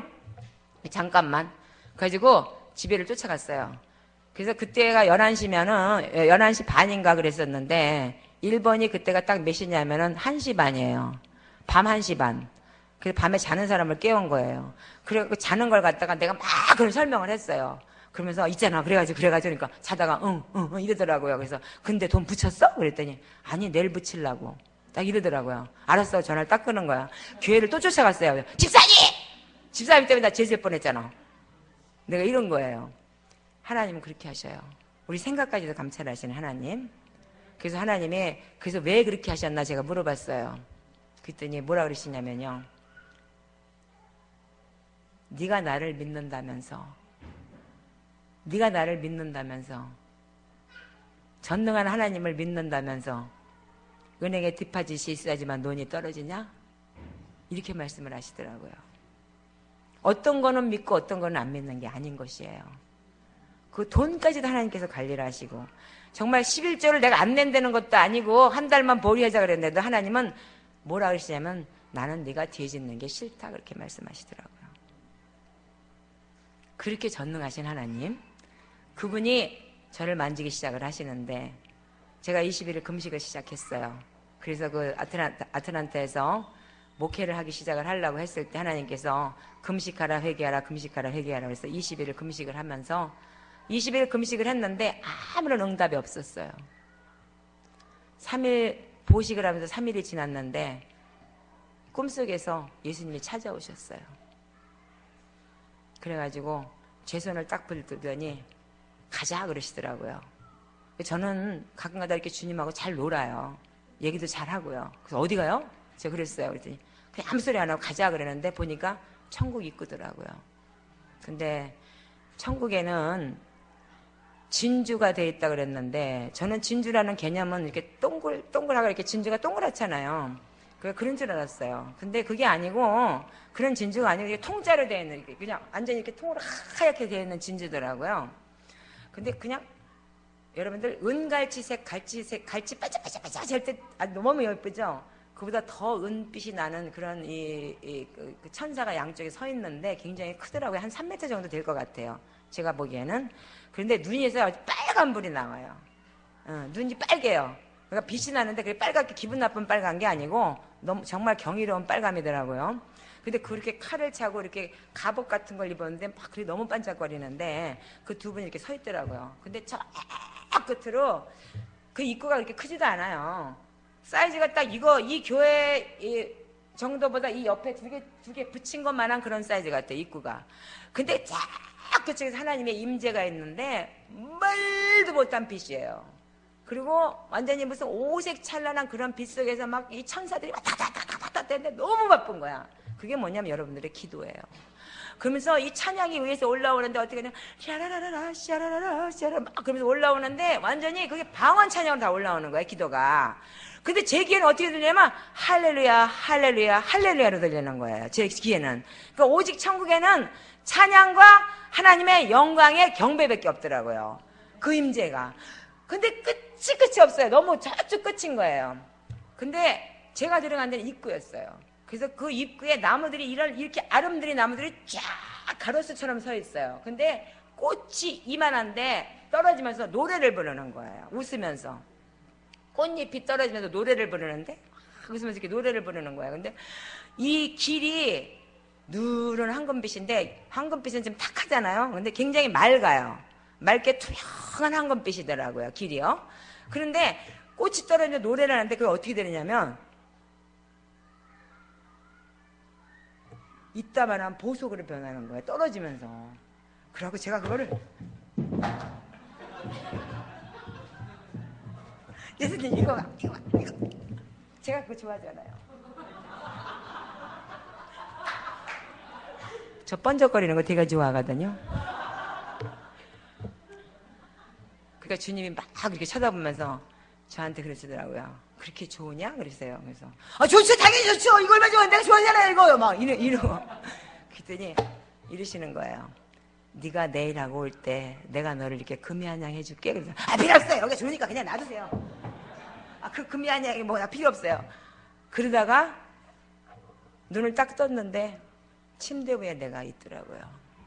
Speaker 1: 잠깐만. 그래가지고 집에를 쫓아갔어요. 그래서 그때가 열한 시면은, 열한 시 반인가 그랬었는데, 일본이 그때가 딱 몇 시냐면은 한 시 반이에요. 밤 한 시 반. 그래서 밤에 자는 사람을 깨운 거예요. 그래서 자는 걸 갖다가 내가 막 그걸 설명을 했어요. 그러면서 있잖아. 그래가지고, 그래가지고, 그러니까 자다가, 응, 응, 응, 이러더라고요. 그래서, 근데 돈 붙였어? 그랬더니, 아니, 내일 붙이려고. 딱 이러더라고요. 알았어. 전화를 딱 끄는 거야. 교회를 또 쫓아갔어요. 집사님! 집사님 때문에 나 죄질 뻔했잖아. 내가 이런 거예요. 하나님은 그렇게 하셔요. 우리 생각까지도 감찰하시는 하나님. 그래서 하나님이 그래서 왜 그렇게 하셨나 제가 물어봤어요. 그랬더니 뭐라 그러시냐면요. 네가 나를 믿는다면서 네가 나를 믿는다면서 전능한 하나님을 믿는다면서 은행에 디파짓이 있어야지만 돈이 떨어지냐? 이렇게 말씀을 하시더라고요. 어떤 거는 믿고 어떤 거는 안 믿는 게 아닌 것이에요. 그 돈까지도 하나님께서 관리를 하시고 정말 십일조를 내가 안 낸다는 것도 아니고 한 달만 보류하자 그랬는데도 하나님은 뭐라 그러시냐면 나는 네가 뒤에 짓는 게 싫다 그렇게 말씀하시더라고요. 그렇게 전능하신 하나님 그분이 저를 만지기 시작을 하시는데 제가 이십 일을 금식을 시작했어요. 그래서 그 아틀란타, 아틀란타에서 목회를 하기 시작을 하려고 했을 때 하나님께서 금식하라 회개하라 금식하라 회개하라 그래서 이십 일을 금식을 하면서 이십 일 금식을 했는데 아무런 응답이 없었어요. 삼 일 보식을 하면서 삼 일이 지났는데 꿈속에서 예수님이 찾아오셨어요. 그래가지고 제 손을 딱 붙들더니 가자 그러시더라고요. 저는 가끔가다 이렇게 주님하고 잘 놀아요. 얘기도 잘 하고요. 그래서 어디 가요? 제가 그랬어요. 그랬더니 그냥 아무 소리 안 하고 가자 그러는데 보니까 천국 입구더라고요. 근데 천국에는 진주가 돼 있다 그랬는데 저는 진주라는 개념은 이렇게 동글 동글하고 이렇게 진주가 동그랗잖아요. 그런 줄 알았어요. 근데 그게 아니고 그런 진주가 아니고 이게 통짜로 되어 있는 그냥 완전히 이렇게 통으로 하얗게 되어 있는 진주더라고요. 근데 그냥 여러분들 은갈치색, 갈치색, 갈치 반짝반짝반짝 할 때 아, 너무 예쁘죠? 그보다 더 은빛이 나는 그런 이, 이 그, 그 천사가 양쪽에 서 있는데 굉장히 크더라고요. 한 삼 미터 정도 될 것 같아요. 제가 보기에는. 그런데 눈에서 빨간 불이 나와요. 어, 눈이 빨개요. 그러니까 빛이 나는데 그게 빨갛게 기분 나쁜 빨간 게 아니고 너무 정말 경이로운 빨감이더라고요. 근데 그렇게 칼을 차고 이렇게 갑옷 같은 걸 입었는데 막 그게 너무 반짝거리는데 그 두 분이 이렇게 서 있더라고요. 근데 저 끝으로 그 입구가 그렇게 크지도 않아요. 사이즈가 딱 이거 이 교회 이 정도보다 이 옆에 두 개 두 개 붙인 것만한 그런 사이즈 같아요. 입구가. 근데 쫙 그쪽에서 하나님의 임재가 있는데 말도 못한 빛이에요. 그리고 완전히 무슨 오색 찬란한 그런 빛 속에서 막 이 천사들이 왔다 갔다 왔다 갔다 했는데 너무 바쁜 거야. 그게 뭐냐면 여러분들의 기도예요. 그러면서 이 찬양이 위에서 올라오는데 어떻게 하냐, 샤라라라라, 샤라라라, 샤라 막 그러면서 올라오는데 완전히 그게 방언 찬양으로 다 올라오는 거야, 기도가. 근데 제 귀에는 어떻게 들리냐면 할렐루야, 할렐루야, 할렐루야로 들리는 거예요. 제 귀에는. 그러니까 오직 천국에는 찬양과 하나님의 영광의 경배밖에 없더라고요. 그 임재가. 근데 끝이 끝이 없어요. 너무 저쪽 끝인 거예요. 근데 제가 들어간 데는 입구였어요. 그래서 그 입구에 나무들이 이런 이렇게 아름드리 나무들이 쫙 가로수처럼 서 있어요. 근데 꽃이 이만한데 떨어지면서 노래를 부르는 거예요. 웃으면서. 꽃잎이 떨어지면서 노래를 부르는데 웃으면서 이렇게 노래를 부르는 거예요. 근데 이 길이 누런 황금빛인데 황금빛은 좀 탁하잖아요. 근데 굉장히 맑아요. 맑게 투명한 황금빛이더라고요. 길이요. 그런데 꽃이 떨어지면서 노래를 하는데 그게 어떻게 되느냐면 이따만한 보석으로 변하는 거예요. 떨어지면서. 그러고 제가 그거를 예수님 이거 이거 이거 제가 그거 좋아하잖아요. 저 번쩍거리는 거 되게 좋아하거든요. 그러니까 주님이 막 이렇게 쳐다보면서 저한테 그러시더라고요. 그렇게 좋으냐? 그랬어요. 그래서 아 좋죠, 당연히 좋죠. 이거 얼마나 좋아, 내가 좋아하잖아요 이거요. 막 이러 이러고 그랬더니 이러시는 거예요. 네가 내일하고 올 때 내가 너를 이렇게 금이 한양 해줄게. 그래서 아 필요 없어요. 여기 좋으니까 그냥 놔두세요. 아 그 금이 한양이 뭐 나 필요 없어요. 그러다가 눈을 딱 떴는데 침대 위에 내가 있더라고요.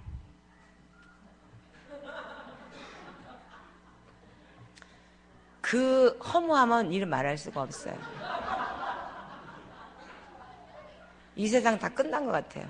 Speaker 1: 그 허무함은 이를 말할 수가 없어요. 이 세상 다 끝난 것 같아요.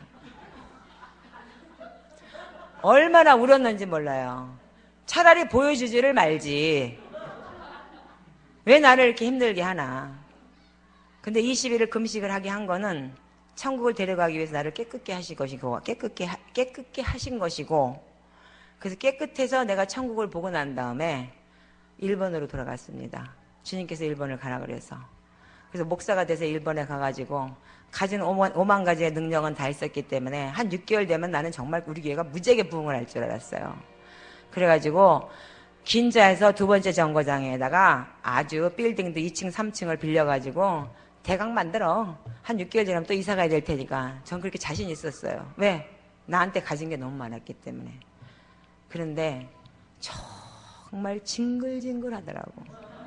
Speaker 1: 얼마나 울었는지 몰라요. 차라리 보여주지를 말지. 왜 나를 이렇게 힘들게 하나. 근데 이십 일을 금식을 하게 한 거는 천국을 데려가기 위해서 나를 깨끗게 하신 것이고, 깨끗게, 하, 깨끗게 하신 것이고, 그래서 깨끗해서 내가 천국을 보고 난 다음에 일본으로 돌아갔습니다. 주님께서 일본을 가라 그래서. 그래서 목사가 돼서 일본에 가가지고 가진 오만, 오만 가지의 능력은 다 있었기 때문에 한 육 개월 되면 나는 정말 우리 교회가 무지하게 부흥을 할 줄 알았어요. 그래가지고 긴자에서 두 번째 정거장에다가 아주 빌딩도 이 층, 삼 층을 빌려가지고 대강 만들어. 한 육 개월 지나면 또 이사 가야 될 테니까. 전 그렇게 자신 있었어요. 왜? 나한테 가진 게 너무 많았기 때문에. 그런데 정말 징글징글 하더라고.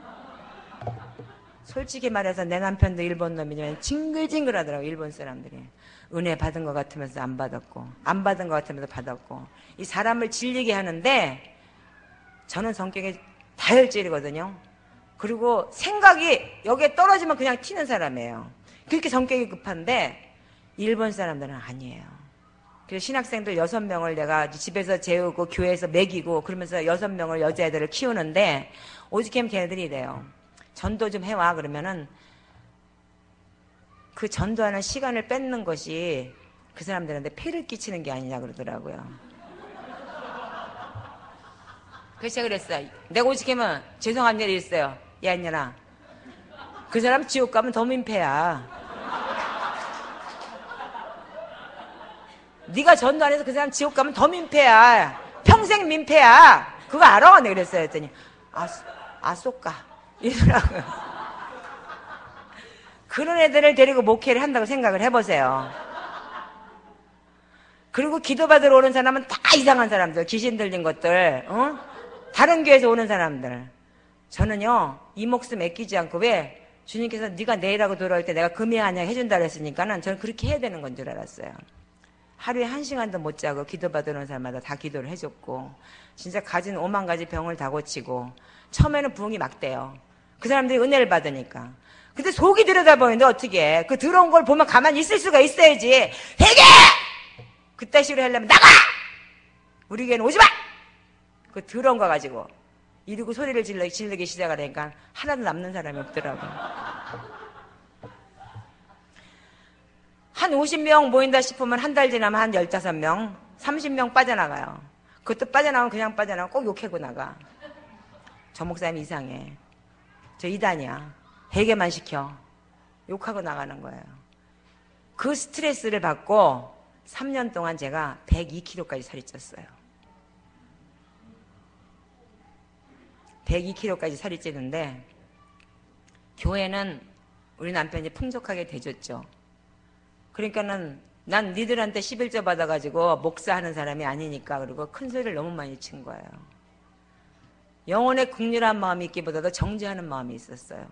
Speaker 1: 솔직히 말해서 내 남편도 일본 놈이지만 징글징글 하더라고, 일본 사람들이. 은혜 받은 것 같으면서 안 받았고, 안 받은 것 같으면서 받았고. 이 사람을 질리게 하는데, 저는 성격이 다혈질이거든요. 그리고 생각이 여기에 떨어지면 그냥 튀는 사람이에요. 그렇게 성격이 급한데, 일본 사람들은 아니에요. 그래서 신학생들 여섯 명을 내가 집에서 재우고 교회에서 먹이고 그러면서 여섯 명을 여자애들을 키우는데 오직하면 걔네들이 이래요. 전도 좀 해와. 그러면은 그 전도하는 시간을 뺏는 것이 그 사람들한테 폐를 끼치는 게 아니냐 그러더라고요. 그래서 제가 그랬어요. 내가 오직하면 죄송한 일이 있어요. 야 이년아, 그 사람 지옥 가면 더 민폐야. 네가 전도 안 해서 그 사람 지옥 가면 더 민폐야. 평생 민폐야. 그거 알아? 내가 그랬어요. 했더니 아, 아 쏙가 이러더라고요. 그런 애들을 데리고 목회를 한다고 생각을 해보세요. 그리고 기도받으러 오는 사람은 다 이상한 사람들, 귀신 들린 것들, 어? 다른 교회에서 오는 사람들. 저는요 이 목숨 아끼지 않고 왜? 주님께서 네가 내일하고 돌아올 때 내가 금이 아니야 해준다 그랬으니까는 저는 그렇게 해야 되는 건 줄 알았어요. 하루에 한 시간도 못 자고 기도받으러 온 사람마다 다 기도를 해줬고 진짜 가진 오만 가지 병을 다 고치고 처음에는 부흥이 막대요. 그 사람들이 은혜를 받으니까. 근데 속이 들여다보는데 어떻게 해. 그 들어온 걸 보면 가만히 있을 수가 있어야지. 회개! 그따 식으로 하려면 나가! 우리 교회는 오지 마! 그 들어온 거 가지고 이러고 소리를 질러, 지르기 시작하니까 하나도 남는 사람이 없더라고. 한 오십 명 모인다 싶으면 한 달 지나면 한 십오 명, 삼십 명 빠져나가요. 그것도 빠져나오면 그냥 빠져나오면 꼭 욕하고 나가. 저 목사님 이상해. 저 이단이야. 회개만 시켜. 욕하고 나가는 거예요. 그 스트레스를 받고 삼 년 동안 제가 백이 킬로그램까지 살이 쪘어요. 백이 킬로그램까지 살이 찌는데 교회는 우리 남편이 풍족하게 대줬죠. 그러니까는 난 니들한테 십일조 받아가지고 목사하는 사람이 아니니까 그리고 큰 소리를 너무 많이 친 거예요. 영혼의 국률한 마음이 있기보다도 정죄하는 마음이 있었어요.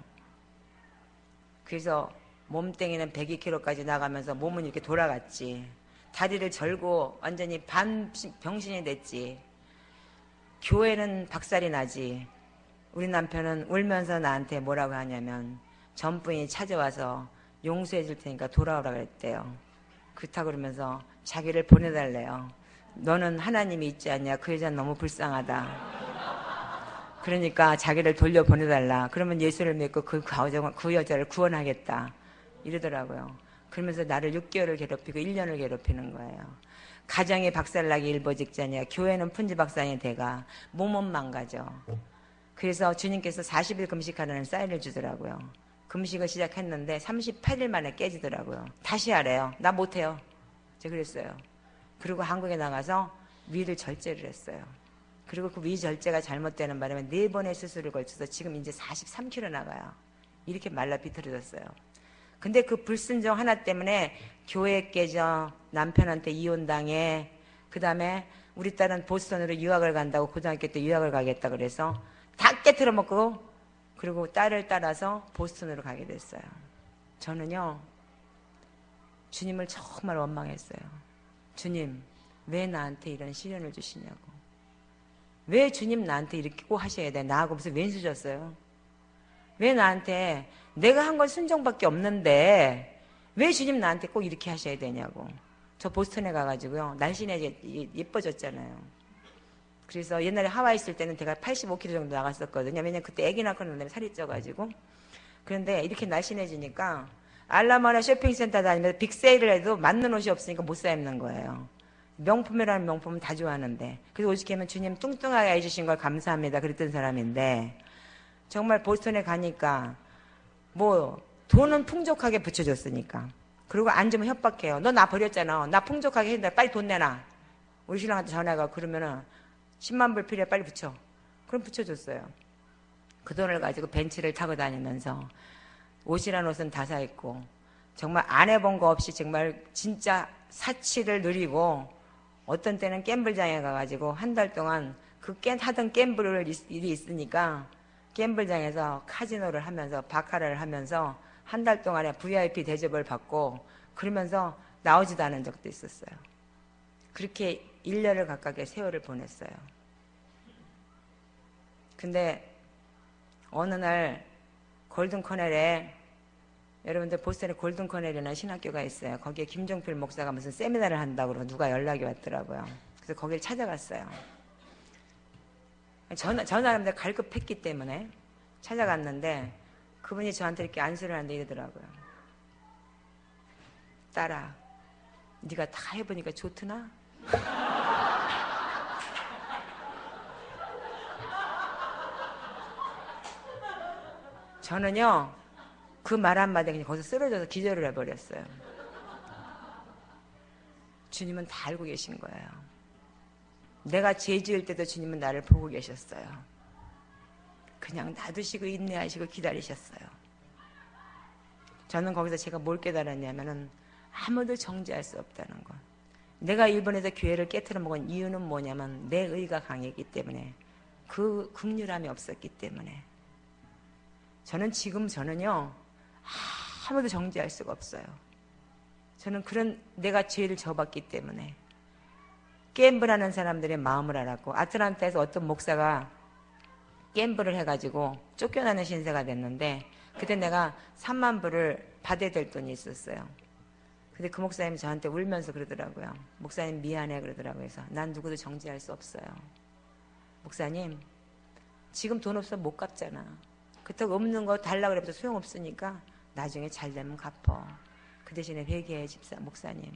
Speaker 1: 그래서 몸뚱이는 백이 킬로그램까지 나가면서 몸은 이렇게 돌아갔지. 다리를 절고 완전히 반 병신이 됐지. 교회는 박살이 나지. 우리 남편은 울면서 나한테 뭐라고 하냐면 전부인이 찾아와서 용서해 줄 테니까 돌아오라 그랬대요. 그렇다 그러면서 자기를 보내달래요. 너는 하나님이 있지 않냐. 그 여자는 너무 불쌍하다. 그러니까 자기를 돌려보내달라. 그러면 예수를 믿고 그, 그 여자를 구원하겠다. 이러더라고요. 그러면서 나를 육 개월을 괴롭히고 일 년을 괴롭히는 거예요. 가정이 박살나기 일보 직전이야. 교회는 푼지박산이 돼가. 몸은 망가져. 그래서 주님께서 사십 일 금식하라는 사인을 주더라고요. 금식을 시작했는데 삼십팔 일 만에 깨지더라고요. 다시 하래요. 나 못해요. 제가 그랬어요. 그리고 한국에 나가서 위를 절제를 했어요. 그리고 그 위 절제가 잘못되는 바람에 네 번의 수술을 걸쳐서 지금 이제 사십삼 킬로그램 나가요. 이렇게 말라 비틀어졌어요. 근데 그 불순종 하나 때문에 교회 깨져, 남편한테 이혼당해, 그 다음에 우리 딸은 보스턴으로 유학을 간다고 고등학교 때 유학을 가겠다 그래서 다 깨트려 먹고 그리고 딸을 따라서 보스턴으로 가게 됐어요. 저는요, 주님을 정말 원망했어요. 주님, 왜 나한테 이런 시련을 주시냐고. 왜 주님 나한테 이렇게 꼭 하셔야 돼? 나하고 무슨 왼수 졌어요? 왜 나한테, 내가 한 건 순종밖에 없는데 왜 주님 나한테 꼭 이렇게 하셔야 되냐고. 저 보스턴에 가가지고요, 날씬해 예뻐졌잖아요. 그래서 옛날에 하와이 있을 때는 제가 팔십오 킬로그램 정도 나갔었거든요. 왜냐면 그때 애기 낳고 난 다음에 살이 쪄가지고. 그런데 이렇게 날씬해지니까 알라모나 쇼핑센터 다니면서 빅세일을 해도 맞는 옷이 없으니까 못 사 입는 거예요. 명품이라는 명품은 다 좋아하는데. 그래서 오직하면 주님 뚱뚱하게 해주신 걸 감사합니다. 그랬던 사람인데 정말 보스턴에 가니까 뭐 돈은 풍족하게 붙여줬으니까. 그리고 앉으면 협박해요. 너 나 버렸잖아. 나 풍족하게 했는데 빨리 돈 내놔. 우리 신랑한테 전화가 그러면은 십만 불 필요해. 빨리 붙여. 그럼 붙여줬어요. 그 돈을 가지고 벤츠를 타고 다니면서 옷이란 옷은 다 사 입고 정말 안 해본 거 없이 정말 진짜 사치를 누리고 어떤 때는 갬블장에 가가지고 한 달 동안 그 게, 하던 갬블 일이 있으니까 갬블장에서 카지노를 하면서 바카라를 하면서 한 달 동안에 브이아이피 대접을 받고 그러면서 나오지도 않은 적도 있었어요. 그렇게 일 년을 가깝게 세월을 보냈어요. 근데 어느 날 골든 커넬에, 여러분들 보스턴에 골든 커넬이라는 신학교가 있어요. 거기에 김종필 목사가 무슨 세미나를 한다고 그러고 누가 연락이 왔더라고요. 그래서 거기를 찾아갔어요. 저, 저 사람들 갈급했기 때문에 찾아갔는데 그분이 저한테 이렇게 안수를 하는데 이러더라고요. 딸아, 네가 다 해보니까 좋더나? 저는요, 그 말 한마디에 그냥 거기서 쓰러져서 기절을 해버렸어요. 주님은 다 알고 계신 거예요. 내가 죄 지을 때도 주님은 나를 보고 계셨어요. 그냥 놔두시고 인내하시고 기다리셨어요. 저는 거기서 제가 뭘 깨달았냐면은 아무도 정죄할 수 없다는 것. 내가 일본에서 교회를 깨트려 먹은 이유는 뭐냐면 내 의가 강했기 때문에, 그 긍휼함이 없었기 때문에. 저는 지금 저는요, 아무도 정죄할 수가 없어요. 저는 그런 내가 죄를 져봤기 때문에. 갬블하는 사람들의 마음을 알았고, 아틀란타에서 어떤 목사가 갬블을 해가지고 쫓겨나는 신세가 됐는데, 그때 내가 삼만 불을 받아야 될 돈이 있었어요. 근데 그 목사님이 저한테 울면서 그러더라고요. 목사님 미안해 그러더라고요. 그래서 난 누구도 정죄할 수 없어요. 목사님, 지금 돈 없어 못 갚잖아. 그렇다고 없는 거 달라고 그래도 소용없으니까 나중에 잘 되면 갚어. 그 대신에 회개해 집사 목사님.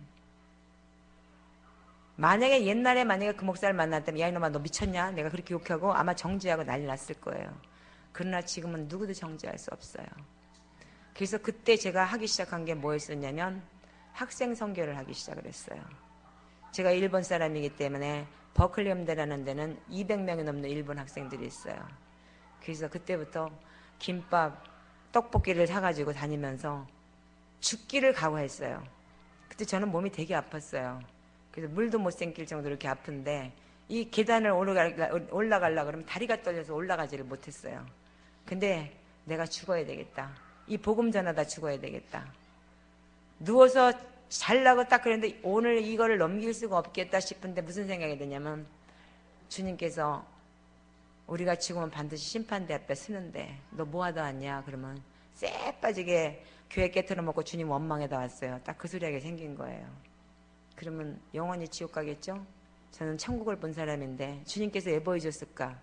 Speaker 1: 만약에 옛날에 만약에 그 목사를 만났다면 야 이놈아 너 미쳤냐? 내가 그렇게 욕하고 아마 정죄하고 난리 났을 거예요. 그러나 지금은 누구도 정죄할 수 없어요. 그래서 그때 제가 하기 시작한 게 뭐였었냐면 학생 선교를 하기 시작을 했어요. 제가 일본 사람이기 때문에 버클리 음대라는 데는 이백 명이 넘는 일본 학생들이 있어요. 그래서 그때부터 김밥, 떡볶이를 사가지고 다니면서 죽기를 각오했어요. 그때 저는 몸이 되게 아팠어요. 그래서 물도 못 생길 정도로 이렇게 아픈데 이 계단을 올라가려고 올라가려고 그러면 다리가 떨려서 올라가지를 못했어요. 근데 내가 죽어야 되겠다. 이 복음 전하다 죽어야 되겠다. 누워서 잘라고 딱 그랬는데 오늘 이거를 넘길 수가 없겠다 싶은데 무슨 생각이 드냐면 주님께서 우리가 죽으면 반드시 심판대 앞에 서는데 너 뭐하다 왔냐? 그러면 쎄 빠지게 교회 깨트려 먹고 주님 원망에다 왔어요. 딱 그 소리하게 생긴 거예요. 그러면 영원히 지옥 가겠죠? 저는 천국을 본 사람인데 주님께서 왜 보여줬을까?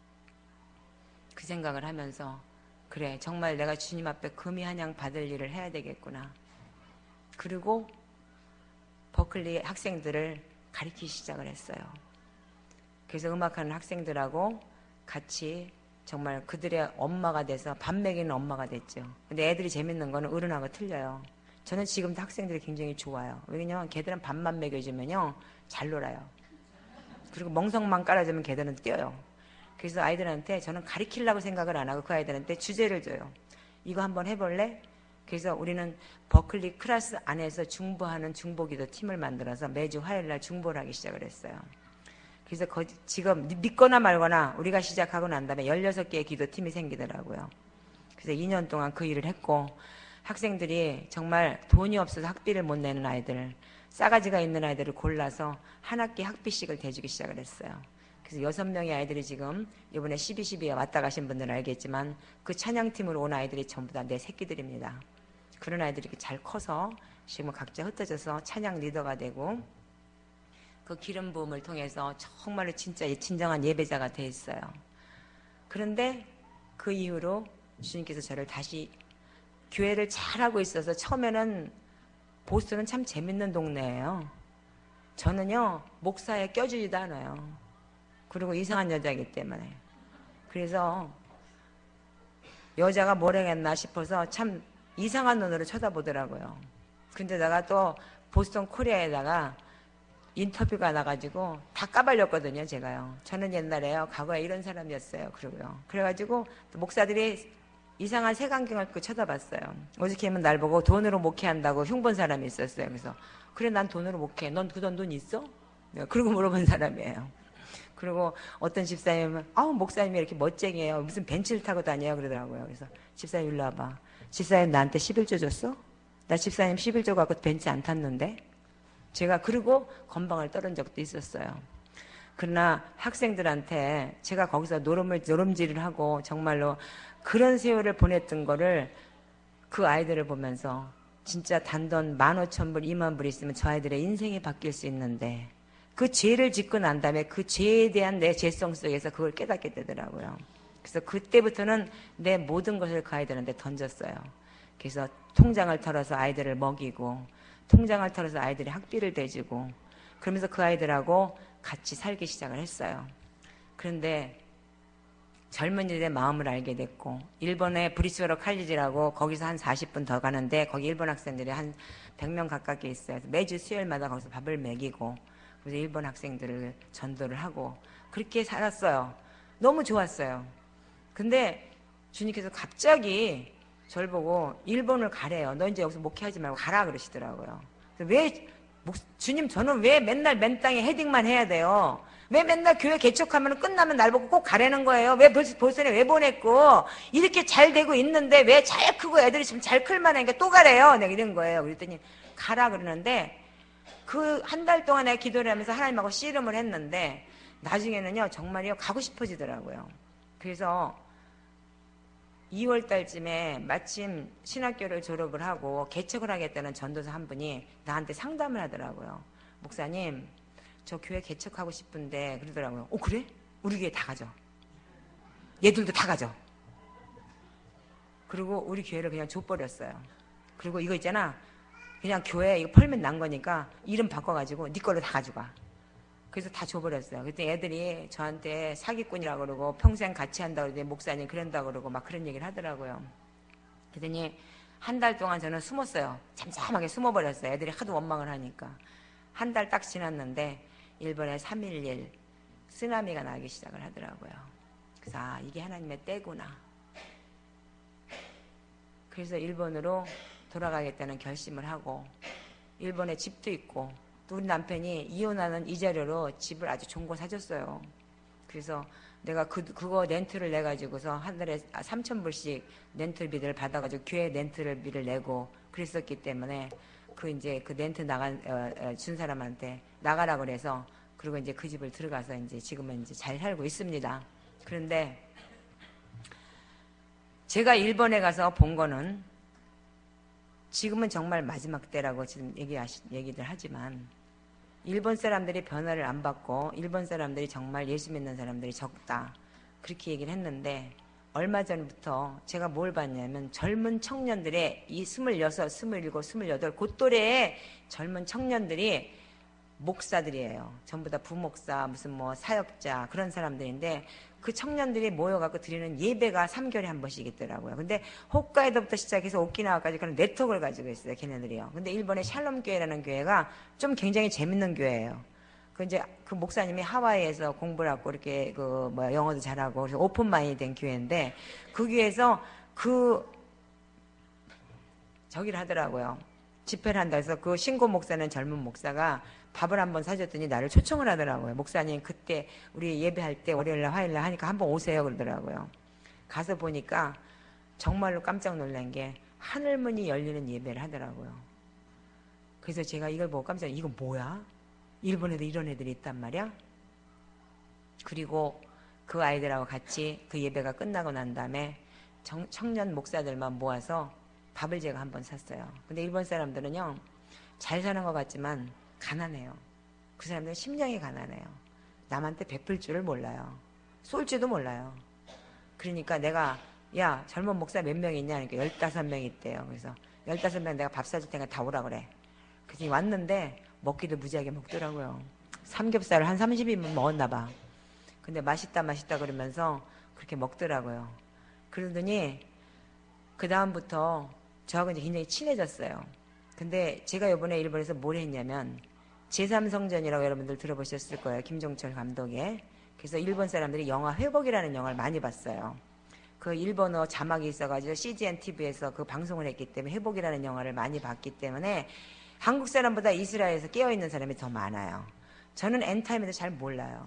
Speaker 1: 그 생각을 하면서 그래 정말 내가 주님 앞에 금이 한양 받을 일을 해야 되겠구나. 그리고 버클리 학생들을 가르치기 시작을 했어요. 그래서 음악하는 학생들하고 같이 정말 그들의 엄마가 돼서 밥 먹이는 엄마가 됐죠. 근데 애들이 재밌는 거는 어른하고 틀려요. 저는 지금도 학생들이 굉장히 좋아요. 왜냐면 걔들은 밥만 먹여주면요 잘 놀아요. 그리고 멍석만 깔아주면 걔들은 뛰어요. 그래서 아이들한테 저는 가르치려고 생각을 안 하고 그 아이들한테 주제를 줘요. 이거 한번 해볼래? 그래서 우리는 버클리 클래스 안에서 중보하는 중보기도 팀을 만들어서 매주 화요일날 중보를 하기 시작을 했어요. 그래서 거, 지금 믿거나 말거나 우리가 시작하고 난 다음에 열여섯 개의 기도팀이 생기더라고요. 그래서 이 년 동안 그 일을 했고 학생들이 정말 돈이 없어서 학비를 못 내는 아이들, 싸가지가 있는 아이들을 골라서 한 학기 학비씩을 대주기 시작을 했어요. 그래서 여섯 명의 아이들이 지금 이번에 십이, 십이에 왔다 가신 분들은 알겠지만 그 찬양팀으로 온 아이들이 전부 다 내 새끼들입니다. 그런 아이들이 잘 커서 지금 각자 흩어져서 찬양 리더가 되고 그 기름 부음을 통해서 정말로 진짜 진정한 예배자가 돼 있어요. 그런데 그 이후로 주님께서 저를 다시 교회를 잘하고 있어서 처음에는 보스턴은 참 재밌는 동네예요. 저는요 목사에 껴주지도 않아요. 그리고 이상한 여자이기 때문에. 그래서 여자가 뭘 했나 싶어서 참 이상한 눈으로 쳐다보더라고요. 근데 내가 또 보스턴 코리아에다가 인터뷰가 나가지고 다 까발렸거든요, 제가요. 저는 옛날에요, 과거에 이런 사람이었어요. 그러고요. 그래가지고 목사들이 이상한 색안경을 끄고 쳐다봤어요. 어저께면 날 보고 돈으로 목회한다고 흉본 사람이 있었어요. 그래서 그래 난 돈으로 목회. 넌 그 돈 돈 있어? 네, 그러고 물어본 사람이에요. 그리고 어떤 집사님은 아우 목사님이 이렇게 멋쟁이에요. 무슨 벤츠를 타고 다녀요 그러더라고요. 그래서 집사님 일로 와봐. 집사님 나한테 십일조 줬어? 나 집사님 십일조 갖고 벤츠 안 탔는데? 제가 그러고 건방을 떨은 적도 있었어요. 그러나 학생들한테 제가 거기서 노름을, 노름질을 하고 정말로 그런 세월을 보냈던 거를 그 아이들을 보면서 진짜 단돈 만 오천 불, 이만 불 있으면 저 아이들의 인생이 바뀔 수 있는데 그 죄를 짓고 난 다음에 그 죄에 대한 내 죄성 속에서 그걸 깨닫게 되더라고요. 그래서 그때부터는 내 모든 것을 그 아이들한테 던졌어요. 그래서 통장을 털어서 아이들을 먹이고 통장을 털어서 아이들이 학비를 대주고 그러면서 그 아이들하고 같이 살기 시작을 했어요. 그런데 젊은이들의 마음을 알게 됐고 일본의 브리스웨로 칼리지라고 거기서 한 사십 분 더 가는데 거기 일본 학생들이 한 백 명 가깝게 있어요. 매주 수요일마다 거기서 밥을 먹이고 그래서 일본 학생들을 전도를 하고 그렇게 살았어요. 너무 좋았어요. 근데 주님께서 갑자기 저를 보고 일본을 가래요. 너 이제 여기서 목회하지 말고 가라 그러시더라고요. 왜 주님 저는 왜 맨날 맨 땅에 헤딩만 해야 돼요? 왜 맨날 교회 개척하면 끝나면 날 보고 꼭 가라는 거예요? 왜 볼선에 왜 보냈고? 이렇게 잘 되고 있는데 왜 잘 크고 애들이 지금 잘 클만 하니까 또 가래요? 내가 이런 거예요. 그랬더니 가라 그러는데 그 한 달 동안 내가 기도를 하면서 하나님하고 씨름을 했는데 나중에는요 정말요 가고 싶어지더라고요. 그래서 이월 달쯤에 마침 신학교를 졸업을 하고 개척을 하겠다는 전도사 한 분이 나한테 상담을 하더라고요. 목사님, 저 교회 개척하고 싶은데 그러더라고요. 어 그래? 우리 교회 다 가죠. 얘들도 다 가죠. 그리고 우리 교회를 그냥 줘버렸어요. 그리고 이거 있잖아. 그냥 교회 이거 펄면 난 거니까 이름 바꿔가지고 네 걸로 다 가져가. 그래서 다 줘버렸어요. 그때 애들이 저한테 사기꾼이라고 그러고 평생 같이 한다고 그러더니 목사님 그런다고 그러고 막 그런 얘기를 하더라고요. 그랬더니 한 달 동안 저는 숨었어요. 잠잠하게 숨어버렸어요. 애들이 하도 원망을 하니까. 한 달 딱 지났는데 일본에 삼 일일 쓰나미가 나기 시작을 하더라고요. 그래서 아 이게 하나님의 때구나. 그래서 일본으로 돌아가겠다는 결심을 하고 일본에 집도 있고 또 우리 남편이 이혼하는 이자료로 집을 아주 좋은 거 사줬어요. 그래서 내가 그, 그거 렌트를 내가지고서 한 달에 삼천 불씩 렌트비를 받아가지고 교회 렌트비를 내고 그랬었기 때문에 그 이제 그 렌트 나간, 어, 어, 준 사람한테 나가라 그래서 그리고 이제 그 집을 들어가서 이제 지금은 이제 잘 살고 있습니다. 그런데 제가 일본에 가서 본 거는 지금은 정말 마지막 때라고 지금 얘기하시, 얘기들 하지만 일본 사람들이 변화를 안 받고 일본 사람들이 정말 예수 믿는 사람들이 적다. 그렇게 얘기를 했는데 얼마 전부터 제가 뭘 봤냐면 젊은 청년들의 이 스물여섯, 스물일곱, 스물여덟 그 또래의 젊은 청년들이 목사들이에요. 전부 다 부목사, 무슨 뭐 사역자 그런 사람들인데 그 청년들이 모여갖고 드리는 예배가 삼 개월에 한 번씩 있더라고요. 근데 홋카이도부터 시작해서 오키나와까지 그런 네트워크를 가지고 있어요. 걔네들이요. 근데 일본의 샬롬 교회라는 교회가 좀 굉장히 재밌는 교회예요. 그 이제 그 목사님이 하와이에서 공부를 하고 이렇게 그 뭐 영어도 잘하고 그래서 오픈 마인이 된 교회인데 그 교회에서 그 저기를 하더라고요. 집회를 한다 해서 그 신고 목사는 젊은 목사가 밥을 한번 사줬더니 나를 초청을 하더라고요. 목사님 그때 우리 예배할 때 월요일날 화요일날 하니까 한번 오세요 그러더라고요. 가서 보니까 정말로 깜짝 놀란 게 하늘문이 열리는 예배를 하더라고요. 그래서 제가 이걸 보고 깜짝 이거 뭐야? 일본에도 이런 애들이 있단 말이야? 그리고 그 아이들하고 같이 그 예배가 끝나고 난 다음에 정, 청년 목사들만 모아서 밥을 제가 한번 샀어요. 근데 일본 사람들은요 잘 사는 것 같지만 가난해요. 그 사람들은 심령이 가난해요. 남한테 베풀 줄을 몰라요. 쏠 줄도 몰라요. 그러니까 내가 야 젊은 목사 몇 명 있냐 하니까 열다섯 명 있대요. 그래서 열다섯 명 내가 밥 사줄 테니까 다 오라 그래. 그래서 왔는데 먹기도 무지하게 먹더라고요. 삼겹살을 한 삼십 인분 먹었나 봐. 근데 맛있다 맛있다 그러면서 그렇게 먹더라고요. 그러더니 그 다음부터 저하고 이제 굉장히 친해졌어요. 근데 제가 이번에 일본에서 뭘 했냐면 제삼 성전이라고 여러분들 들어보셨을 거예요. 김종철 감독의. 그래서 일본 사람들이 영화 회복이라는 영화를 많이 봤어요. 그 일본어 자막이 있어가지고 씨지엔 티비에서 그 방송을 했기 때문에 회복이라는 영화를 많이 봤기 때문에 한국 사람보다 이스라엘에서 깨어있는 사람이 더 많아요. 저는 엔타임에도 잘 몰라요.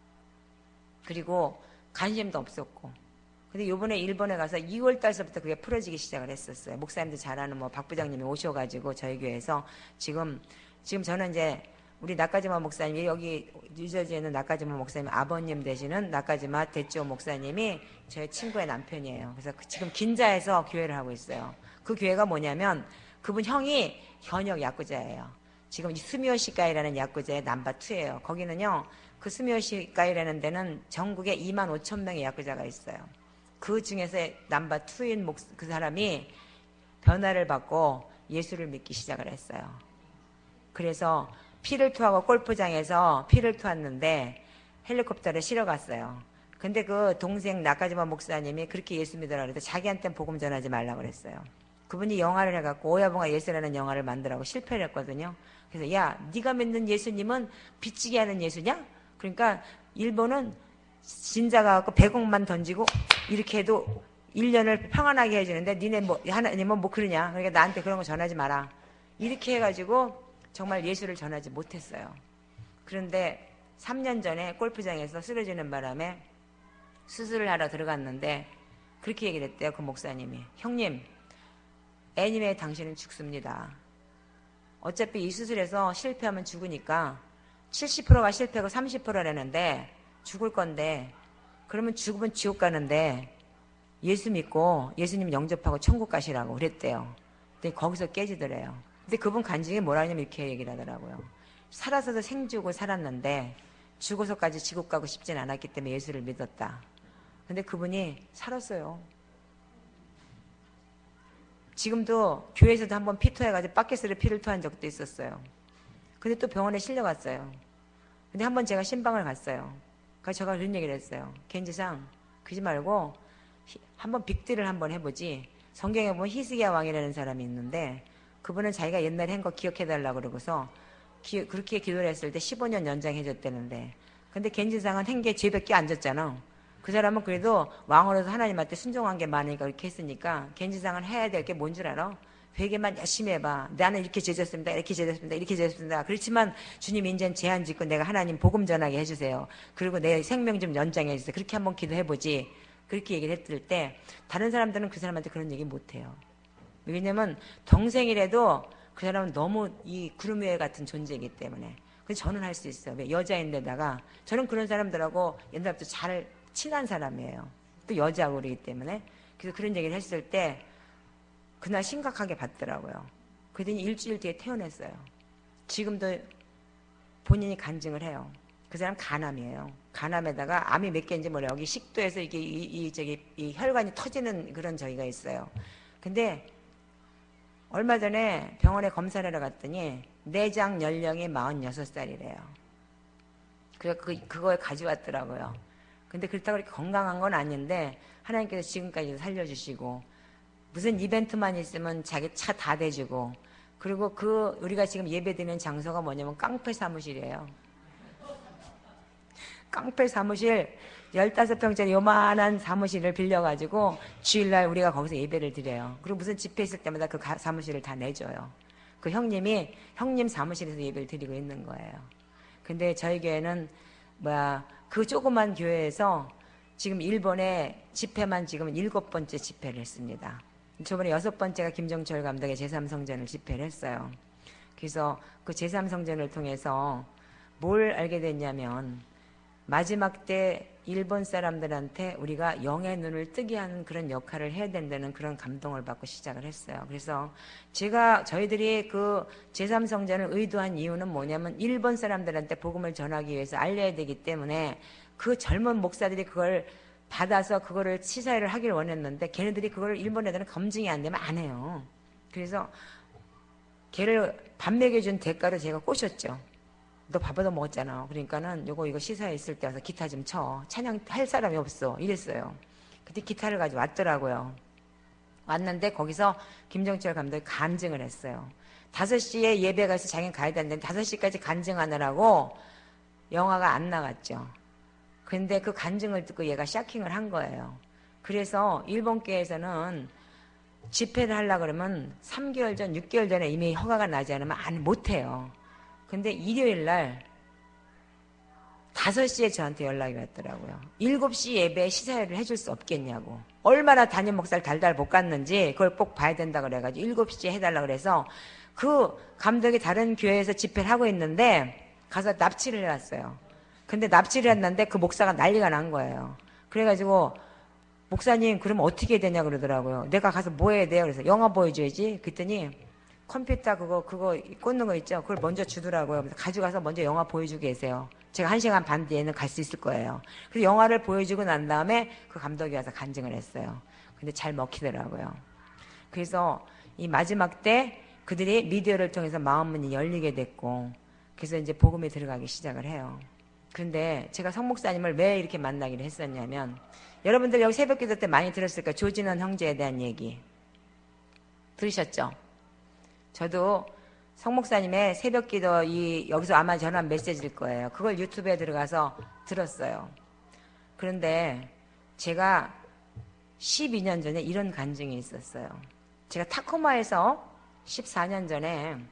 Speaker 1: 그리고 관심도 없었고. 근데 요번에 일본에 가서 이월 달서부터 그게 풀어지기 시작을 했었어요. 목사님도 잘 아는 뭐 박 부장님이 오셔가지고 저희 교회에서 지금 지금 저는 이제 우리 나카지마 목사님이 여기 뉴저지에 있는 나카지마 목사님 아버님 되시는 나카지마 대조 목사님이 저희 친구의 남편이에요. 그래서 지금 긴자에서 교회를 하고 있어요. 그 교회가 뭐냐면 그분 형이 현역 야쿠자예요. 지금 스미오시가이라는 야쿠자의 넘버투예요. 거기는요 그 스미오시가이라는 데는 전국에 이만 오천 명의 야쿠자가 있어요. 그 중에서 넘버투인 그 사람이 변화를 받고 예수를 믿기 시작을 했어요. 그래서 피를 토하고 골프장에서 피를 토했는데 헬리콥터를 실어 갔어요. 근데 그 동생 나카지마 목사님이 그렇게 예수 믿으라 그래서 자기한테는 복음 전하지 말라고 그랬어요. 그분이 영화를 해갖고 오야붕아 예수라는 영화를 만들라고 실패를 했거든요. 그래서 야 네가 믿는 예수님은 비치게 하는 예수냐? 그러니까 일본은 진자가 갖고 백억만 던지고 이렇게 해도 일 년을 평안하게 해주는데 니네 뭐 하나님은 뭐 그러냐? 그러니까 나한테 그런 거 전하지 마라. 이렇게 해가지고 정말 예수를 전하지 못했어요. 그런데 삼 년 전에 골프장에서 쓰러지는 바람에 수술을 하러 들어갔는데 그렇게 얘기를 했대요. 그 목사님이. 형님, 애니메 당신은 죽습니다. 어차피 이 수술에서 실패하면 죽으니까 칠십 퍼센트가 실패하고 삼십 퍼센트라는데 죽을 건데 그러면 죽으면 지옥 가는데 예수 믿고 예수님 영접하고 천국 가시라고 그랬대요. 근데 거기서 깨지더래요. 근데 그분 간증이 뭐라 하냐면 이렇게 얘기를 하더라고요. 살아서도 생주고 살았는데 죽어서까지 지옥 가고 싶진 않았기 때문에 예수를 믿었다. 근데 그분이 살았어요. 지금도 교회에서도 한번 피 토해가지고 바켓으로 피를 토한 적도 있었어요. 근데 또 병원에 실려갔어요. 근데 한번 제가 신방을 갔어요. 그래서 제가 그런 얘기를 했어요. 겐지상 그러지 말고 한번 빅딜을 한번 해보지. 성경에 보면 히스기야 왕이라는 사람이 있는데 그분은 자기가 옛날에 한 거 기억해달라고 그러고서 기, 그렇게 기도를 했을 때 십오 년 연장해줬다는데 근데 겐지상은 한 게 죄밖에 안 졌잖아. 그 사람은 그래도 왕으로서 하나님한테 순종한 게 많으니까 그렇게 했으니까 겐지상은 해야 될 게 뭔 줄 알아? 회개만 열심히 해봐. 나는 이렇게 죄졌습니다. 이렇게 죄졌습니다. 이렇게 죄졌습니다. 그렇지만 주님 이제는 제한 짓고 내가 하나님 복음 전하게 해주세요. 그리고 내 생명 좀 연장해 주세요. 그렇게 한번 기도해보지. 그렇게 얘기를 했을 때 다른 사람들은 그 사람한테 그런 얘기 못해요. 왜냐면 동생이라도 그 사람은 너무 이 구름 위에 같은 존재이기 때문에. 그래서 저는 할 수 있어요. 왜? 여자인데다가 저는 그런 사람들하고 옛날부터 잘 친한 사람이에요. 또 여자고 그러기 때문에. 그래서 그런 얘기를 했을 때 그날 심각하게 받더라고요. 그랬더니 일주일 뒤에 퇴원했어요. 지금도 본인이 간증을 해요. 그 사람 간암이에요. 간암에다가 암이 몇 개인지 몰라요. 여기 식도에서 이게 이, 이 저기 이 혈관이 터지는 그런 저기가 있어요. 근데 얼마 전에 병원에 검사를 하러 갔더니 내장 연령이 마흔여섯 살이래요. 그래서 그, 그걸 가져왔더라고요. 근데 그렇다고 그렇게 건강한 건 아닌데 하나님께서 지금까지 살려주시고 무슨 이벤트만 있으면 자기 차 다 대주고 그리고 그 우리가 지금 예배드리는 장소가 뭐냐면 깡패 사무실이에요. 깡패 사무실 열다섯 평짜리 요만한 사무실을 빌려가지고 주일날 우리가 거기서 예배를 드려요. 그리고 무슨 집회 있을 때마다 그 사무실을 다 내줘요. 그 형님이 형님 사무실에서 예배를 드리고 있는 거예요. 근데 저희 교회는 뭐야 그 조그만 교회에서 지금 일본에 집회만 지금 일곱 번째 집회를 했습니다. 저번에 여섯 번째가 김정철 감독의 제삼 성전을 집회를 했어요. 그래서 그 제삼 성전을 통해서 뭘 알게 됐냐면 마지막 때 일본 사람들한테 우리가 영의 눈을 뜨게 하는 그런 역할을 해야 된다는 그런 감동을 받고 시작을 했어요. 그래서 제가 저희들이 그 제삼 성전을 의도한 이유는 뭐냐면 일본 사람들한테 복음을 전하기 위해서 알려야 되기 때문에 그 젊은 목사들이 그걸 받아서 그거를 치사를 하길 원했는데 걔네들이 그걸 일본 애들은 검증이 안 되면 안 해요. 그래서 걔를 밥 먹여준 대가로 제가 꼬셨죠. 너 밥 얻어 먹었잖아. 그러니까는 요거 이거 시사회 있을 때 와서 기타 좀 쳐. 찬양 할 사람이 없어. 이랬어요. 그때 기타를 가지고 왔더라고요. 왔는데 거기서 김정철 감독이 간증을 했어요. 다섯 시에 예배 가서 자기는 가야 되는데 다섯 시까지 간증하느라고 영화가 안 나갔죠. 근데 그 간증을 듣고 얘가 샤킹을 한 거예요. 그래서 일본계에서는 집회를 하려고 그러면 삼 개월 전, 육 개월 전에 이미 허가가 나지 않으면 안, 못해요. 근데 일요일 날 다섯 시에 저한테 연락이 왔더라고요. 일곱 시 예배에 시사회를 해줄 수 없겠냐고. 얼마나 담임 목사를 달달 못 갔는지 그걸 꼭 봐야 된다 그래가지고 일곱 시에 해달라 그래서 그 감독이 다른 교회에서 집회를 하고 있는데 가서 납치를 해왔어요. 근데 납치를 했는데 그 목사가 난리가 난 거예요. 그래가지고 목사님 그러면 어떻게 해야 되냐 그러더라고요. 내가 가서 뭐 해야 돼요? 그래서 영화 보여줘야지. 그랬더니 컴퓨터 그거 그거 꽂는 거 있죠? 그걸 먼저 주더라고요. 그래서 가져가서 먼저 영화 보여주고 계세요. 제가 한 시간 반 뒤에는 갈 수 있을 거예요. 그래서 영화를 보여주고 난 다음에 그 감독이 와서 간증을 했어요. 근데 잘 먹히더라고요. 그래서 이 마지막 때 그들이 미디어를 통해서 마음문이 열리게 됐고 그래서 이제 복음이 들어가기 시작을 해요. 그런데 제가 성 목사님을 왜 이렇게 만나기로 했었냐면 여러분들 여기 새벽기도 때 많이 들었을까? 조진원 형제에 대한 얘기 들으셨죠? 저도 성 목사님의 새벽기도 이 여기서 아마 전한 메시지일 거예요. 그걸 유튜브에 들어가서 들었어요. 그런데 제가 십이 년 전에 이런 간증이 있었어요. 제가 타코마에서 십사 년 전에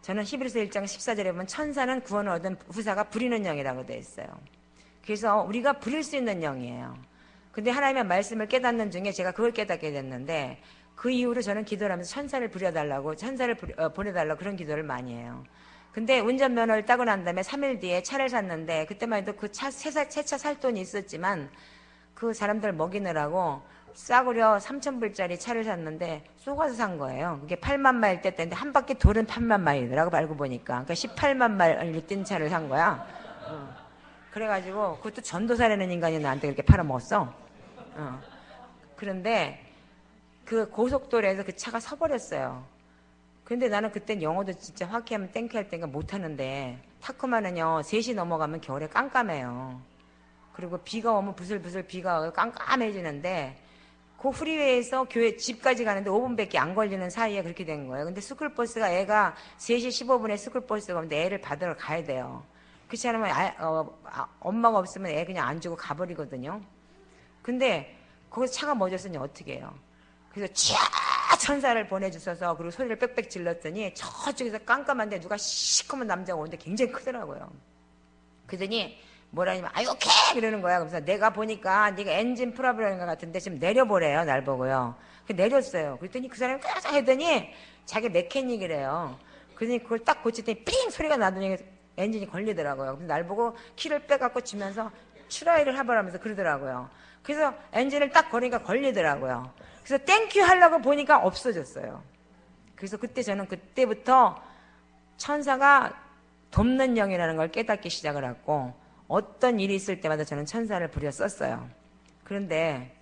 Speaker 1: 저는 히브리서 일 장 십사 절에 보면 천사는 구원을 얻은 후사가 부리는 영이라고 되어 있어요. 그래서 우리가 부릴 수 있는 영이에요. 근데 하나님의 말씀을 깨닫는 중에 제가 그걸 깨닫게 됐는데 그 이후로 저는 기도를 하면서 천사를 부려달라고 천사를 부려, 어, 보내달라고 그런 기도를 많이 해요. 근데 운전면허를 따고 난 다음에 삼 일 뒤에 차를 샀는데 그때만 해도 그 차, 새 차 살 돈이 있었지만 그 사람들 먹이느라고 싸구려 삼천 불짜리 차를 샀는데 쏘가서 산 거예요. 그게 팔만 마일 뗐는데 한 바퀴 돌은 팔만 마일이더라고 알고 보니까. 그러니까 십팔만 마일을 뛴 차를 산 거야. 어. 그래가지고 그것도 전도사라는 인간이 나한테 그렇게 팔아먹었어. 어. 그런데 그 고속도로에서 그 차가 서버렸어요. 근데 나는 그땐 영어도 진짜 화키하면 땡큐 할 때가 못하는데 타코마는요 세 시 넘어가면 겨울에 깜깜해요. 그리고 비가 오면 부슬부슬 비가 오고 깜깜해지는데 그 프리웨이에서 교회 집까지 가는데 오 분밖에 안 걸리는 사이에 그렇게 된 거예요. 근데 스쿨버스가 애가 세 시 십오 분에 스쿨버스가 오는데 애를 받으러 가야 돼요. 그렇지 않으면 아, 어, 아, 엄마가 없으면 애 그냥 안 주고 가버리거든요. 근데 거기서 차가 멎었으니 어떻게 해요? 그래서 쫙 천사를 보내주셔서 그리고 소리를 빽빽 질렀더니 저쪽에서 깜깜한데 누가 시커먼 남자가 오는데 굉장히 크더라고요. 그러더니 뭐라 하냐면 아유 오케이 그러는 거야. 그래서 내가 보니까 네가 엔진 프로브레인 것 같은데 지금 내려보래요. 날 보고요. 그 내렸어요. 그랬더니 그 사람이 까자 했더니 자기 메케닉이래요. 그러더니 그걸 딱 고쳤더니 삥 소리가 나더니 엔진이 걸리더라고요. 그래서 날 보고 키를 빼갖고 주면서 추라이를 해보라면서 그러더라고요. 그래서 엔진을 딱 거니까 걸리더라고요. 그래서 땡큐 하려고 보니까 없어졌어요. 그래서 그때 저는 그때부터 천사가 돕는 영이라는 걸 깨닫기 시작을 했고 어떤 일이 있을 때마다 저는 천사를 부려 썼어요. 그런데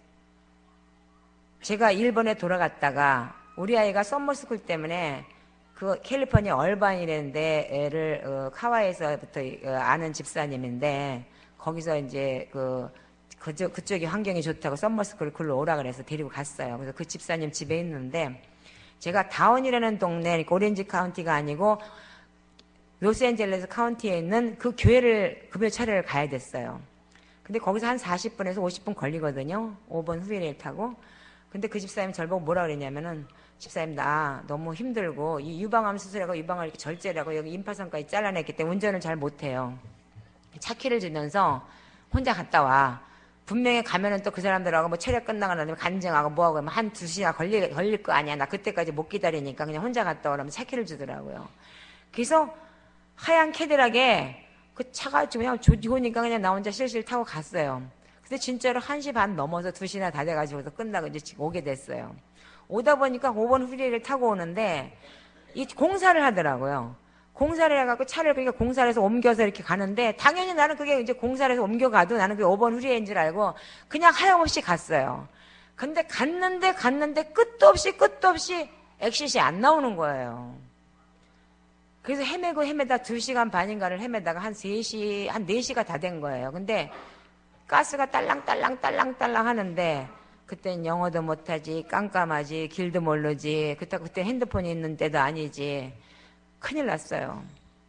Speaker 1: 제가 일본에 돌아갔다가 우리 아이가 썸머스쿨 때문에 그 캘리포니아 얼반이라는데 애를 어, 카와이에서부터 어, 아는 집사님인데 거기서 이제 그 그쪽, 그쪽이 환경이 좋다고 썸머스쿨 글로 오라 그래서 데리고 갔어요. 그래서 그 집사님 집에 있는데 제가 다운이라는 동네, 그러니까 오렌지 카운티가 아니고 로스앤젤레스 카운티에 있는 그 교회를 급여 차례를 가야 됐어요. 근데 거기서 한 사십 분에서 오십 분 걸리거든요. 오 번 후위를 타고. 근데 그 집사님이 저를 보고 뭐라 그랬냐면은 집사님 나 너무 힘들고 이 유방암 수술하고 유방암을 이렇게 절제를 하고 여기 임파선까지 잘라냈기 때문에 운전을 잘 못해요. 차키를 주면서 혼자 갔다 와. 분명히 가면은 또 그 사람들하고 뭐 체력 끝나고 나면 간증하고 뭐하고 한 두 시간 걸릴, 걸릴 거 아니야. 나 그때까지 못 기다리니까 그냥 혼자 갔다 오라면 차키를 주더라고요. 그래서 하얀 캐딜락에 그 차가 그냥 좋으니까 그냥 나 혼자 실실 타고 갔어요. 근데 진짜로 한 시 반 넘어서 두 시나 다 돼가지고서 끝나고 이제 오게 됐어요. 오다 보니까 오 번 후리를 타고 오는데 이 공사를 하더라고요. 공사를 해갖고 차를 그러니까 공사를 해서 옮겨서 이렇게 가는데 당연히 나는 그게 이제 공사를 해서 옮겨가도 나는 그게 오 번 후리인 줄 알고 그냥 하염없이 갔어요. 근데 갔는데 갔는데 끝도 없이 끝도 없이 엑싯이 안 나오는 거예요. 그래서 헤매고 헤매다 두 시간 반인가를 헤매다가 한 세 시, 한 네 시가 다 된 거예요. 근데 가스가 딸랑딸랑 딸랑딸랑 하는데 그땐 영어도 못하지, 깜깜하지, 길도 모르지, 그때 그때 핸드폰이 있는 때도 아니지. 큰일 났어요.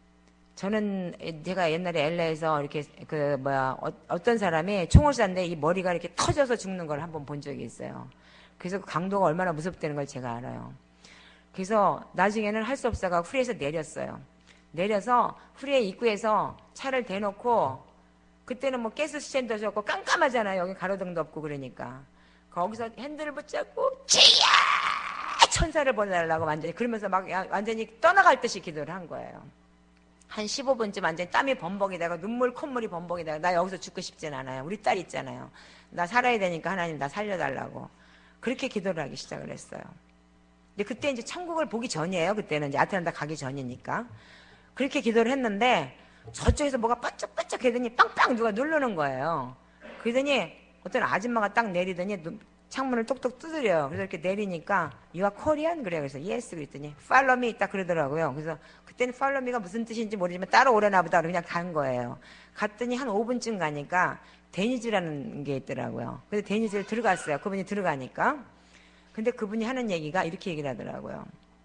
Speaker 1: 저는 제가 옛날에 엘에이에서 이렇게 그 뭐야 어, 어떤 사람이 총을 쐈는데 이 머리가 이렇게 터져서 죽는 걸 한번 본 적이 있어요. 그래서 그 강도가 얼마나 무섭다는 걸 제가 알아요. 그래서 나중에는 할 수 없어가 후리에서 내렸어요. 내려서 후리의 입구에서 차를 대놓고 그때는 뭐 가스 스탠드도 없고 깜깜하잖아요. 여기 가로등도 없고 그러니까 거기서 핸들을 붙잡고 지야 천사를 보내달라고 완전히 그러면서 막 완전히 떠나갈 듯이 기도를 한 거예요. 한 십오 분쯤 완전히 땀이 범벅이 되고 눈물 콧물이 범벅이 되고 나 여기서 죽고 싶진 않아요. 우리 딸 있잖아요. 나 살아야 되니까 하나님 나 살려달라고 그렇게 기도를 하기 시작을 했어요. 근데 그때 이제 천국을 보기 전이에요. 그때는 이제 아틀란타 가기 전이니까 그렇게 기도를 했는데 저쪽에서 뭐가 빠쩍빠쩍 하더니 빵빵 누가 누르는 거예요. 그러더니 어떤 아줌마가 딱 내리더니 창문을 똑똑 두드려요. 그래서 이렇게 내리니까 You are Korean? 그래요. 그래서 Yes 그랬더니 Follow me 딱 그러더라고요. 그래서 그때는 Follow me가 무슨 뜻인지 모르지만 따라오려나 보다 그냥 간 거예요. 갔더니 한 오 분쯤 가니까 데니즈라는 게 있더라고요. 그래서 데니즈를 들어갔어요. 그분이 들어가니까. 근데 그분이 하는 얘기가 이렇게 얘기를 하더라고요.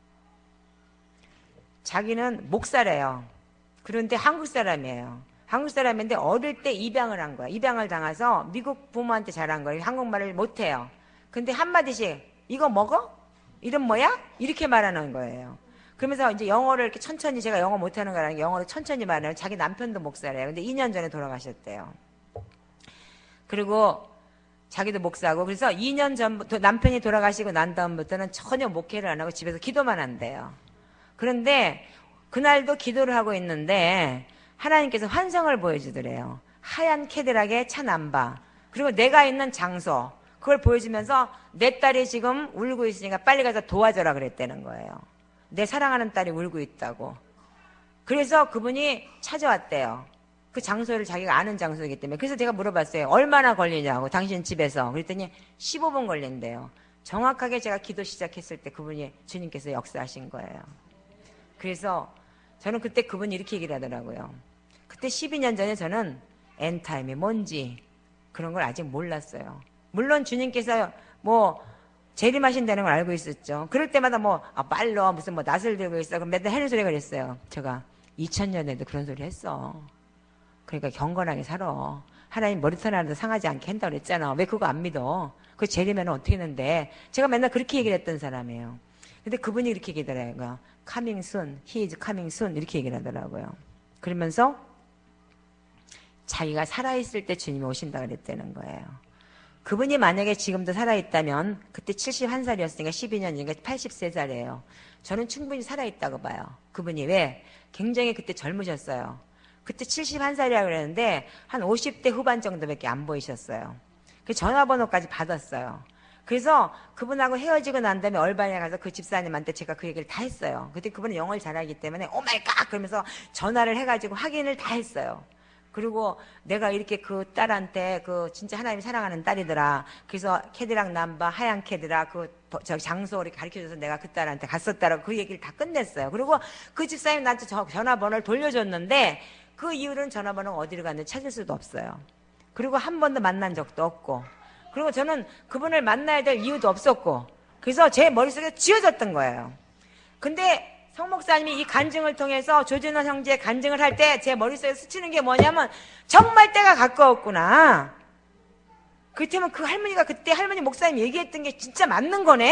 Speaker 1: 자기는 목사래요. 그런데 한국 사람이에요. 한국 사람인데 어릴 때 입양을 한 거야. 입양을 당해서 미국 부모한테 자란 거예요. 한국말을 못해요. 근데 한마디씩 이거 먹어? 이름 뭐야? 이렇게 말하는 거예요. 그러면서 이제 영어를 이렇게 천천히, 제가 영어 못하는 거라는 게 영어를 천천히 말해요. 자기 남편도 목사래요. 근데 이 년 전에 돌아가셨대요. 그리고 자기도 목사고, 그래서 이 년 전부터 남편이 돌아가시고 난 다음부터는 전혀 목회를 안 하고 집에서 기도만 한대요. 그런데 그날도 기도를 하고 있는데 하나님께서 환상을 보여주더래요. 하얀 캐딜락에 차 남바, 그리고 내가 있는 장소, 그걸 보여주면서 내 딸이 지금 울고 있으니까 빨리 가서 도와줘라 그랬다는 거예요. 내 사랑하는 딸이 울고 있다고. 그래서 그분이 찾아왔대요. 그 장소를 자기가 아는 장소이기 때문에. 그래서 제가 물어봤어요. 얼마나 걸리냐고, 당신 집에서. 그랬더니 십오 분 걸린대요. 정확하게 제가 기도 시작했을 때 그분이, 주님께서 역사하신 거예요. 그래서 저는 그때 그분이 이렇게 얘기를 하더라고요. 그때 십이 년 전에 저는 엔타임이 뭔지 그런 걸 아직 몰랐어요. 물론 주님께서 뭐 재림하신다는 걸 알고 있었죠. 그럴 때마다 뭐 아, 빨로 무슨 뭐 낫을 들고 있어. 그럼 맨날 하는 소리가 그랬어요. 제가 이천 년에도 그런 소리 했어. 그러니까 경건하게 살아. 하나님 머리털 하나도 상하지 않게 한다고 그랬잖아. 왜 그거 안 믿어? 그 재림에는 어떻게 했는데? 제가 맨날 그렇게 얘기를 했던 사람이에요. 근데 그분이 이렇게 얘기하더라고요. Coming soon, he is coming soon 이렇게 얘기를 하더라고요. 그러면서 자기가 살아있을 때 주님이 오신다 그랬다는 거예요. 그분이 만약에 지금도 살아있다면 그때 칠십일 살이었으니까 십이 년이니까 팔십세 살이에요. 저는 충분히 살아있다고 봐요. 그분이 왜? 굉장히 그때 젊으셨어요. 그때 칠십일 살이라고 그랬는데 한 오십 대 후반 정도밖에 안 보이셨어요. 그 전화번호까지 받았어요. 그래서 그분하고 헤어지고 난 다음에 얼바니에 가서 그 집사님한테 제가 그 얘기를 다 했어요. 그때 그분은 영어를 잘하기 때문에 오 마이 갓 그러면서 전화를 해가지고 확인을 다 했어요. 그리고 내가 이렇게 그 딸한테 그 진짜 하나님이 사랑하는 딸이더라. 그래서 캐디락 남바 하얀 캐디락 그 저 장소를 가르쳐줘서 내가 그 딸한테 갔었다라고 그 얘기를 다 끝냈어요. 그리고 그 집사님 나한테 저 전화번호를 돌려줬는데 그 이후로는 전화번호가 어디로 갔는지 찾을 수도 없어요. 그리고 한 번도 만난 적도 없고, 그리고 저는 그분을 만나야 될 이유도 없었고, 그래서 제 머릿속에 지워졌던 거예요. 근데 성 목사님이 이 간증을 통해서 조준호 형제의 간증을 할 때 제 머릿속에 스치는 게 뭐냐면 정말 때가 가까웠구나. 그렇다면 그 할머니가 그때 할머니 목사님 얘기했던 게 진짜 맞는 거네?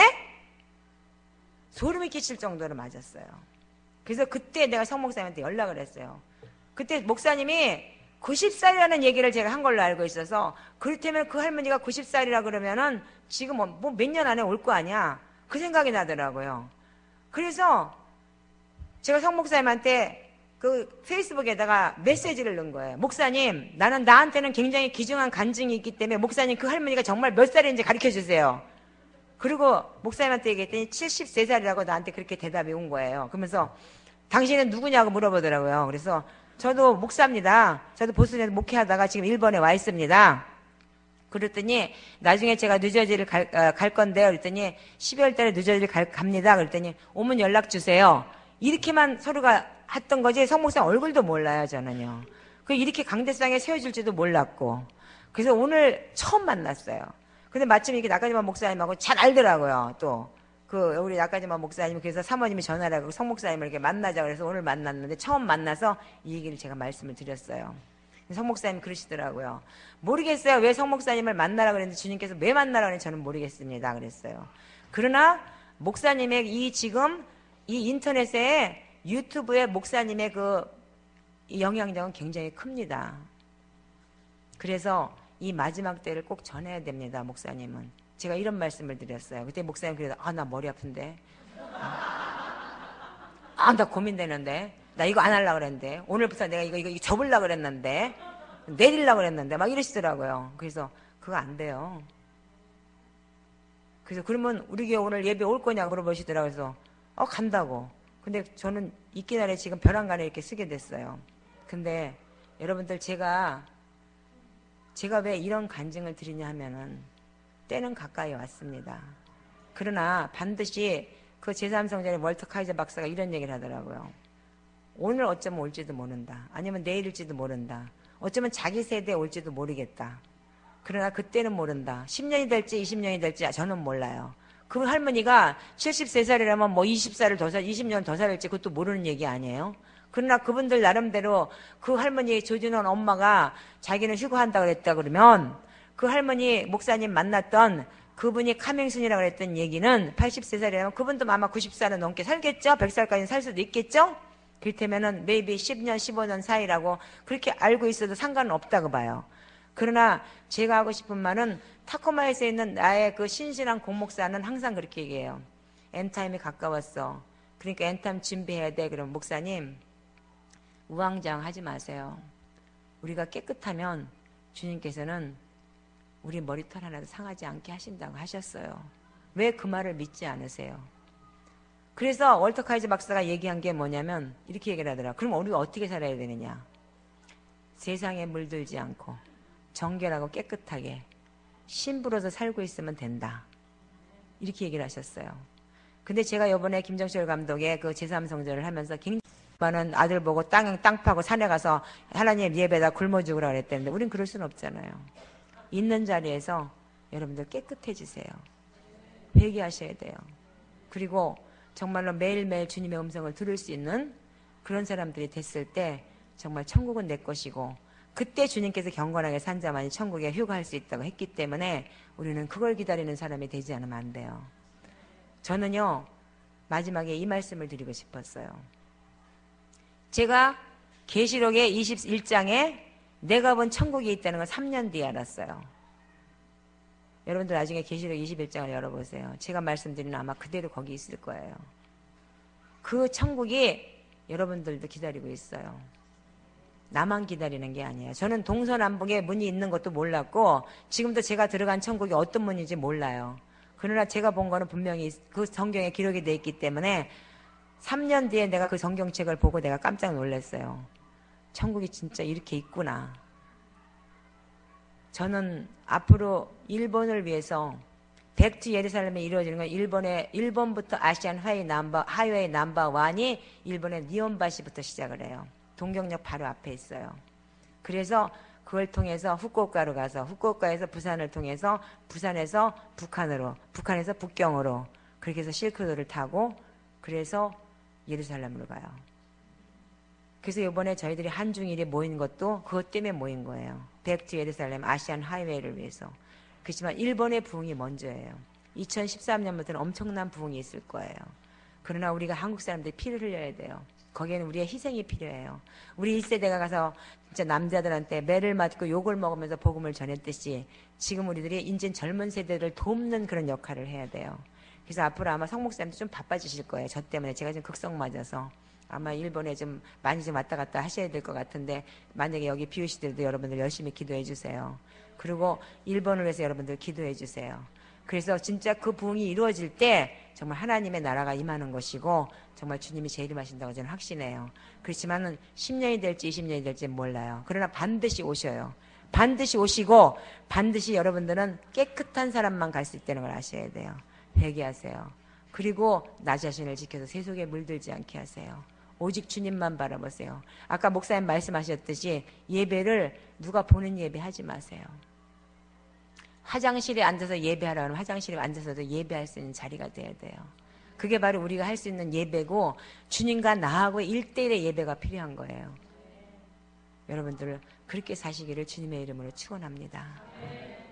Speaker 1: 소름이 끼칠 정도로 맞았어요. 그래서 그때 내가 성 목사님한테 연락을 했어요. 그때 목사님이 구십 살이라는 얘기를 제가 한 걸로 알고 있어서, 그렇다면 그 할머니가 구십 살이라 그러면은 지금 뭐 몇 년 안에 올 거 아니야. 그 생각이 나더라고요. 그래서 제가 성 목사님한테 그 페이스북에다가 메시지를 넣은 거예요. 목사님, 나는 나한테는 굉장히 귀중한 간증이 있기 때문에 목사님 그 할머니가 정말 몇 살인지 가르쳐 주세요. 그리고 목사님한테 얘기했더니 칠십세 살이라고 나한테 그렇게 대답이 온 거예요. 그러면서 당신은 누구냐고 물어보더라고요. 그래서 저도 목사입니다. 저도 보스턴에서 목회하다가 지금 일본에 와 있습니다. 그랬더니 나중에 제가 뉴저지를 갈, 어, 갈 건데요. 그랬더니 십이월 달에 뉴저지를 갈, 갑니다. 그랬더니 오면 연락 주세요. 이렇게만 서로가 했던 거지 성 목사님 얼굴도 몰라요. 저는요. 그 이렇게 강대상에 세워질지도 몰랐고. 그래서 오늘 처음 만났어요. 근데 마침 이렇게 나까지만 목사님하고 잘 알더라고요. 또 그 우리 나까지만 목사님, 그래서 사모님이 전화를 하고 성 목사님을 이렇게 만나자 그래서 오늘 만났는데 처음 만나서 이 얘기를 제가 말씀을 드렸어요. 성 목사님 그러시더라고요. 모르겠어요. 왜 성 목사님을 만나라 그랬는데 주님께서 왜 만나라 그랬는지 저는 모르겠습니다. 그랬어요. 그러나 목사님의 이 지금 이 인터넷에 유튜브에 목사님의 그 영향력은 굉장히 큽니다. 그래서 이 마지막 때를 꼭 전해야 됩니다. 목사님은. 제가 이런 말씀을 드렸어요. 그때 목사님 그래서 아, 나 머리 아픈데. 아, 나 고민되는데. 나 이거 안 하려고 그랬는데. 오늘부터 내가 이거, 이거, 이거 접으려고 그랬는데. 내리려고 그랬는데. 막 이러시더라고요. 그래서 그거 안 돼요. 그래서 그러면 우리 교회 오늘 예배 올 거냐고 물어보시더라고요. 그래서 어, 간다고. 근데 저는 있긴 하네 지금 벼랑간에 이렇게 쓰게 됐어요. 근데 여러분들 제가 제가 왜 이런 간증을 드리냐 하면은 때는 가까이 왔습니다. 그러나 반드시 그 제삼 성전의 월터 카이저 박사가 이런 얘기를 하더라고요. 오늘 어쩌면 올지도 모른다. 아니면 내일일지도 모른다. 어쩌면 자기 세대에 올지도 모르겠다. 그러나 그때는 모른다. 십 년이 될지 이십 년이 될지 저는 몰라요. 그 할머니가 칠십세 살이라면 뭐 이십 살을 더 살, 이십 년 더 살을지 그것도 모르는 얘기 아니에요. 그러나 그분들 나름대로 그 할머니 조준원 엄마가 자기는 휴가한다 그랬다 그러면 그 할머니 목사님 만났던 그분이 카맹순이라고 했던 얘기는 팔십세 살이라면 그분도 아마 구십 살은 넘게 살겠죠? 백 살까지는 살 수도 있겠죠? 그렇다면은 maybe 십 년, 십오 년 사이라고 그렇게 알고 있어도 상관은 없다고 봐요. 그러나 제가 하고 싶은 말은 타코마에서 있는 나의 그 신실한 공목사는 항상 그렇게 얘기해요. 엔타임이 가까웠어. 그러니까 엔타임 준비해야 돼. 그럼 목사님 우왕좌왕 하지 마세요. 우리가 깨끗하면 주님께서는 우리 머리털 하나도 상하지 않게 하신다고 하셨어요. 왜 그 말을 믿지 않으세요? 그래서 월터 카이저 박사가 얘기한 게 뭐냐면 이렇게 얘기를 하더라. 그럼 우리가 어떻게 살아야 되느냐? 세상에 물들지 않고 정결하고 깨끗하게 신부로서 살고 있으면 된다. 이렇게 얘기를 하셨어요. 근데 제가 이번에 김정철 감독의 그 제삼 성전을 하면서 굉장히 많은 아들 보고 땅, 땅 파고 산에 가서 하나님 예배다 굶어 죽으라 그랬다는데 우린 그럴 수는 없잖아요. 있는 자리에서 여러분들 깨끗해지세요. 회개하셔야 돼요. 그리고 정말로 매일매일 주님의 음성을 들을 수 있는 그런 사람들이 됐을 때 정말 천국은 내 것이고 그때 주님께서 경건하게 산 자만이 천국에 휴가할 수 있다고 했기 때문에 우리는 그걸 기다리는 사람이 되지 않으면 안 돼요. 저는요 마지막에 이 말씀을 드리고 싶었어요. 제가 계시록의 이십일 장에 내가 본 천국이 있다는 걸 삼 년 뒤에 알았어요. 여러분들 나중에 계시록 이십일 장을 열어보세요. 제가 말씀드리는 아마 그대로 거기 있을 거예요. 그 천국이 여러분들도 기다리고 있어요. 나만 기다리는 게 아니에요. 저는 동서남북에 문이 있는 것도 몰랐고 지금도 제가 들어간 천국이 어떤 문인지 몰라요. 그러나 제가 본 거는 분명히 그 성경에 기록이 돼 있기 때문에 삼 년 뒤에 내가 그 성경책을 보고 내가 깜짝 놀랐어요. 천국이 진짜 이렇게 있구나. 저는 앞으로 일본을 위해서 백투 예루살렘에 이루어지는 건 일본의 일본부터 아시안 하이웨이 넘버 하이웨이 넘버 원이 일본의 니혼바시부터 시작을 해요. 동경역 바로 앞에 있어요. 그래서 그걸 통해서 후쿠오카로 가서 후쿠오카에서 부산을 통해서 부산에서 북한으로 북한에서 북경으로 그렇게 해서 실크로드를 타고 그래서 예루살렘으로 가요. 그래서 이번에 저희들이 한중일이 모인 것도 그것 때문에 모인 거예요. 백투 예루살렘 아시안 하이웨이를 위해서. 그렇지만 일본의 부흥이 먼저예요. 이천십삼 년부터는 엄청난 부흥이 있을 거예요. 그러나 우리가 한국 사람들이 피를 흘려야 돼요. 거기에는 우리의 희생이 필요해요. 우리 일 세대가 가서 진짜 남자들한테 매를 맞고 욕을 먹으면서 복음을 전했듯이 지금 우리들이 이제 젊은 세대를 돕는 그런 역할을 해야 돼요. 그래서 앞으로 아마 성 목사님도 좀 바빠지실 거예요. 저 때문에 제가 지금 극성 맞아서 아마 일본에 좀 많이 좀 왔다 갔다 하셔야 될 것 같은데 만약에 여기 비오시들도 여러분들 열심히 기도해 주세요. 그리고 일본을 위해서 여러분들 기도해 주세요. 그래서 진짜 그 부흥이 이루어질 때 정말 하나님의 나라가 임하는 것이고 정말 주님이 재림하신다고 저는 확신해요. 그렇지만은 십 년이 될지 이십 년이 될지 몰라요. 그러나 반드시 오셔요. 반드시 오시고 반드시 여러분들은 깨끗한 사람만 갈 수 있다는 걸 아셔야 돼요. 회개하세요. 그리고 나 자신을 지켜서 세속에 물들지 않게 하세요. 오직 주님만 바라보세요. 아까 목사님 말씀하셨듯이 예배를 누가 보는 예배 하지 마세요. 화장실에 앉아서 예배하라 하면 화장실에 앉아서도 예배할 수 있는 자리가 돼야 돼요. 그게 바로 우리가 할 수 있는 예배고 주님과 나하고 일대일의 예배가 필요한 거예요. 여러분들 그렇게 사시기를 주님의 이름으로 축원합니다.